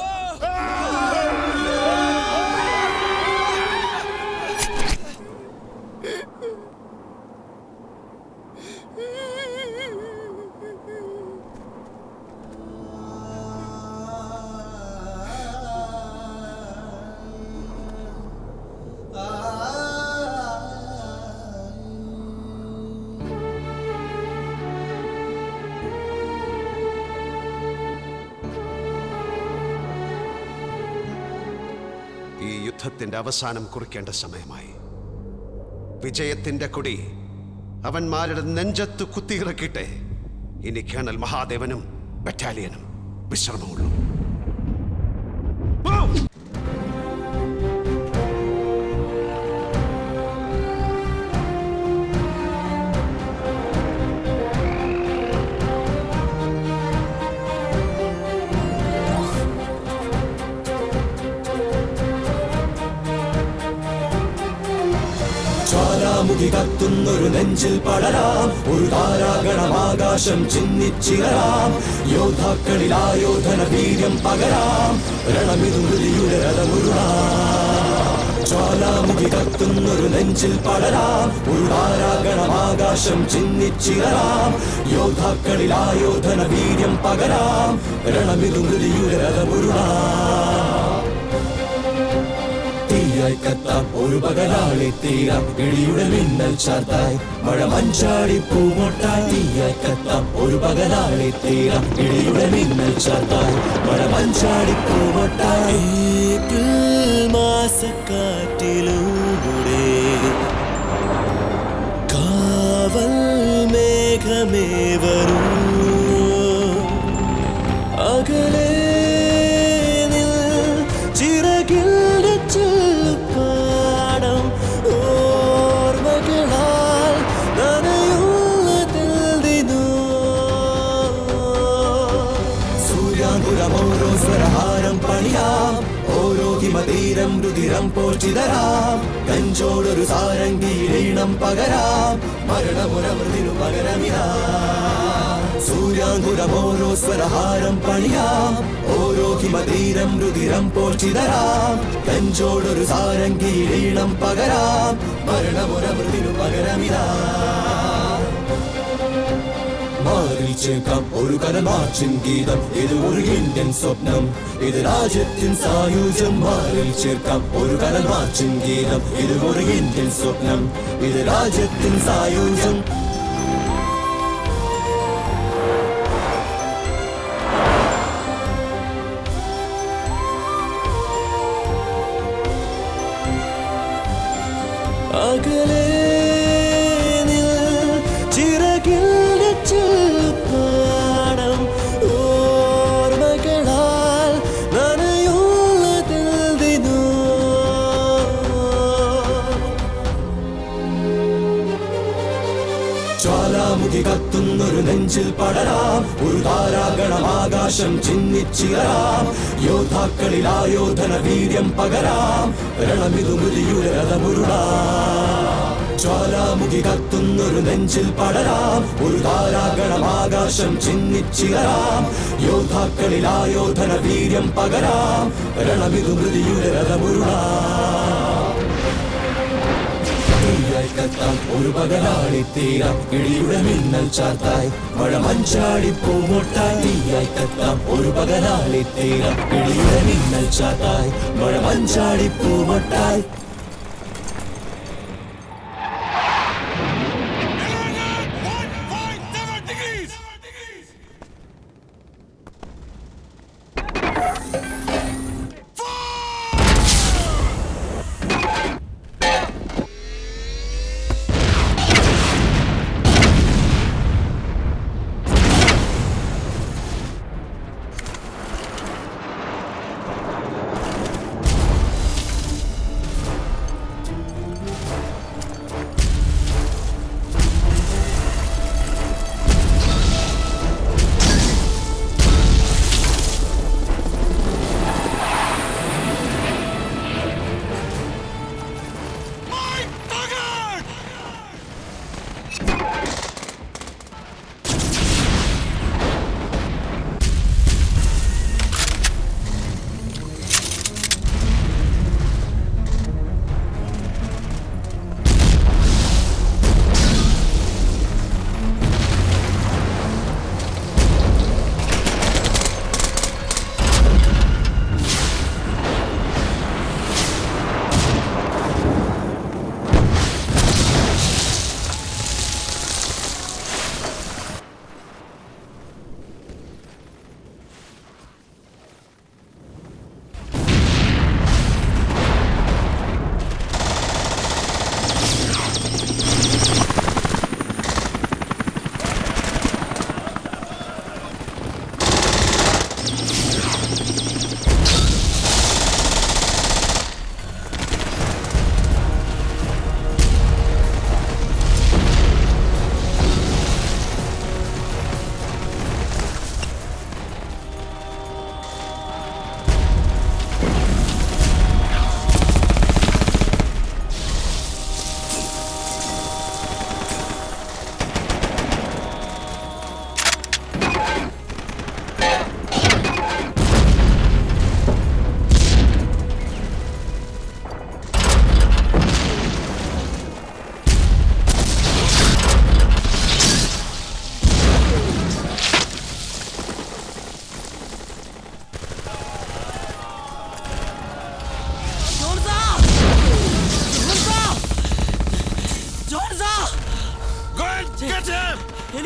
യുദ്ധത്തിന്റെ അവസാനം കുറിക്കേണ്ട സമയമായി. വിജയത്തിന്റെ കൊടി അവന്മാരുടെ നെഞ്ചത്ത് കുത്തിയിറക്കിട്ടെ ഇനി കേണൽ മഹാദേവനും ബറ്റാലിയനും വിശ്രമമുള്ളൂ. ജ്വാലാമുഖി കത്തുന്നൊരു നെഞ്ചിൽ പടരാം, ഒരു താരാഗണമാകാശം ചിന്നിച്ചിറരാം. യോദ്ധാക്കളിൽ ആയോധന വീര്യം പകരാം, രണമിതു മൃതിയുടെ രഥമുരുളാം. ജ്വാലാമുഖി കത്തുന്നൊരു നെഞ്ചിൽ പടരാം, ഒരു താരാഗണമാകാശം ചിന്നിച്ചിറരാം. യോദ്ധാക്കളിൽ ആയോധന വീര്യം പകരാം, രണമിതു മൃതിയുടെ രഥമുരുളാം. തീയായി കത്താം ഒരു പകലാളി തീരാം, ഇടിയുടെ മിന്നൽ ചാർത്തായി മഴ മഞ്ചാടി പൂമൊട്ടായി. തീയായി കത്താം ഒരു പകലാളി തീരാം, ഇടിയുടെ മിന്നൽ ചാർത്തായി മഴ മഞ്ചാടി പൂമൊട്ടായി. മാസക്കാറ്റിലൂടെ കാവൽ മേഘമേ വരൂ, അകലെ ചിറകിൽ പാടം ഓർമ്മകളാൽ നനയുന്നതിൽദിനോ. സൂര്യാങ്കുരമോരോ സ്വരഹാരം പണിയാം, ഓരോ ഹിമതീരം രുതിരം പോർച്ചിതരാം. കഞ്ചോടൊരു സാരംഗീരീണം പകരാം, മരണമുരമൃതിനു പകരമിതാ. സൂര്യാങ്കുരമോരോ സ്വരഹാരം പണിയാം, ഓരോ ഹിമതീരം രുതിരം പോർച്ചിതരാം. കഞ്ചോടൊരു സാരംഗീരീണം പകരാം, മരണമുരമൃതിനു പകരമിതാ. മാറിൽ ചേർക്കാം ഒരു കരമാർച്ചിൻ ഗീതം, ഇത് ഒരു ഇന്ത്യൻ സ്വപ്നം, ഇത് രാജ്യത്തിൻ സായുജ്യം. മാറിൽ ചേർക്കാം ഒരു കരമാർച്ചിൻ ഗീതം, ഇത് ഒരു ഇന്ത്യൻ സ്വപ്നം, ഇത് രാജ്യത്തിൻ സായുജ്യം. അകലെ ചിറകിൽ പാടം ഓർമ്മകളാൽ നനയുന്നതിൽദിനോ. ജ്വാലാമുഖി കത്തുന്നൊരു നെഞ്ചിൽ പടരാം, ഒരു താരാഗണമാകാശം ചിന്നിച്ചിറരാം. യോദ്ധാക്കളിൽ ആയോധന വീര്യം പകരാം, രണമിതു മൃതിയുടെ രഥമുരുളാം. ജ്വാലാമുഖി കത്തുന്നൊരു നെഞ്ചിൽ പടരാം, ഒരു താരാഗണമാകാശം ചിന്നിച്ചിറരാം. യോദ്ധാക്കളിൽ ആയോധന വീര്യം പകരാം, രണമിതു മൃതിയുടെ രഥമുരുളാം. തീയായി കത്താം ഒരു പകലാളി തീരാം, ഇടിയുടെ മിന്നൽ ചാർത്തായി മഴ മഞ്ചാടി പൂമൊട്ടായി. തീയായി കത്താം ഒരു പകലാളി തീരാം, ഇടിയുടെ മിന്നൽ ചാർത്തായി മഴ മഞ്ചാടി പൂമൊട്ടായി.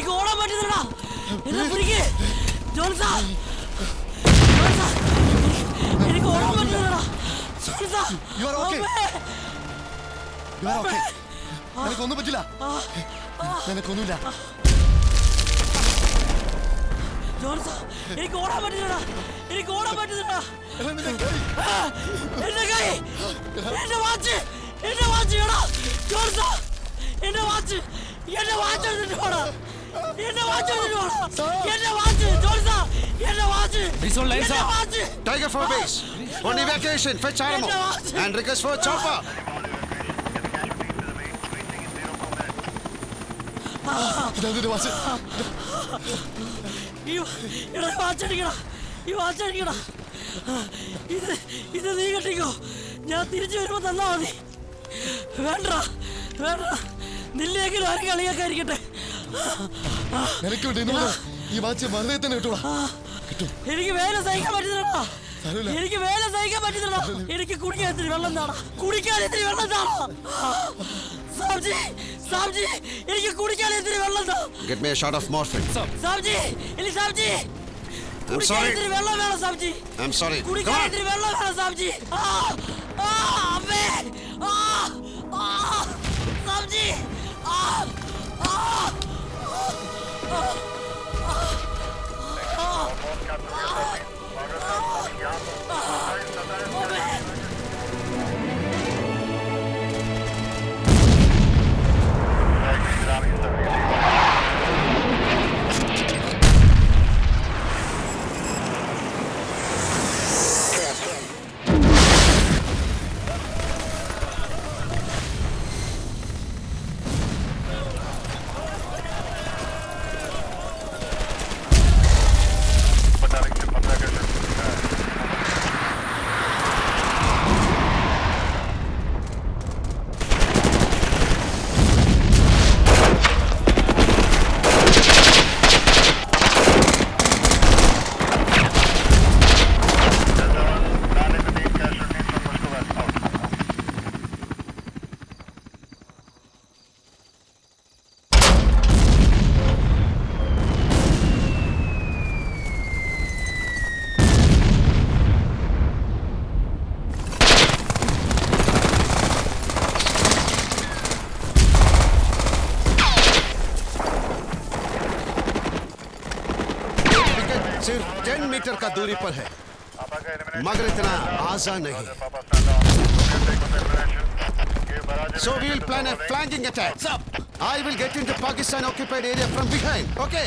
എനിക്ക് ഓടാൻ പറ്റുന്നില്ലടാ. എന്നെ പിടിക്ക് ജോൺസാ. എനിക്ക് ഓടാൻ പറ്റുന്നില്ലടാ. ജോൺസാ. നിനക്കൊന്നും പറ്റില്ല. നിനക്കൊന്നുമില്ല. ജോൺസാ എനിക്ക് ഓടാൻ പറ്റുന്നില്ലടാ. എനിക്ക് ഓടാൻ പറ്റുന്നില്ലടാ. എന്റെ കൈ, എന്റെ വാച്ച് എടാ ജോൺസാ. എന്റെ വാച്ച് എടുത്തിട്ട് പോടാ. എന്റെ വാച്ച് ജോൺസാ. എന്റെ watch. Tiger 4 base. On evacuation, fetch ammo and request for chopper. ഈ വാച്ചടിക്കടാ. ഇത് നീ കെട്ടിക്കോ. ഞാൻ തിരിച്ചു വരുമ്പോ തന്നാ മതി. വേണ്ട നില്ലെങ്കിലും ആരും കളിയാക്കായിരിക്കട്ടെ. ഈ വാച്ച് വളരെ തന്നെ കിട്ടൂടാ. എനിക്ക് വേല സഹിക്കാൻ പറ്റുന്നില്ലടാ. എനിക്ക് കുടിക്കാൻ ഇത്തിരി വെള്ളം താടാ. സാബ്ജി എനിക്ക് കുടിക്കാൻ ഇത്തിരി വെള്ളം താ. Get me a shot of morphine. സാബ്ജി I'm sorry. ഇത്തിരി വെള്ളം വേണം സാബ്ജി. I'm sorry. കുടിക്കാൻ ഇത്തിരി വെള്ളം വേണം സാബ്ജി. അമ്മേ സാബ്ജി. सिर्फ 10 मीटर का दूरी पर है, मगर इतना आसान नहीं. So we will plan a flanking attack. I will get into Pakistan occupied area from behind. Okay.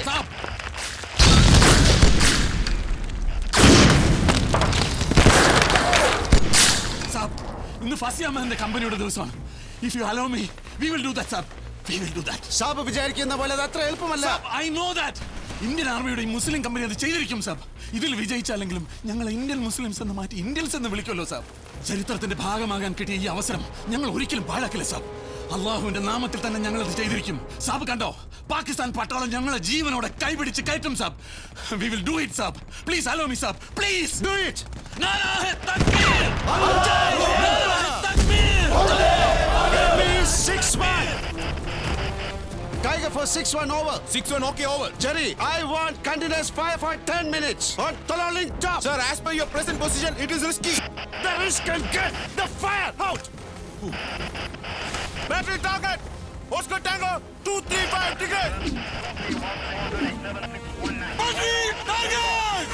ഇന്ന് ഫസിയാമ്മന്റെ കമ്പനിയുടെ ദിവസമാണ്. If you allow me, we will do that, sir. We will do that. സാബ് വിചാരിക്കുന്ന പോലെ അത് അത്ര എളുപ്പമല്ല. I know that. ഇന്ത്യൻ ആർമിയുടെ മുസ്ലിം company അത് ചെയ്തിരിക്കും സാബ്. ഇതിൽ വിജയിച്ചാലെങ്കിലും ഞങ്ങൾ ഇന്ത്യൻ മുസ്ലിംസ് എന്ന് മാറ്റി ഇന്ത്യൻസ് എന്ന് വിളിക്കുമല്ലോ സാബ്. ചരിത്രത്തിന്റെ ഭാഗമാകാൻ കിട്ടിയ ഈ അവസരം ഞങ്ങൾ ഒരിക്കലും പാഴാക്കില്ല സാബ്. അള്ളാഹുവിന്റെ നാമത്തിൽ തന്നെ ഞങ്ങൾ അത് ചെയ്തിരിക്കും സാബ്. കണ്ടോ, പാകിസ്ഥാൻ പട്ടാളം ഞങ്ങളെ ജീവനോടെ കൈപിടിച്ച് കയറ്റും സാബ്. We will do it, Saab. Please allow me, Saab. Please do it. നാരാഹ തക്ബീർ! നാരാഹ തക്ബീർ! Give me 6-1. Tiger for 6-1 over. 6-1 okay over. Jerry, I want continuous fire for 10 minutes on Tololing top. Sir, as per your present position, it is risky. The risk can get the fire out. Battery target. Oscar Tango 235 ticket. Battery target.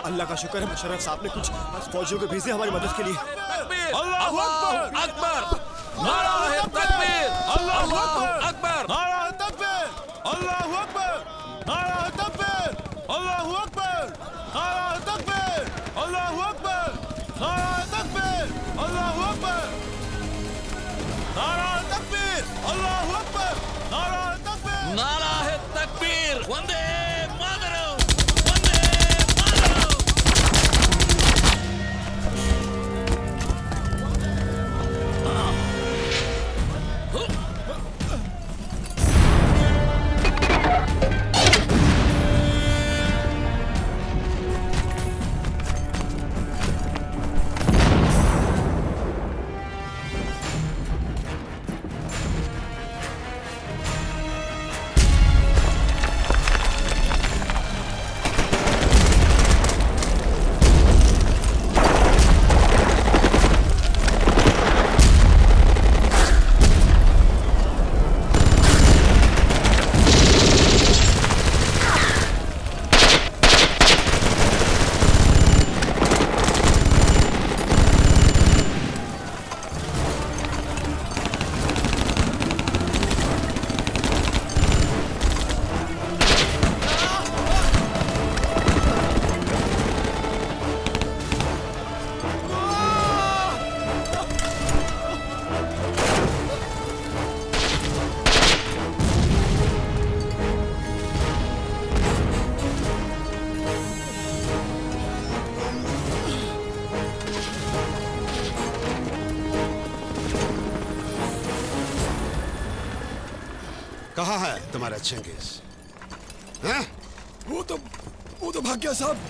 अल्लाह का शुक्र है मुशर्रफ साहब ने कुछ फौजियों को भेजे हमारी मदद के लिए। अल्लाहू अकबर, नाराए तकबीर, अल्लाहू अकबर, नाराए तकबीर, अल्लाहू अकबर, नाराए तकबीर, अल्लाहू अकबर, नाराए तकबीर, अल्लाहू अकबर, नाराए तकबीर, अल्लाहू अकबर, नाराए तकबीर, अल्लाहू अकबर, नाराए तकबीर, नाराए तकबीर, वंदे मातरम, वंदे मातरम। कहाँ है तुम्हारा चंगेज? हैं? वो तो भाग गया साहब।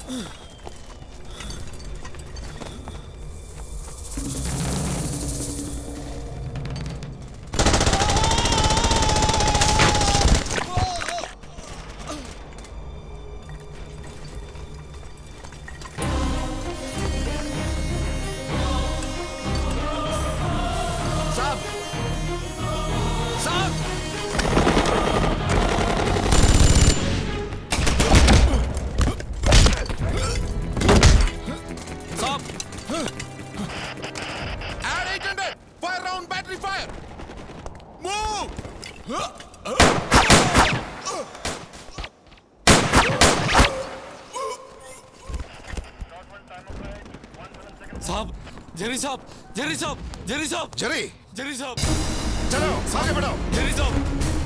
साहब, जेरी साहब, जेरी साहब, जेरी साहब, जेरी साहब, चलो आगे बढ़ो। जेरी साहब,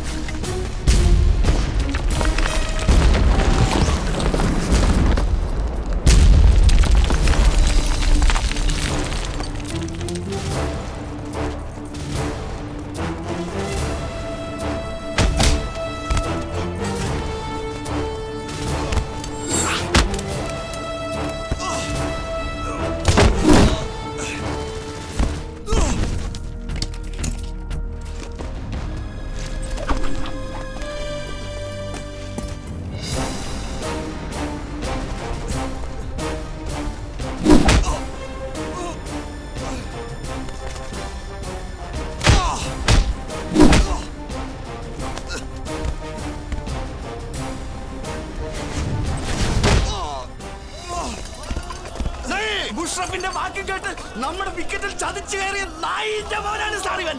മുഷ്റഫിന്റെ വാക്ക് കേട്ട് നമ്മുടെ വിക്കറ്റിൽ ചതിച്ചു കയറിയ നായിന്റെ മോനാണ് സാറിവൻ.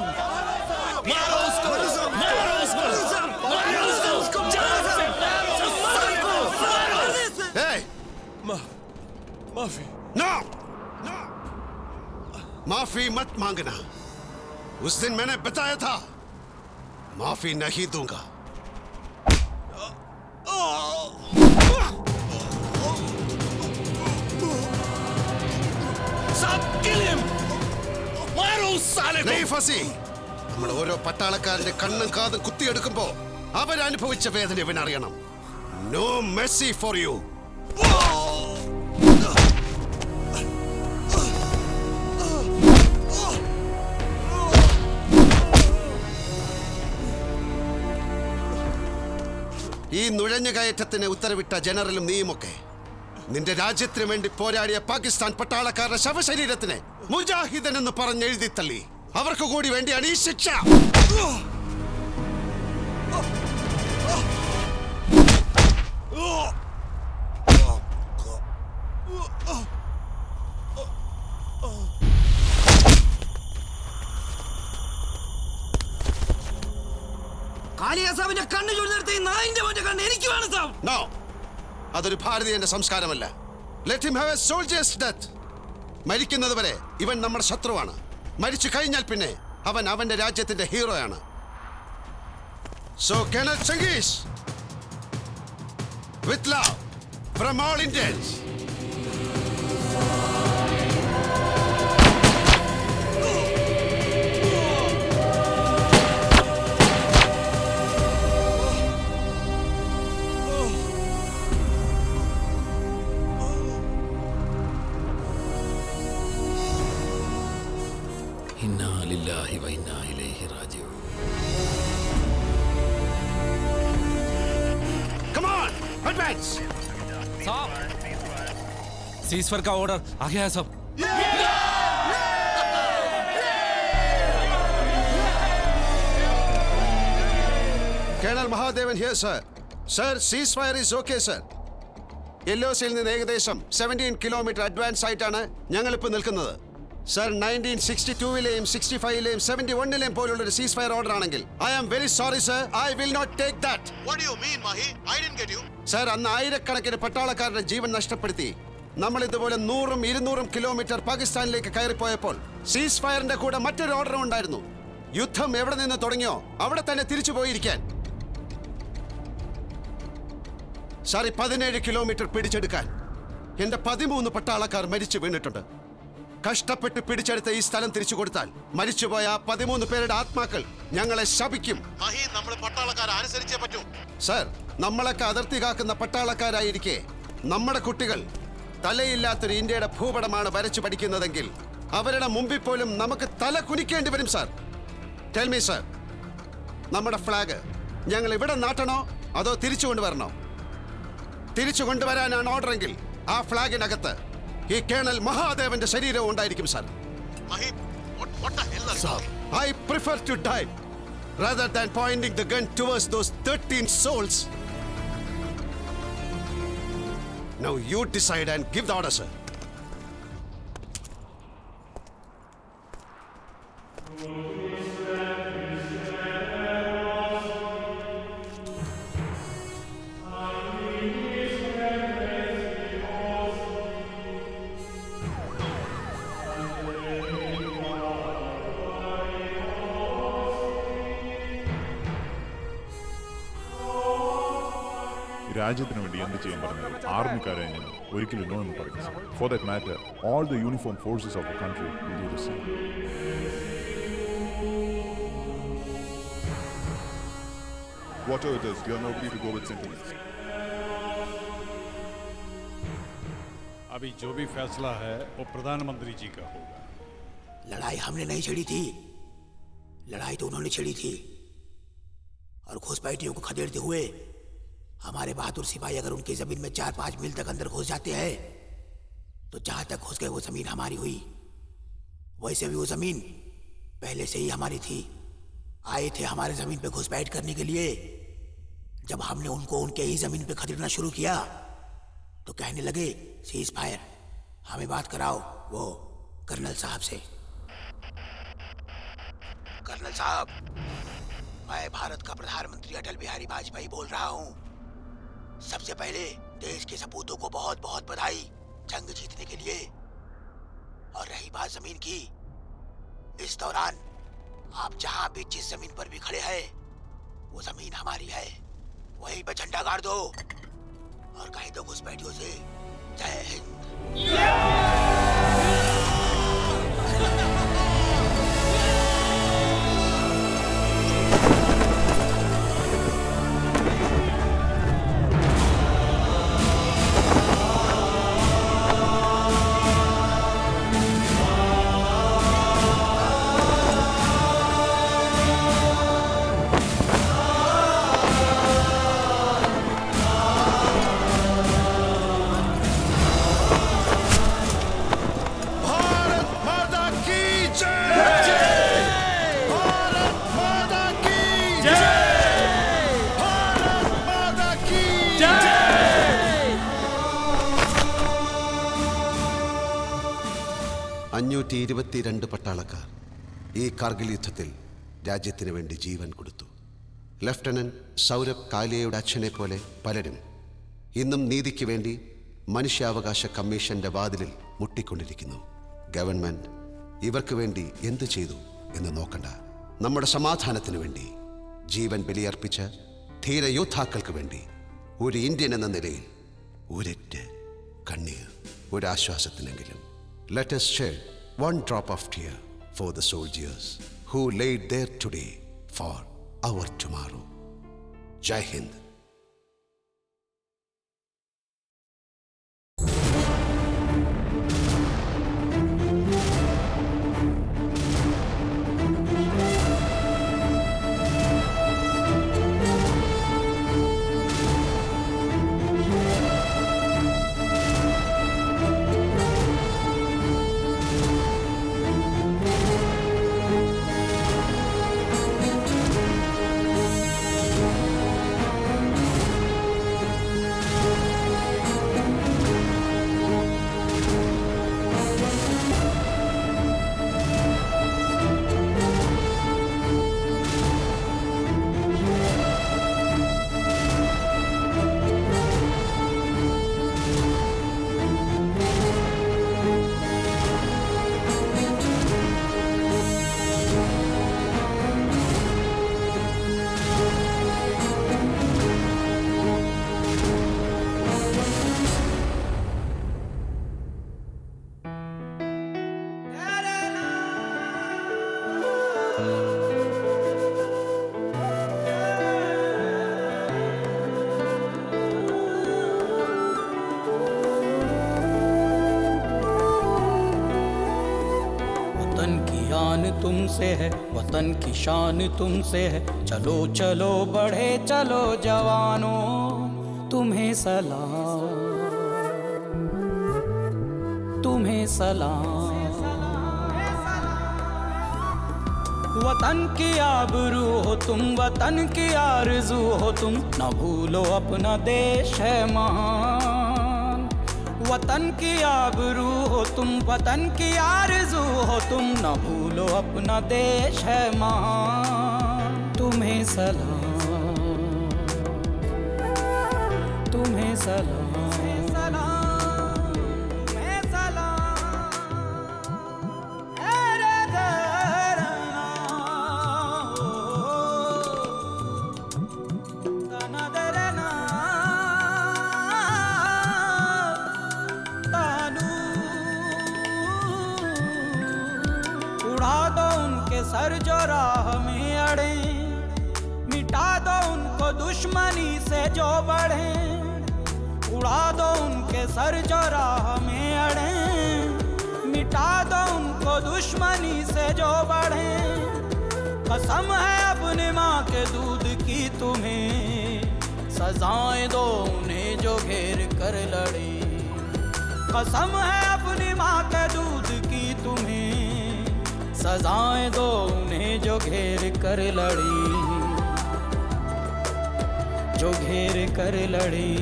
माफी नो माफी मत मांगना। उस दिन मैंने बताया था माफी नहीं दूंगा। नहीं फसी। നമ്മൾ ഓരോ പട്ടാളക്കാരന്റെ കണ്ണും കാതും കുത്തിയെടുക്കുമ്പോ അവരനുഭവിച്ച വേദന ഇവനറിയണം. No mercy for you. ഈ നുഴഞ്ഞുകയറ്റത്തിന് ഉത്തരവിട്ട ജനറലും നീയുമൊക്കെ നിന്റെ രാജ്യത്തിന് വേണ്ടി പോരാടിയ പാകിസ്ഥാൻ പട്ടാളക്കാരുടെ ശവശരീരത്തിന് മുജാഹിദൻ എന്ന് പറഞ്ഞെഴുതി തള്ളി. അവർക്ക് കൂടി വേണ്ടിയാണ് ഈ ശിക്ഷ. കാളിയാസാബിന്റെ കണ്ണ് ചുരുന്നെടുത്ത് നായിന്റെ മറ്റേ കണ്ണ് എനിക്ക് വേണം സാബ്. നോ, അതൊരു ഭാരതീയന്റെ സംസ്കാരമല്ല. Let him have a soldier's death. മരിക്കുന്നത് വരെ ഇവൻ നമ്മുടെ ശത്രുവാണ്. മരിച്ചു കഴിഞ്ഞാൽ പിന്നെ അവൻ അവന്റെ രാജ്യത്തിന്റെ ഹീറോയാണ്. So colonel Genghis, with love from all Indians. ഇന്നാ ലില്ലാഹി വ ഇന്നാ ഇലൈഹി റാജിഊൻ. Come on, advance. सीज़फायर का ऑर्डर आ गया है सब. Colonel Mahadevan here, sir. Sir, ceasefire is okay, sir. LOCയിൽ നിന്ന് ഏകദേശം 17 കിലോമീറ്റർ അഡ്വാൻസ് ആയിട്ടാണ് ഞങ്ങളിപ്പോൾ നിൽക്കുന്നത്. സർ, 1962-ലെയും 65-ലെയും 71-ലെയും പോലുള്ള ഒരു സീസ് ഫയർ ഓർഡർ ആണെങ്കിൽ I am very sorry sir, I will not take that. What do you mean, Mahi? I didn't get you. Sir, അന്ന് ആയിരക്കണക്കിന് പട്ടാളക്കാരുടെ ജീവൻ നഷ്ടപ്പെടുത്തി നമ്മൾ ഇതുപോലെ 100-200 കിലോമീറ്റർ പാകിസ്ഥാനിലേക്ക് കയറിപ്പോയപ്പോൾ സീസ് ഫയറിന്റെ കൂടെ മറ്റൊരു ഓർഡറും ഉണ്ടായിരുന്നു. യുദ്ധം എവിടെ നിന്ന് തുടങ്ങിയോ അവിടെ തന്നെ തിരിച്ചു പോയിരിക്കാൻ. സാറി, 17 കിലോമീറ്റർ പിടിച്ചെടുക്കാൻ എന്റെ 13 പട്ടാളക്കാർ മരിച്ചു വീണിട്ടുണ്ട്. കഷ്ടപ്പെട്ട് പിടിച്ചെടുത്ത ഈ സ്ഥലം തിരിച്ചു കൊടുത്താൽ മരിച്ചുപോയ 13 പേരുടെ ആത്മാക്കൾ ഞങ്ങളെ ശപിക്കും. സർ, നമ്മളൊക്കെ അതിർത്തി കാക്കുന്ന പട്ടാളക്കാരായിരിക്കെ നമ്മുടെ കുട്ടികൾ തലയില്ലാത്തൊരു ഇന്ത്യയുടെ ഭൂപടമാണ് വരച്ചു പഠിക്കുന്നതെങ്കിൽ അവരുടെ മുമ്പിൽ പോലും നമുക്ക് തല കുനിക്കേണ്ടി വരും. സാർ, ടെൽ മീ സർ, നമ്മുടെ ഫ്ലാഗ് ഞങ്ങൾ ഇവിടെ നാട്ടണോ അതോ തിരിച്ചു കൊണ്ടുവരണോ? തിരിച്ചു കൊണ്ടുവരാനാണ് ഓർഡറെങ്കിൽ ആ ഫ്ലാഗിനകത്ത് ഈ കേണൽ മഹാദേവന്റെ ശരീരവും ഉണ്ടായിരിക്കും. Sir, I prefer to die rather than pointing the gun towards those 13 souls. Now you decide and give the order, sir. രാജ്യത്തിന് വേണ്ടി എന്ത് ചെയ്യാൻ പറഞ്ഞാൽ ആർമിക്കാരെ ഞാൻ ഒരിക്കലും നോ എന്ന് പറയും. For that matter all the uniform forces of the country will do the same. Whatever it is, you are not free to go with sentiments. अभी जो भी फैसला है वो प्रधानमंत्री जी का होगा. लड़ाई हमने नहीं छेड़ी थी, लड़ाई तो उन्होंने छेड़ी थी. और घुसपैठियों को खदेड़ते हुए हमारे बहादुर सिपाही अगर उनकी जमीन में 4-5 मील तक अंदर घुस जाते हैं तो जहां तक घुस गए वो जमीन हमारी हुई. वैसे भी वो जमीन पहले से ही हमारी थी. आए थे हमारे जमीन पे घुसपैठ करने के लिए. जब हमने उनको उनके ही जमीन पे खदेड़ना शुरू किया तो कहने लगे सीज फायर, हमें बात कराओ वो कर्नल साहब से. कर्नल साहब, मैं भारत का प्रधानमंत्री अटल बिहारी वाजपेयी बोल रहा हूँ. सबसे पहले देश के सपूतों को बहुत बहुत बधाई जंग जीतने के लिए. और रही बात जमीन की, इस दौरान आप जहां भी जिस जमीन पर भी खड़े हैं वो जमीन हमारी है. वहीं पे झंडा गाड़ दो और कह दो घुसपैठियों से जय हिंद. പട്ടാളക്കാർ ഈ കാർഗിൽ യുദ്ധത്തിൽ രാജ്യത്തിന് വേണ്ടി ജീവൻ കൊടുത്തു. ലഫ്റ്റനന്റ് സൗരഭ് കാലിയയുടെ അച്ഛനെ പോലെ പലരും ഇന്നും നീതിക്ക് വേണ്ടി മനുഷ്യാവകാശ കമ്മീഷന്റെ വാതിലിൽ മുട്ടിക്കൊണ്ടിരിക്കുന്നു. ഗവൺമെന്റ് ഇവർക്ക് വേണ്ടി എന്തു ചെയ്തു എന്ന് നോക്കണ്ട. നമ്മുടെ സമാധാനത്തിന് വേണ്ടി ജീവൻ ബലിയർപ്പിച്ച ധീരയോദ്ധാക്കൾക്ക് വേണ്ടി ഒരു ഇന്ത്യൻ എന്ന നിലയിൽ ഒരൊറ്റ കണ്ണീർ, ഒരാശ്വാസത്തിനെങ്കിലും. Let us shed one drop of tear for the soldiers who laid there today for our tomorrow. Jai Hind. तुमसे है, वतन की शान तुमसे है, चलो चलो बढ़े चलो जवानों, तुम्हें सलाम, तुम्हें सलाम। वतन की आबरू हो तुम, वतन की आरज़ू हो तुम, न भूलो अपना देश है महान। वतन की आबरू हो तुम, वतन की आरज़ू हो तुम, न भूलो अपना देश है महान। तुम्हें सलाम, तुम्हें सलाम, सर जो राह में अड़े, मिटा दो उनको दुश्मनी से जो बढ़े। उड़ा दो उनके सर जो राह में अड़े, मिटा दो उनको दुश्मनी से जो बढ़े। कसम है अपने माँ के दूध की तुम्हें, सजाएं दो उन्हें जो घेर कर लड़े। कसम है अपनी माँ के दूध की तुम्हें, सजाएं दो उन्हें जो घेर कर लड़ी, जो घेर कर लड़ी।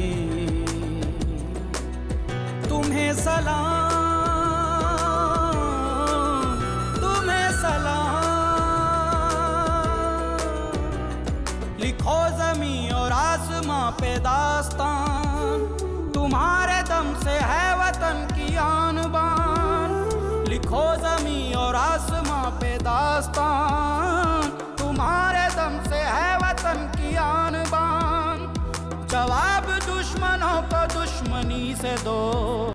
तुम्हें सलाम, तुम्हें सलाम। लिखो ज़मीं और आसमां पे दास्तान, तुम्हारे दम से है वतन की आन बान। लिखो ज़मीं और आसमां पे दास्तान, तुम्हारे दम से है वतन की आन बान। जवाब दुश्मनों को दुश्मनी से दो,